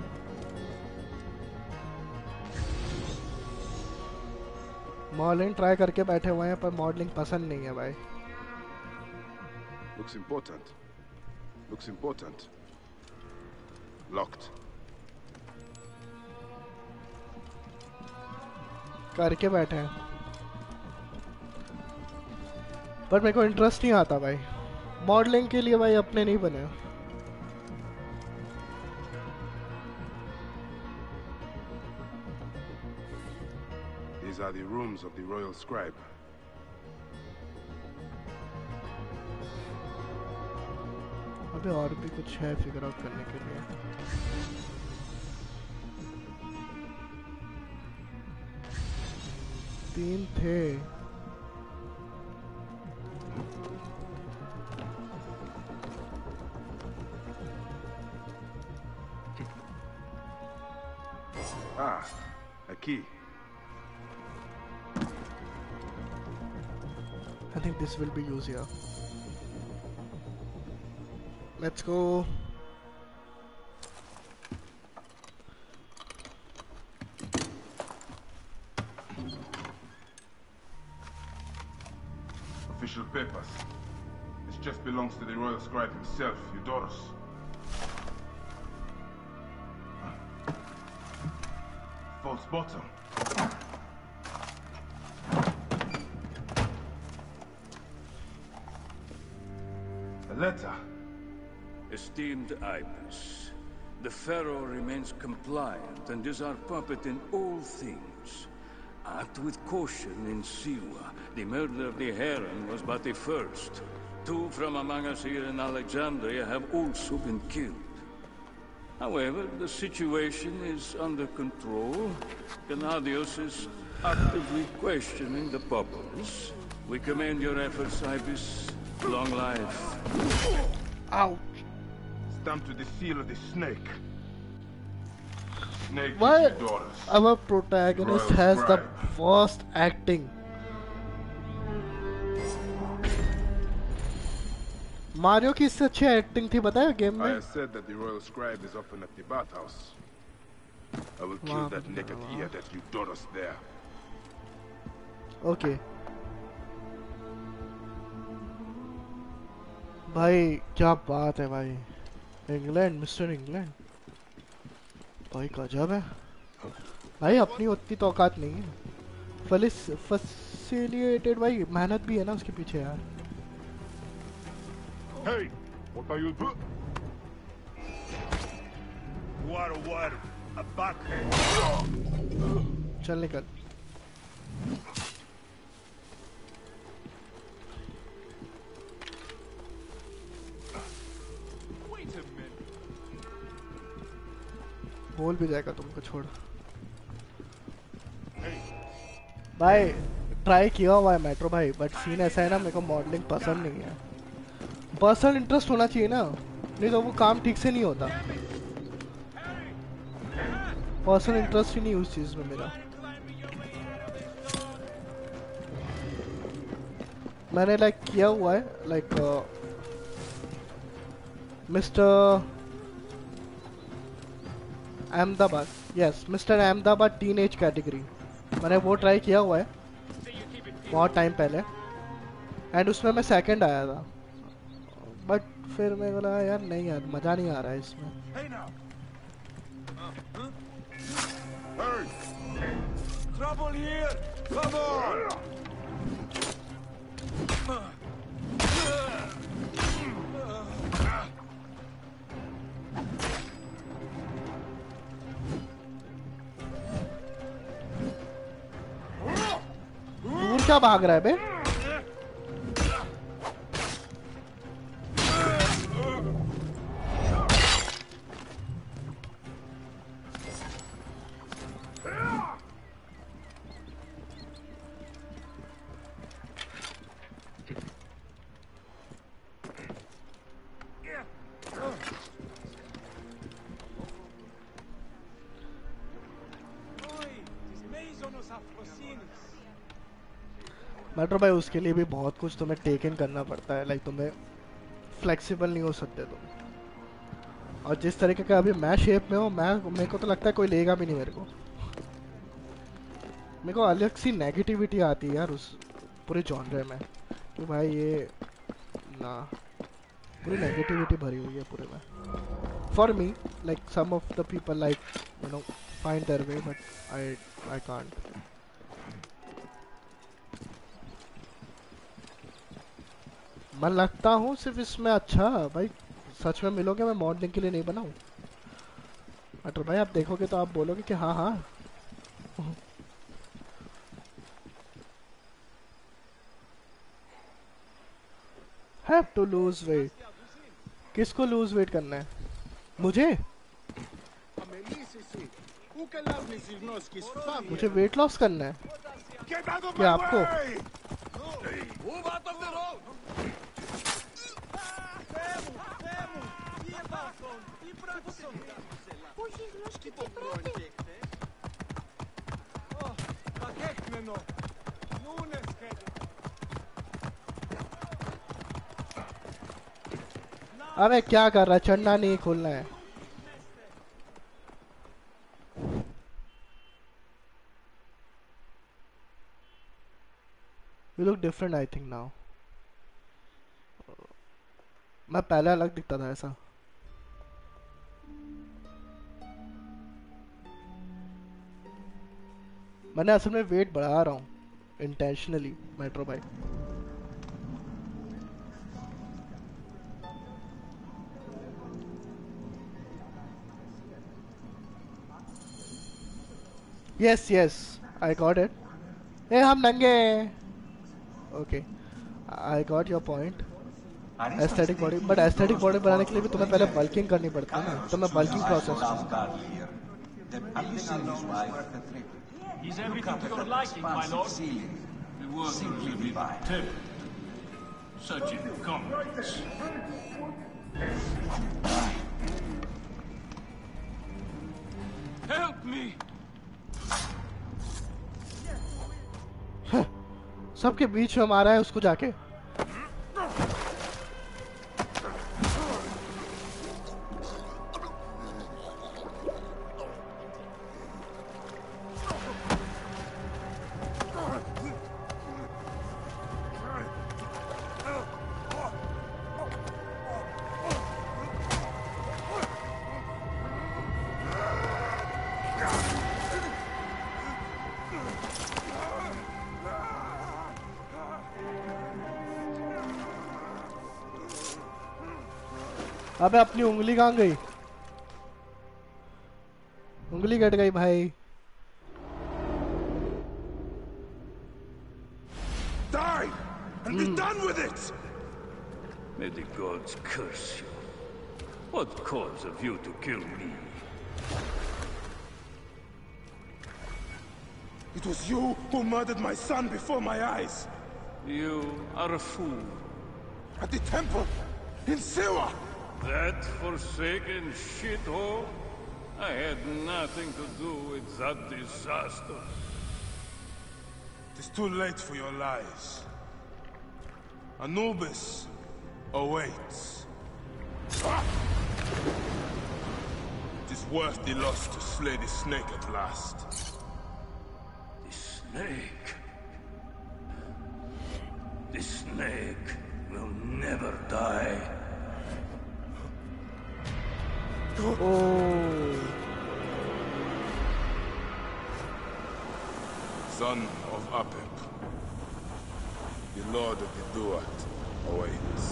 मॉडलिंग ट्राई करके बैठे हुए हैं पर मॉडलिंग पसंद नहीं है भाई। Looks important. Looks important. Locked. करके बैठे हैं पर मेरे को इंटरेस्ट नहीं आता भाई मॉडलिंग के लिए भाई, अपने नहीं बने। These are the rooms of the royal scribe. अबे और भी कुछ है फिगर आउट करने के लिए। तीन थे। Ah, a key. I think this will be used here. Let's go. Official papers. This chest belongs to the royal scribe himself, Eudorus. False bottom. A letter. Esteemed Ibis, the Pharaoh remains compliant and is our puppet in all things. Act with caution in Siwa. The murder of the Heron was but the first. Two from among us here in Alexandria have also been killed. However, the situation is under control. Gennadios is actively questioning the populace. We commend your efforts, Ibis. Long life. Ouch. Stamped with the seal of the snake. Snake Why is Eudorus. our protagonist Royal has scribe. the worst acting? मारियो की इससे अच्छी acting थी पता है game I में। have said that the royal scribe is often at the bathhouse. I will kill Wow. that naked ear that Eudorus there. Okay भाई क्या बात है भाई, इंग्लैंड, मिस्टर इंग्लैंड भाई गजब है भाई। अपनी उतनी तो औकात नहीं है। फलिस फैसिलिटेटेड भाई, मेहनत भी है ना उसके पीछे यार। Hey, what are you doing? Water, water, a bucket. चल निकल। बोल भी जाएगा तुमको, छोड़ भाई। ट्राई किया हुआ है मेट्रो भाई, बट सीन ऐसा है ना, मेरे को मॉडलिंग पसंद नहीं है। पर्सनल इंटरेस्ट होना चाहिए ना, नहीं तो वो काम ठीक से नहीं होता। पर्सनल इंटरेस्ट ही नहीं उस चीज में मेरा। मैंने लाइक किया हुआ है like mister Ahmedabad, yes mister Ahmedabad teenage category, मैंने वो ट्राई किया हुआ है बहुत टाइम पहले, एंड उसमें मैं सेकंड आया था। बट फिर मैं बोला यार नहीं यार, मज़ा नहीं आ रहा है इसमें। Hey now. Uh, huh? Hey. trouble here? Come on! दूर क्या भाग रहा है बे? मेट्रो भाई उसके लिए भी बहुत कुछ तुम्हें टेक इन करना पड़ता है, लाइक तुम्हें फ्लेक्सिबल नहीं हो सकते तुम। और जिस तरीके का अभी मैं शेप में हूँ, मैं मेरे को तो लगता है कोई लेगा भी नहीं मेरे को। मेरे को अलग सी नेगेटिविटी आती है यार उस पूरे जॉनर में कि भाई ये ना पूरी नेगेटिविटी भरी हुई है पूरे में। For me like some of the people like you know find their way, but I I can't. मैं लगता हूँ सिर्फ इसमें अच्छा भाई, सच में मिलोगे मैं मॉडलिंग के लिए नहीं बनाऊँ। अटर भाई आप देखोगे तो आप बोलोगे कि हाँ हाँ हैव टू लूज वेट। किसको लूज वेट करना है? मुझे मुझे वेट लॉस करना है क्या आपको? अबे क्या कर रहा है? चढ़ना नहीं, खोलना है। You look different, I think now. मैं पहले अलग दिखता था ऐसा। मैंने असल में वेट बढ़ा रहा हूँ इंटेंशनली मेट्रो भाई। Yes, yes, I got it. ए हम नंगे। Okay, I got your point. Aesthetic body, but aesthetic body बनाने के लिए भी तुम्हें पहले बल्किंग करनी पड़ती है ना, तो मैं bulking process. Is everything to your liking, my lord? The world will be terrible. Such incompetence. Help me! सबके बीच में मारा है उसको जाके। अबे अपनी उंगली कहाँ गई? उंगली कट गई भाई। Die and be done with it. May the gods curse you. What cause have you to kill me? It was you who murdered my son before my eyes. You are a fool. At the temple in Siwa. That forsaken shithole? I had nothing to do with that disaster. It is too late for your lies. Anubis awaits. It is worth the loss to slay the snake at last. The snake? The snake will never die. Oh. son of Apep. The Lord of the Duat awaits.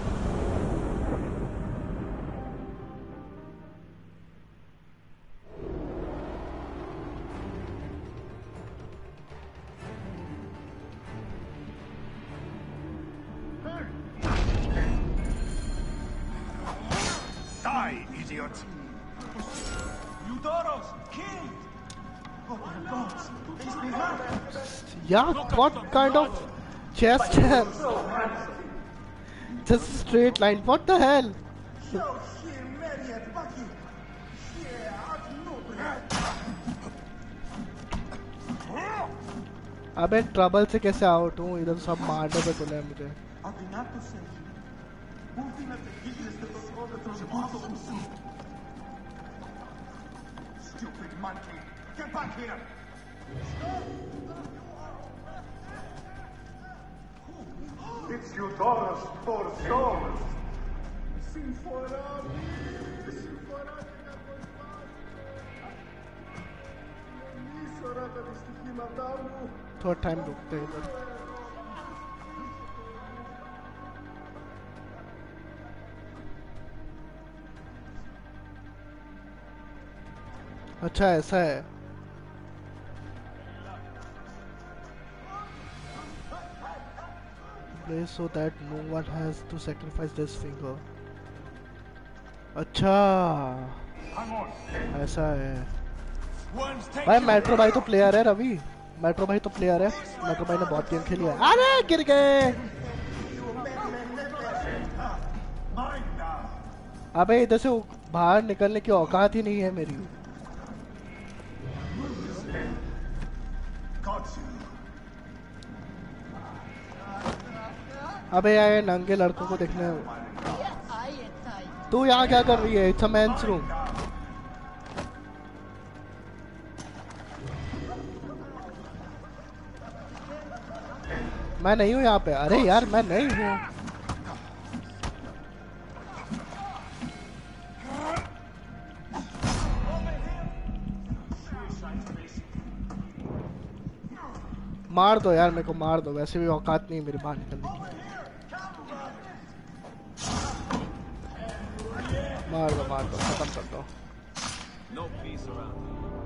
Die, idiot! Eudoros, killed! Oh my gods, he's been murdered! Yeah, what kind of chest hair? Just a straight line. What the hell? अबे trouble से कैसे out हूँ? इधर सब मारने पे तुले मुझे. Stupid monkey! Get back here! It's Eudoros, poor soul! Sinforan! Sinforan! थोड़ा टाइम रुकते हैं इधर. अच्छा ऐसा है. Place so that no one has to sacrifice this finger. अच्छा ऐसा है भाई. मेट्रो भाई तो प्लेयर है रवि. मेट्रो भाई तो प्लेयर है. मेट्रो भाई ने बहुत गेम खेली है. अरे गिर गए. अबे इधर से बाहर निकलने की औकात ही नहीं है मेरी. अबे यार नंगे लड़कों को देखने. तू यहाँ क्या कर रही है? It's a men's room. मैं नहीं हूँ यहाँ पे. अरे यार मैं नहीं हूँ. मार दो यार मेरे को. मार दो. वैसे भी औकात नहीं मेरी बाहर निकलने की. मार दो मार दो. खत्म कर दो. No peace around.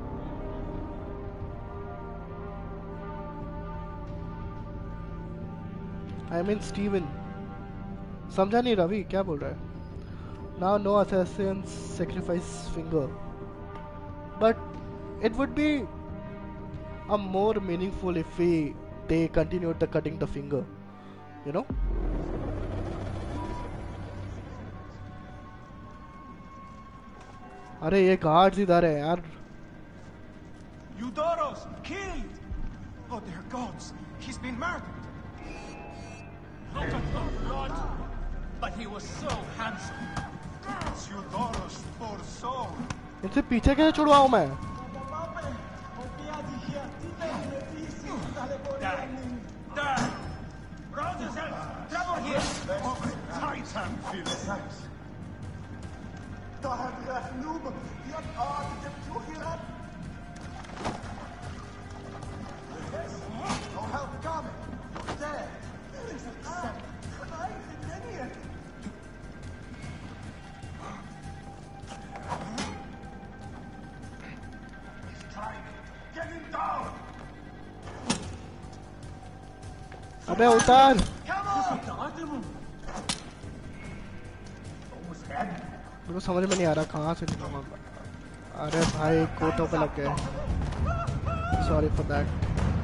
I mean Steven. समझा नहीं रवि क्या बोल रहा है? Now no assassins sacrifice finger. But it would be a more meaningful if we they continued the cutting the finger. You know? अरे ये गार्ड्स इधर है यार. Eudoros, killed! Oh, they're gods. He's been murdered. Look at the blood! But he was so handsome. It's Eudoros, poor soul! इनसे पीछे कैसे छुड़वाऊं मैं? Die! Die! Round yourself! Trouble here! Titan feels. Daar ligt Noob. Die had aardig de toegelaten. Oh, help, coming. There. There is a set. I didn't hear. He's trying. Get him down. अबे उतार. Come on. Almost had him. मेरे को समझ में नहीं आ रहा कहाँ से निकलूंगा. अरे भाई कोटों पे लग गए. Sorry for that.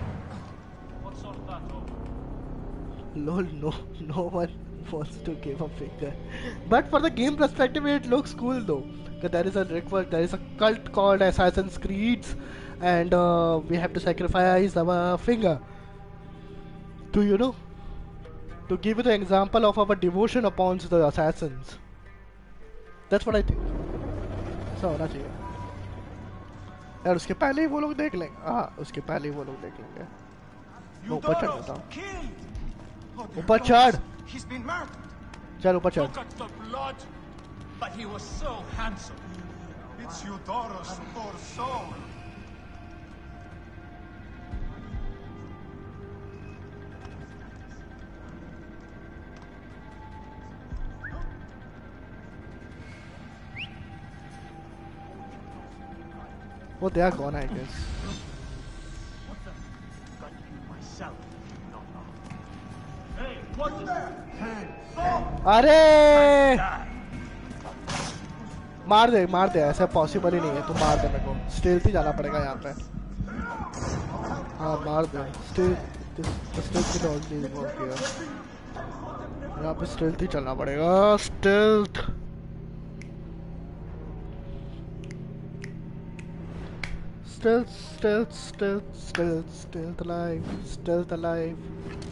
Lol, no, no one wants to give a finger. But for the game perspective, it looks cool though. That there is a request, there is a cult called Assassin's Creed, and uh, we have to sacrifice our finger. To you know, to give you the example of our devotion upon the assassins. That's what I think. ऐसा होना चाहिए. यार उसके पहले ही वो लोग देख लेंगे. हाँ उसके पहले ही वो लोग देख लेंगे. मैं ऊपर चढ़ जाता हूँ. ऊपर चढ़. चल ऊपर चढ़. Look at the blood, but he was so handsome. It's Eudoros, poor soul. वो they are gone I guess. अरे मार दे मार दे, ऐसा पॉसिबल ही नहीं है, तू मार दे मेरे को, स्टील्थ ही जाना पड़ेगा यहाँ पे। हाँ मार दे, स्टील्थ स्टील्थ की ऑलरेडी वर्क किया, यहाँ पे स्टील्थ ही चलना पड़ेगा, stealth. Stealth, stealth, stealth, stealth, stealth alive, stealth alive.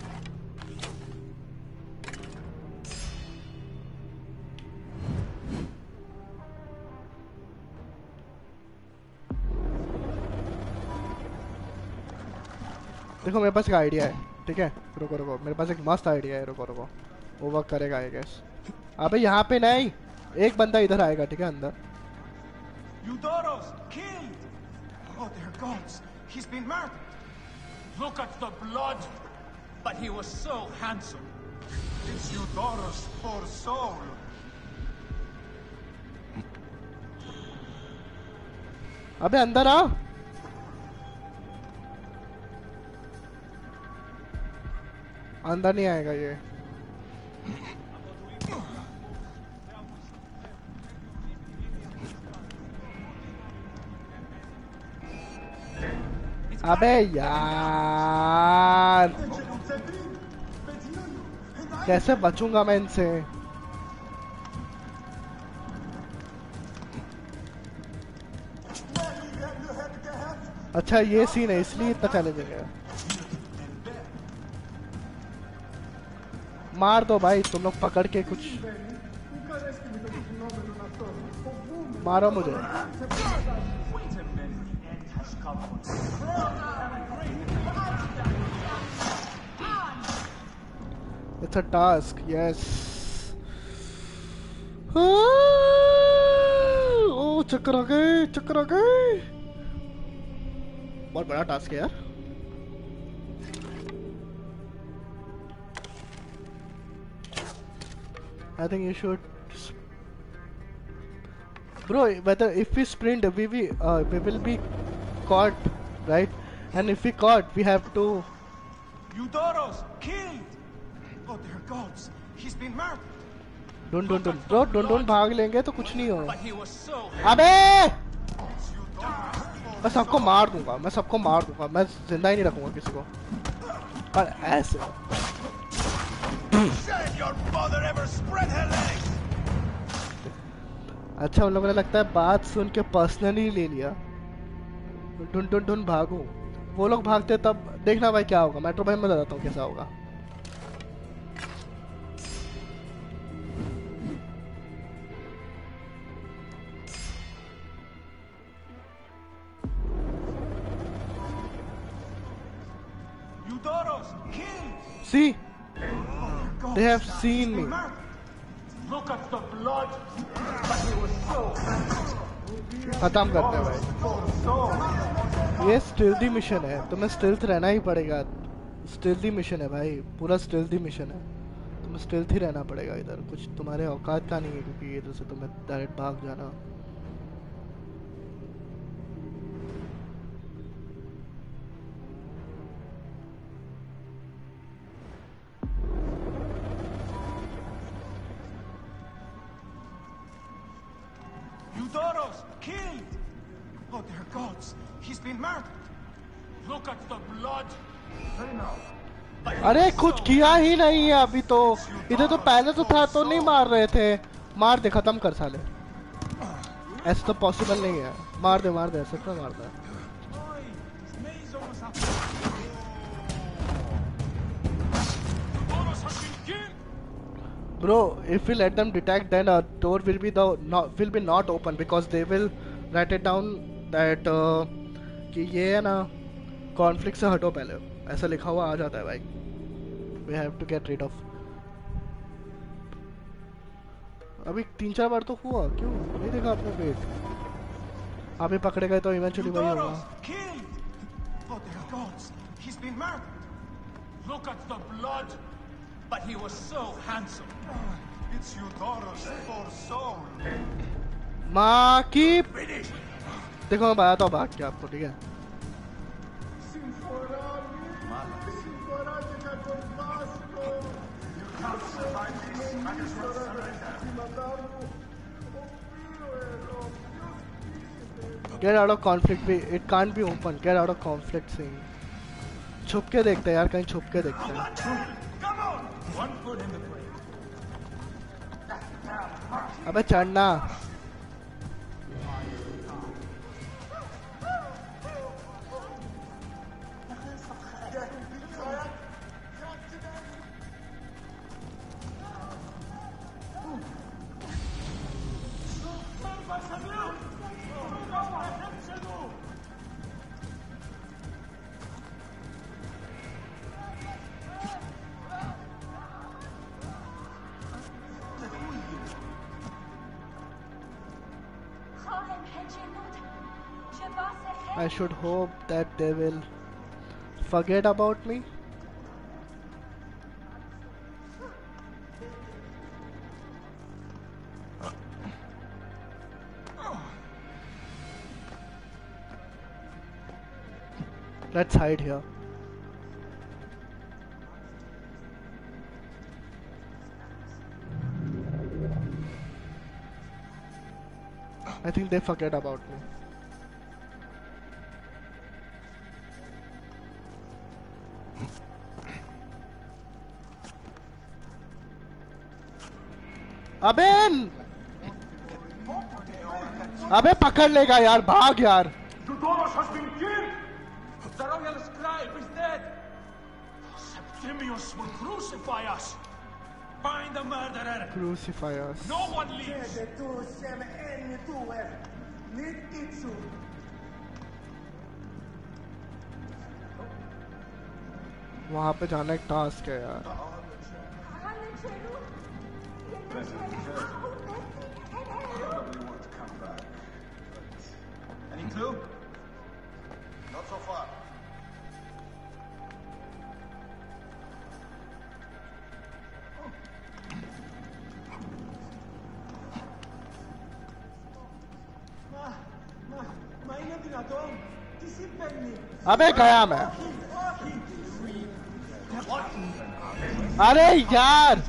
देखो मेरे पास एक आइडिया है, ठीक है, रुको रुको, मेरे पास एक मस्त आइडिया है, रुको रुको, वो वर्क करेगा आई गेस। अबे यहाँ पे नहीं, एक बंदा इधर आएगा, ठीक है, अंदर। Eudoros killed. Oh, dear gods, he's been murdered. Look at the blood. But he was so handsome. It's Eudoros, poor soul. अबे अंदर आ। अंदर नहीं आएगा ये। अबे यार कैसे बचूंगा मैं इनसे? अच्छा ये सीन है इसलिए इतना चैलेंजिंग है। मार दो भाई तुम लोग पकड़ के कुछ मारो मुझे। It's a task, yes. ओ चक्कर आ गए, चक्कर आ गए। बहुत बड़ा टास्क है यार। I think you should, bro. Whether if we sprint, we we uh, we will be caught, right? And if we caught, we have to. Eudoros killed. Oh dear gods, he's been murdered. Don't don't don't, bro. Don't don't भाग लेंगे तो कुछ नहीं होगा। But he was so अबे! मैं सबको मार दूंगा, मैं सबको मार दूंगा, मैं जिंदा ही नहीं रखूंगा किसी को। पर ऐसे। अच्छा उन लोगों ने लगता है बात सुन के पर्सनली ले लिया। ढूंढ ढूंढ ढूंढ भागो। वो लोग भागते तब देखना भाई क्या होगा। मेट्रो भाई मैं बताता हूँ कैसा होगा। Eudoros killed. See, they have seen me. Look at the blood. But he was so handsome. खत्म करते हैं भाई। ये स्टिल्थी मिशन है, तुम्हें स्टिल्थ रहना ही पड़ेगा। स्टिल्थी मिशन है भाई, पूरा स्टिल्थी मिशन है। तुम्हें स्टिल्थ ही रहना पड़ेगा इधर, कुछ तुम्हारे औकात का नहीं है क्योंकि इधर से तुम्हें डायरेक्ट भाग जाना। Eudoros killed. Oh dear gods, he's been murdered. Look at the blood. अरे कुछ किया ही नहीं है अभी तो। इधर तो पहले तो था तो नहीं मार रहे थे। मार दे, खत्म कर साले। ऐसा तो पॉसिबल नहीं है। मार दे मार दे, ऐसा क्यों मार दे? Bro, if we let them detect, then a door will be the not will be not open because they will write it down that uh, कि ये है ना conflict से हटो पहले, ऐसा लिखा हुआ आ जाता है भाई। We have to get rid of. अभी तीन चार बार तो हुआ, क्यों नहीं देखा आपने पेट? आप ही पकड़े गए तो eventually वही होगा। Oh dear gods, he's been murdered. Look at the blood. But he was so handsome. It's Eudoros, poor soul. माँ की देखो मैं बताता हूँ भाग के आपको, ठीक है? Get out of conflict. It can't be open. Get out of conflict scene. छुप के देखते हैं यार, कहीं छुप के देखते हैं. अबे चढ़ना. I should hope that they will forget about me. Let's hide here. I think they forget about me. अबे अबे पकड़ लेगा यार, भाग यार. Eudoros has been killed. The royal scribe is dead. Septimius will crucify us. Find the murderer. Crucify us. No one leaves. वहाँ पे जाना एक टास्क है यार. Any clue? Not so far. अबे गया मैं. अरे यार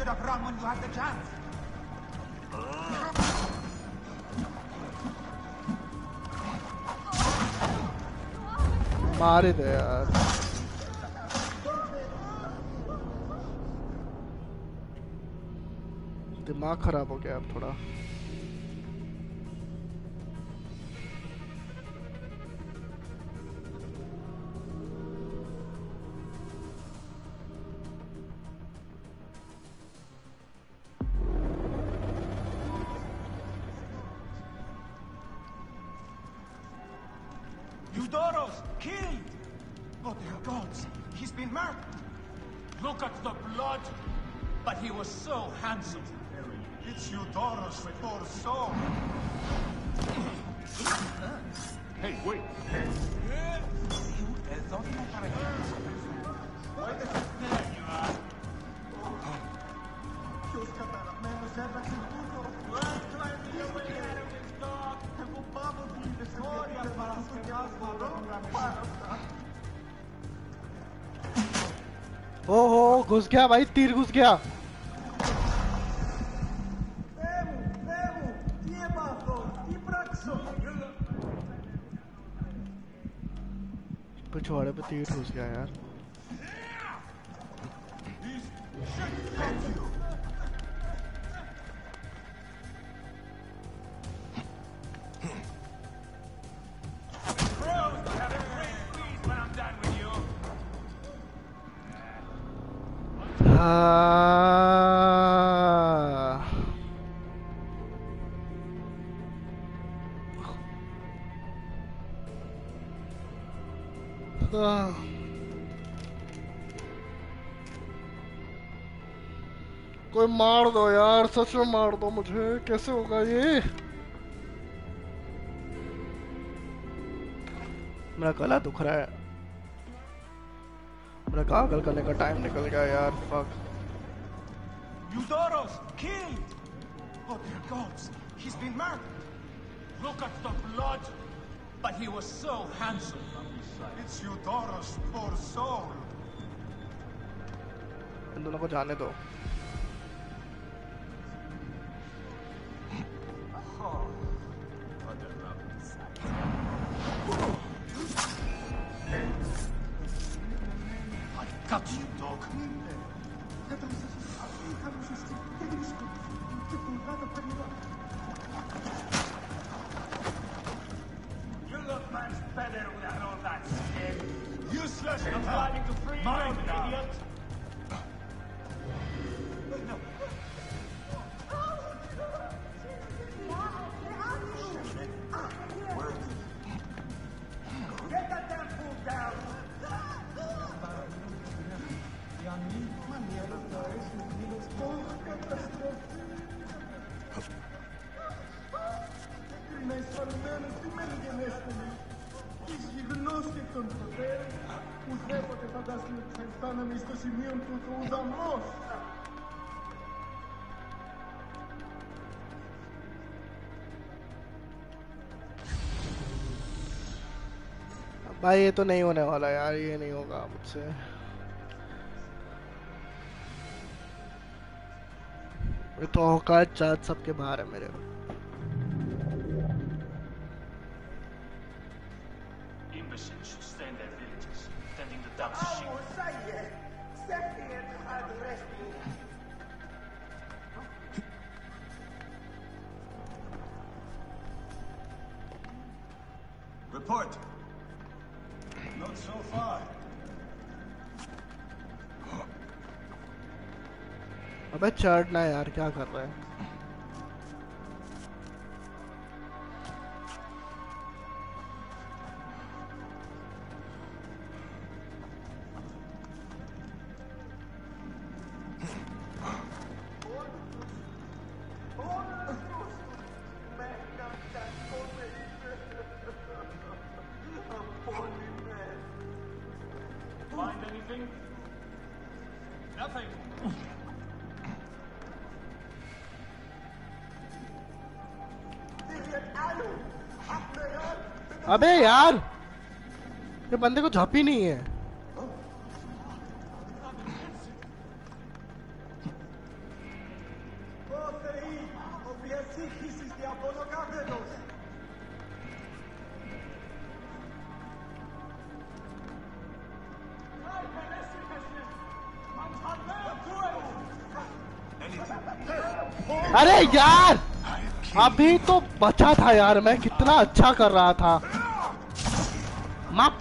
मारे दे यार. दिमाग खराब हो गया अब थोड़ा. Eudoros, killed! Oh, dear gods, he's been murdered. Look at the blood. But he was so handsome. It's Eudoros with your soul. Hey, wait. ओहो घुस गया भाई, तीर घुस गया. पिछवाड़े पे तीर घुस गया यार. कोई मार दो यार, सच में मार दो मुझे. कैसे होगा ये? मेरा गला दुख रहा है. मेरा गागल करने का टाइम निकल गया यार. Fuck. Eudoros, killed! Oh, dear gods, he's been murdered. Look at the blood. But he was so handsome. It's Eudoros, poor soul. इन दोनों को जाने दो. I got you, dog. You look much better without all that skin. Useless. I'm planning to free you, idiot. Get that damn fool down. भाई ये तो नहीं होने वाला यार, ये नहीं होगा मुझसे. ये तो औकात चाहत सबके बाहर है मेरे. Imbeciles should stay in their villages, tending the ducks' sheep. Report. Not so far. अबे चढ़ना है यार, क्या कर रहा है? Find anything? Nothing. अबे यार, ये बंदे को झप ही नहीं है. अरे यार, अभी तो बचा था यार, मैं कितना अच्छा कर रहा था. माप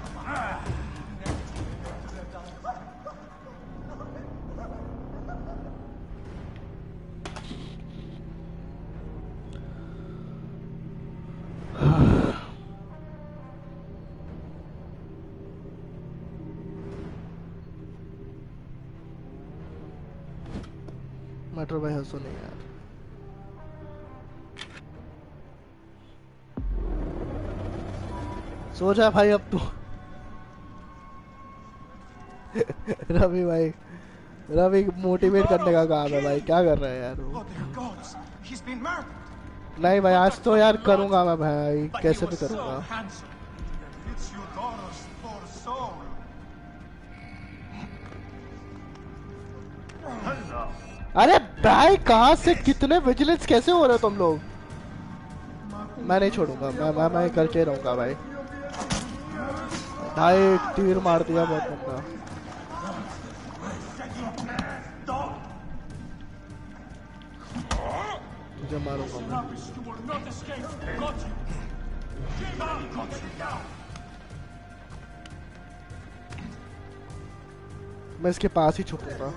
मटर भाई हंसो नहीं यार. सो जा भाई अब तू. रवि भाई, रवि मोटिवेट करने का काम है भाई, क्या कर रहा है यार वो. नहीं भाई, आज तो यार करूंगा मैं भाई, कैसे भी करूंगा. अरे भाई, कहाँ से कितने विजिलेंस कैसे हो रहे हो तुम लोग. मैं नहीं छोड़ूंगा, मैं मैं मैं करके रहूंगा भाई. भाई तीर मार दिया बहुत बंदा. मुझे मारूंगा मैं. मैं इसके पास ही छुपूंगा.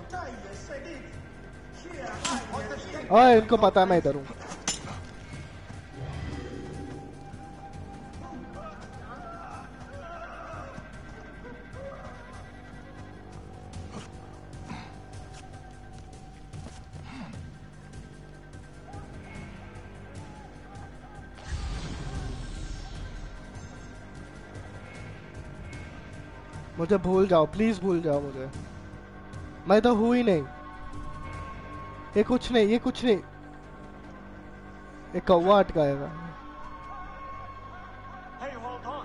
ओए, इनको पता है मैं इधर हूँ. मुझे भूल जाओ प्लीज, भूल जाओ मुझे. मैं तो हूँ ही नहीं. ये कुछ नहीं, ये कुछ नहीं. एक कौवा अटकाएगा. Hey, hold on.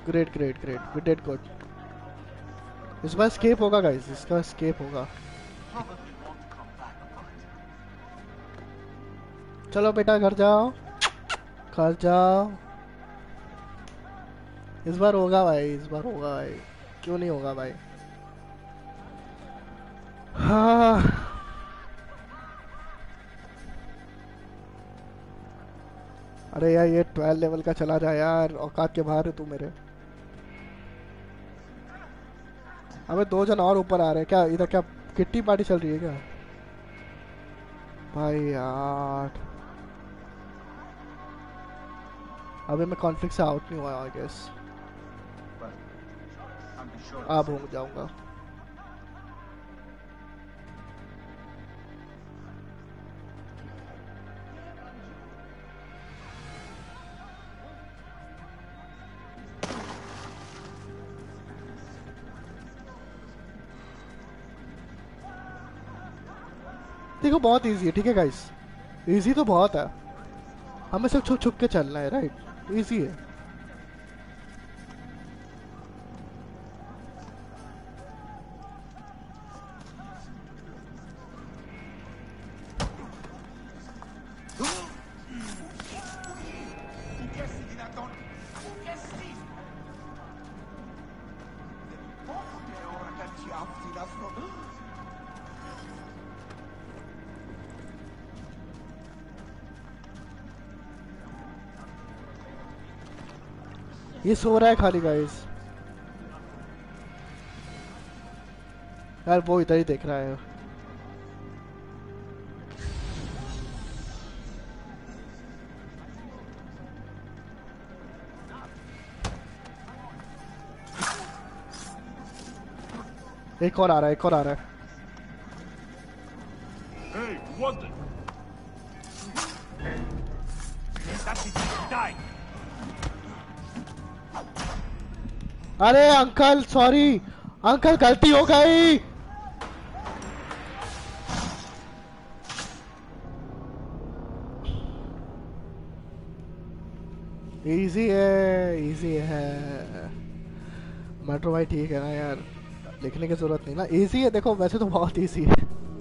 Great great great we did good. इस बार escape होगा गाइस, इसका escape होगा। चलो बेटा घर जाओ, घर जाओ। इस बार होगा भाई, इस बार होगा भाई, क्यों नहीं होगा भाई। हाँ अरे यार ये ट्वेल्व लेवल का चला जा यार, औकात के बाहर है तू मेरे। अबे दो जन और ऊपर आ रहे हैं क्या? इधर क्या किट्टी पार्टी चल रही है क्या भाई यार? अबे मैं कॉन्फ्लिक्ट से आउट नहीं हुआ आई गेस, अब हो जाऊंगा। देखो बहुत इजी है, ठीक है गाइस, इजी तो बहुत है, हमें सिर्फ छुप छुप के चलना है, राइट? इजी है। ये सो रहा है खाली गाइस। यार वो इधर ही देख रहा है। एक और आ रहा है, एक और आ रहा है। Hey, what the? That's it, die. अरे अंकल सॉरी, अंकल गलती हो गई। इजी है, इजी है मेट्रो भाई, ठीक है ना यार, लिखने की जरूरत नहीं ना, इजी है। देखो वैसे तो बहुत इजी है।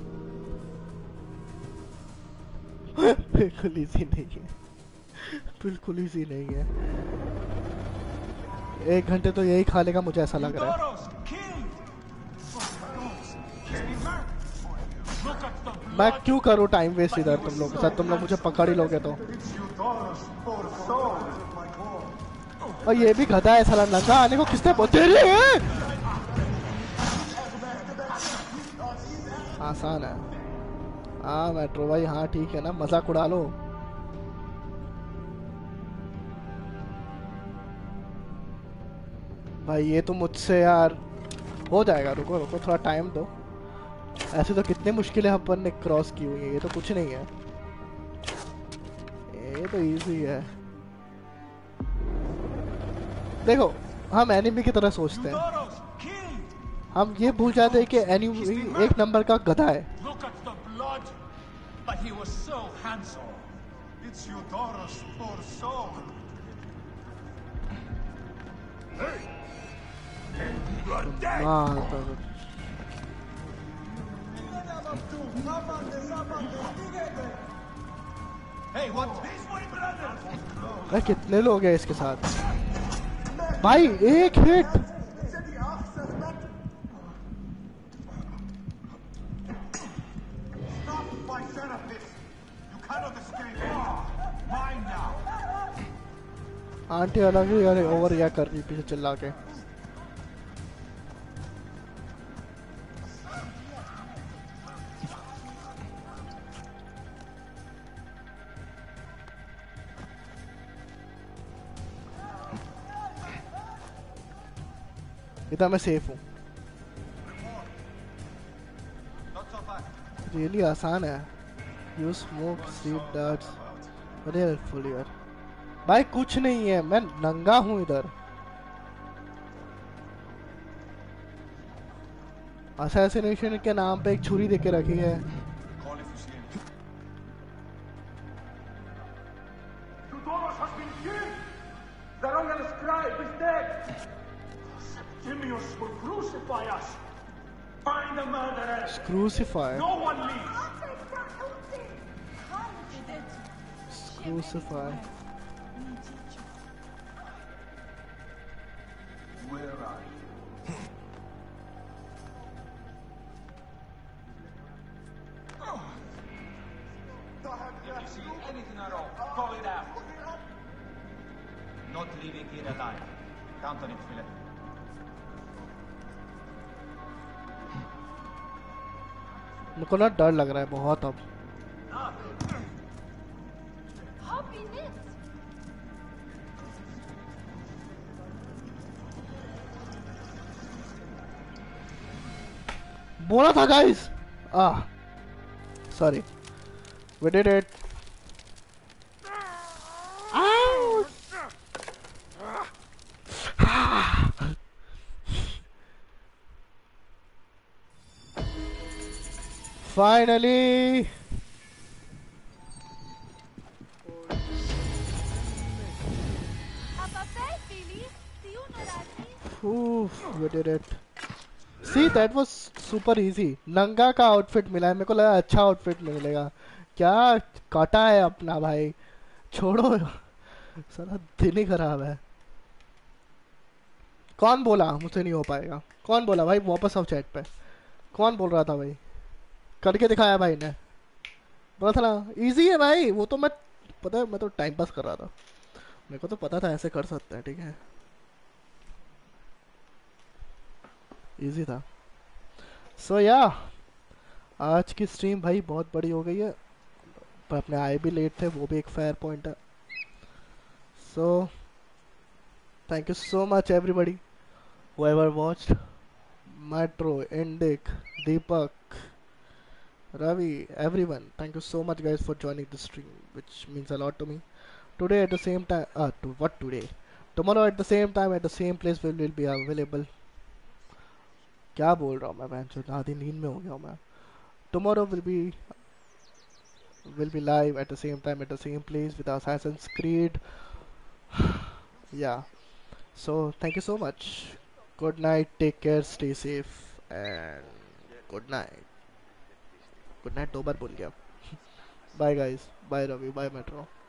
बिल्कुल इजी नहीं है, बिल्कुल इजी नहीं है। एक घंटे तो यही खा लेगा मुझे ऐसा लग रहा है। मैं क्यों करूँ टाइम वेस्ट इधर तुम लोग के साथ, तुम लोग मुझे पकड़ ही लोगे तो। और ये भी गधा है साला, नंगा आने को किसने बोलते रहे? आसान है हाँ मेट्रो भाई, हाँ ठीक है ना, मजाक उड़ा लो। भाई ये तो मुझसे यार हो जाएगा, रुको रुको थोड़ा टाइम दो। ऐसे तो कितने मुश्किलें अपन ने क्रॉस की हुई है, ये तो कुछ नहीं है, ये तो इजी है। देखो हम एनिमी की तरह सोचते हैं, हम ये भूल जाते हैं कि एनिमी एक नंबर का गधा है। हाँ तो भाई कितने लोग हैं इसके साथ? भाई एक हिट। आंटी अलग ही यार ओवर रिएक्ट कर रही पीछे चिल्ला के। इतना मैं सेफ हूँ। रियली आसान है। You smoke sleep dots very helpful यार। भाई कुछ नहीं है, मैं नंगा हूँ इधर। असैसिनेशन के नाम पे एक छुरी देके रखी है। The Royal scribe is dead! crucify us. Find the murderers. Crucify. No one leaves. Crucify. Where are you? If you see anything at all, call it out. Not leaving here alive. Count on it, Philip. मेरे को ना डर लग रहा है बहुत अब. बोला था guys. Ah, sorry. We did it. Ouch. Finally. Oof, we did it. See, that was super easy. नंगा का आउटफिट मिला है. मेरे को लगा अच्छा आउटफिट मिलेगा. क्या काटा है अपना भाई. छोड़ो. सारा दिन ही खराब है. कौन बोला मुझसे नहीं हो पाएगा? कौन बोला भाई? वापस आओ चैट पे. कौन बोल रहा था भाई? करके दिखाया भाई ने. बोला था ना इजी है भाई. वो तो मैं पता है मैं तो टाइम पास कर रहा था. मेरे को तो पता था ऐसे कर सकते हैं. ठीक है, इजी था. सो so, या yeah, आज की स्ट्रीम भाई बहुत बड़ी हो गई है. पर अपने आए भी लेट थे, वो भी एक फेयर पॉइंट है. So thank you so much everybody whoever watched. Metro, Indic, Deepak, Ravi, everyone, thank you so much guys for joining the stream, which means a lot to me. Today at the same time, uh, to what today? Tomorrow at the same time at the same place we will be available. क्या बोल रहा हूँ मैं बहन चोद, आधी नींद में हो गया हूँ मैं. Tomorrow will be will be live at the same time at the same place with Assassin's Creed. Yeah. So thank you so much. Good night. Take care. Stay safe. And good night. Good night. दो बार बोल गया. Bye guys. Bye Ravi. Bye Metro.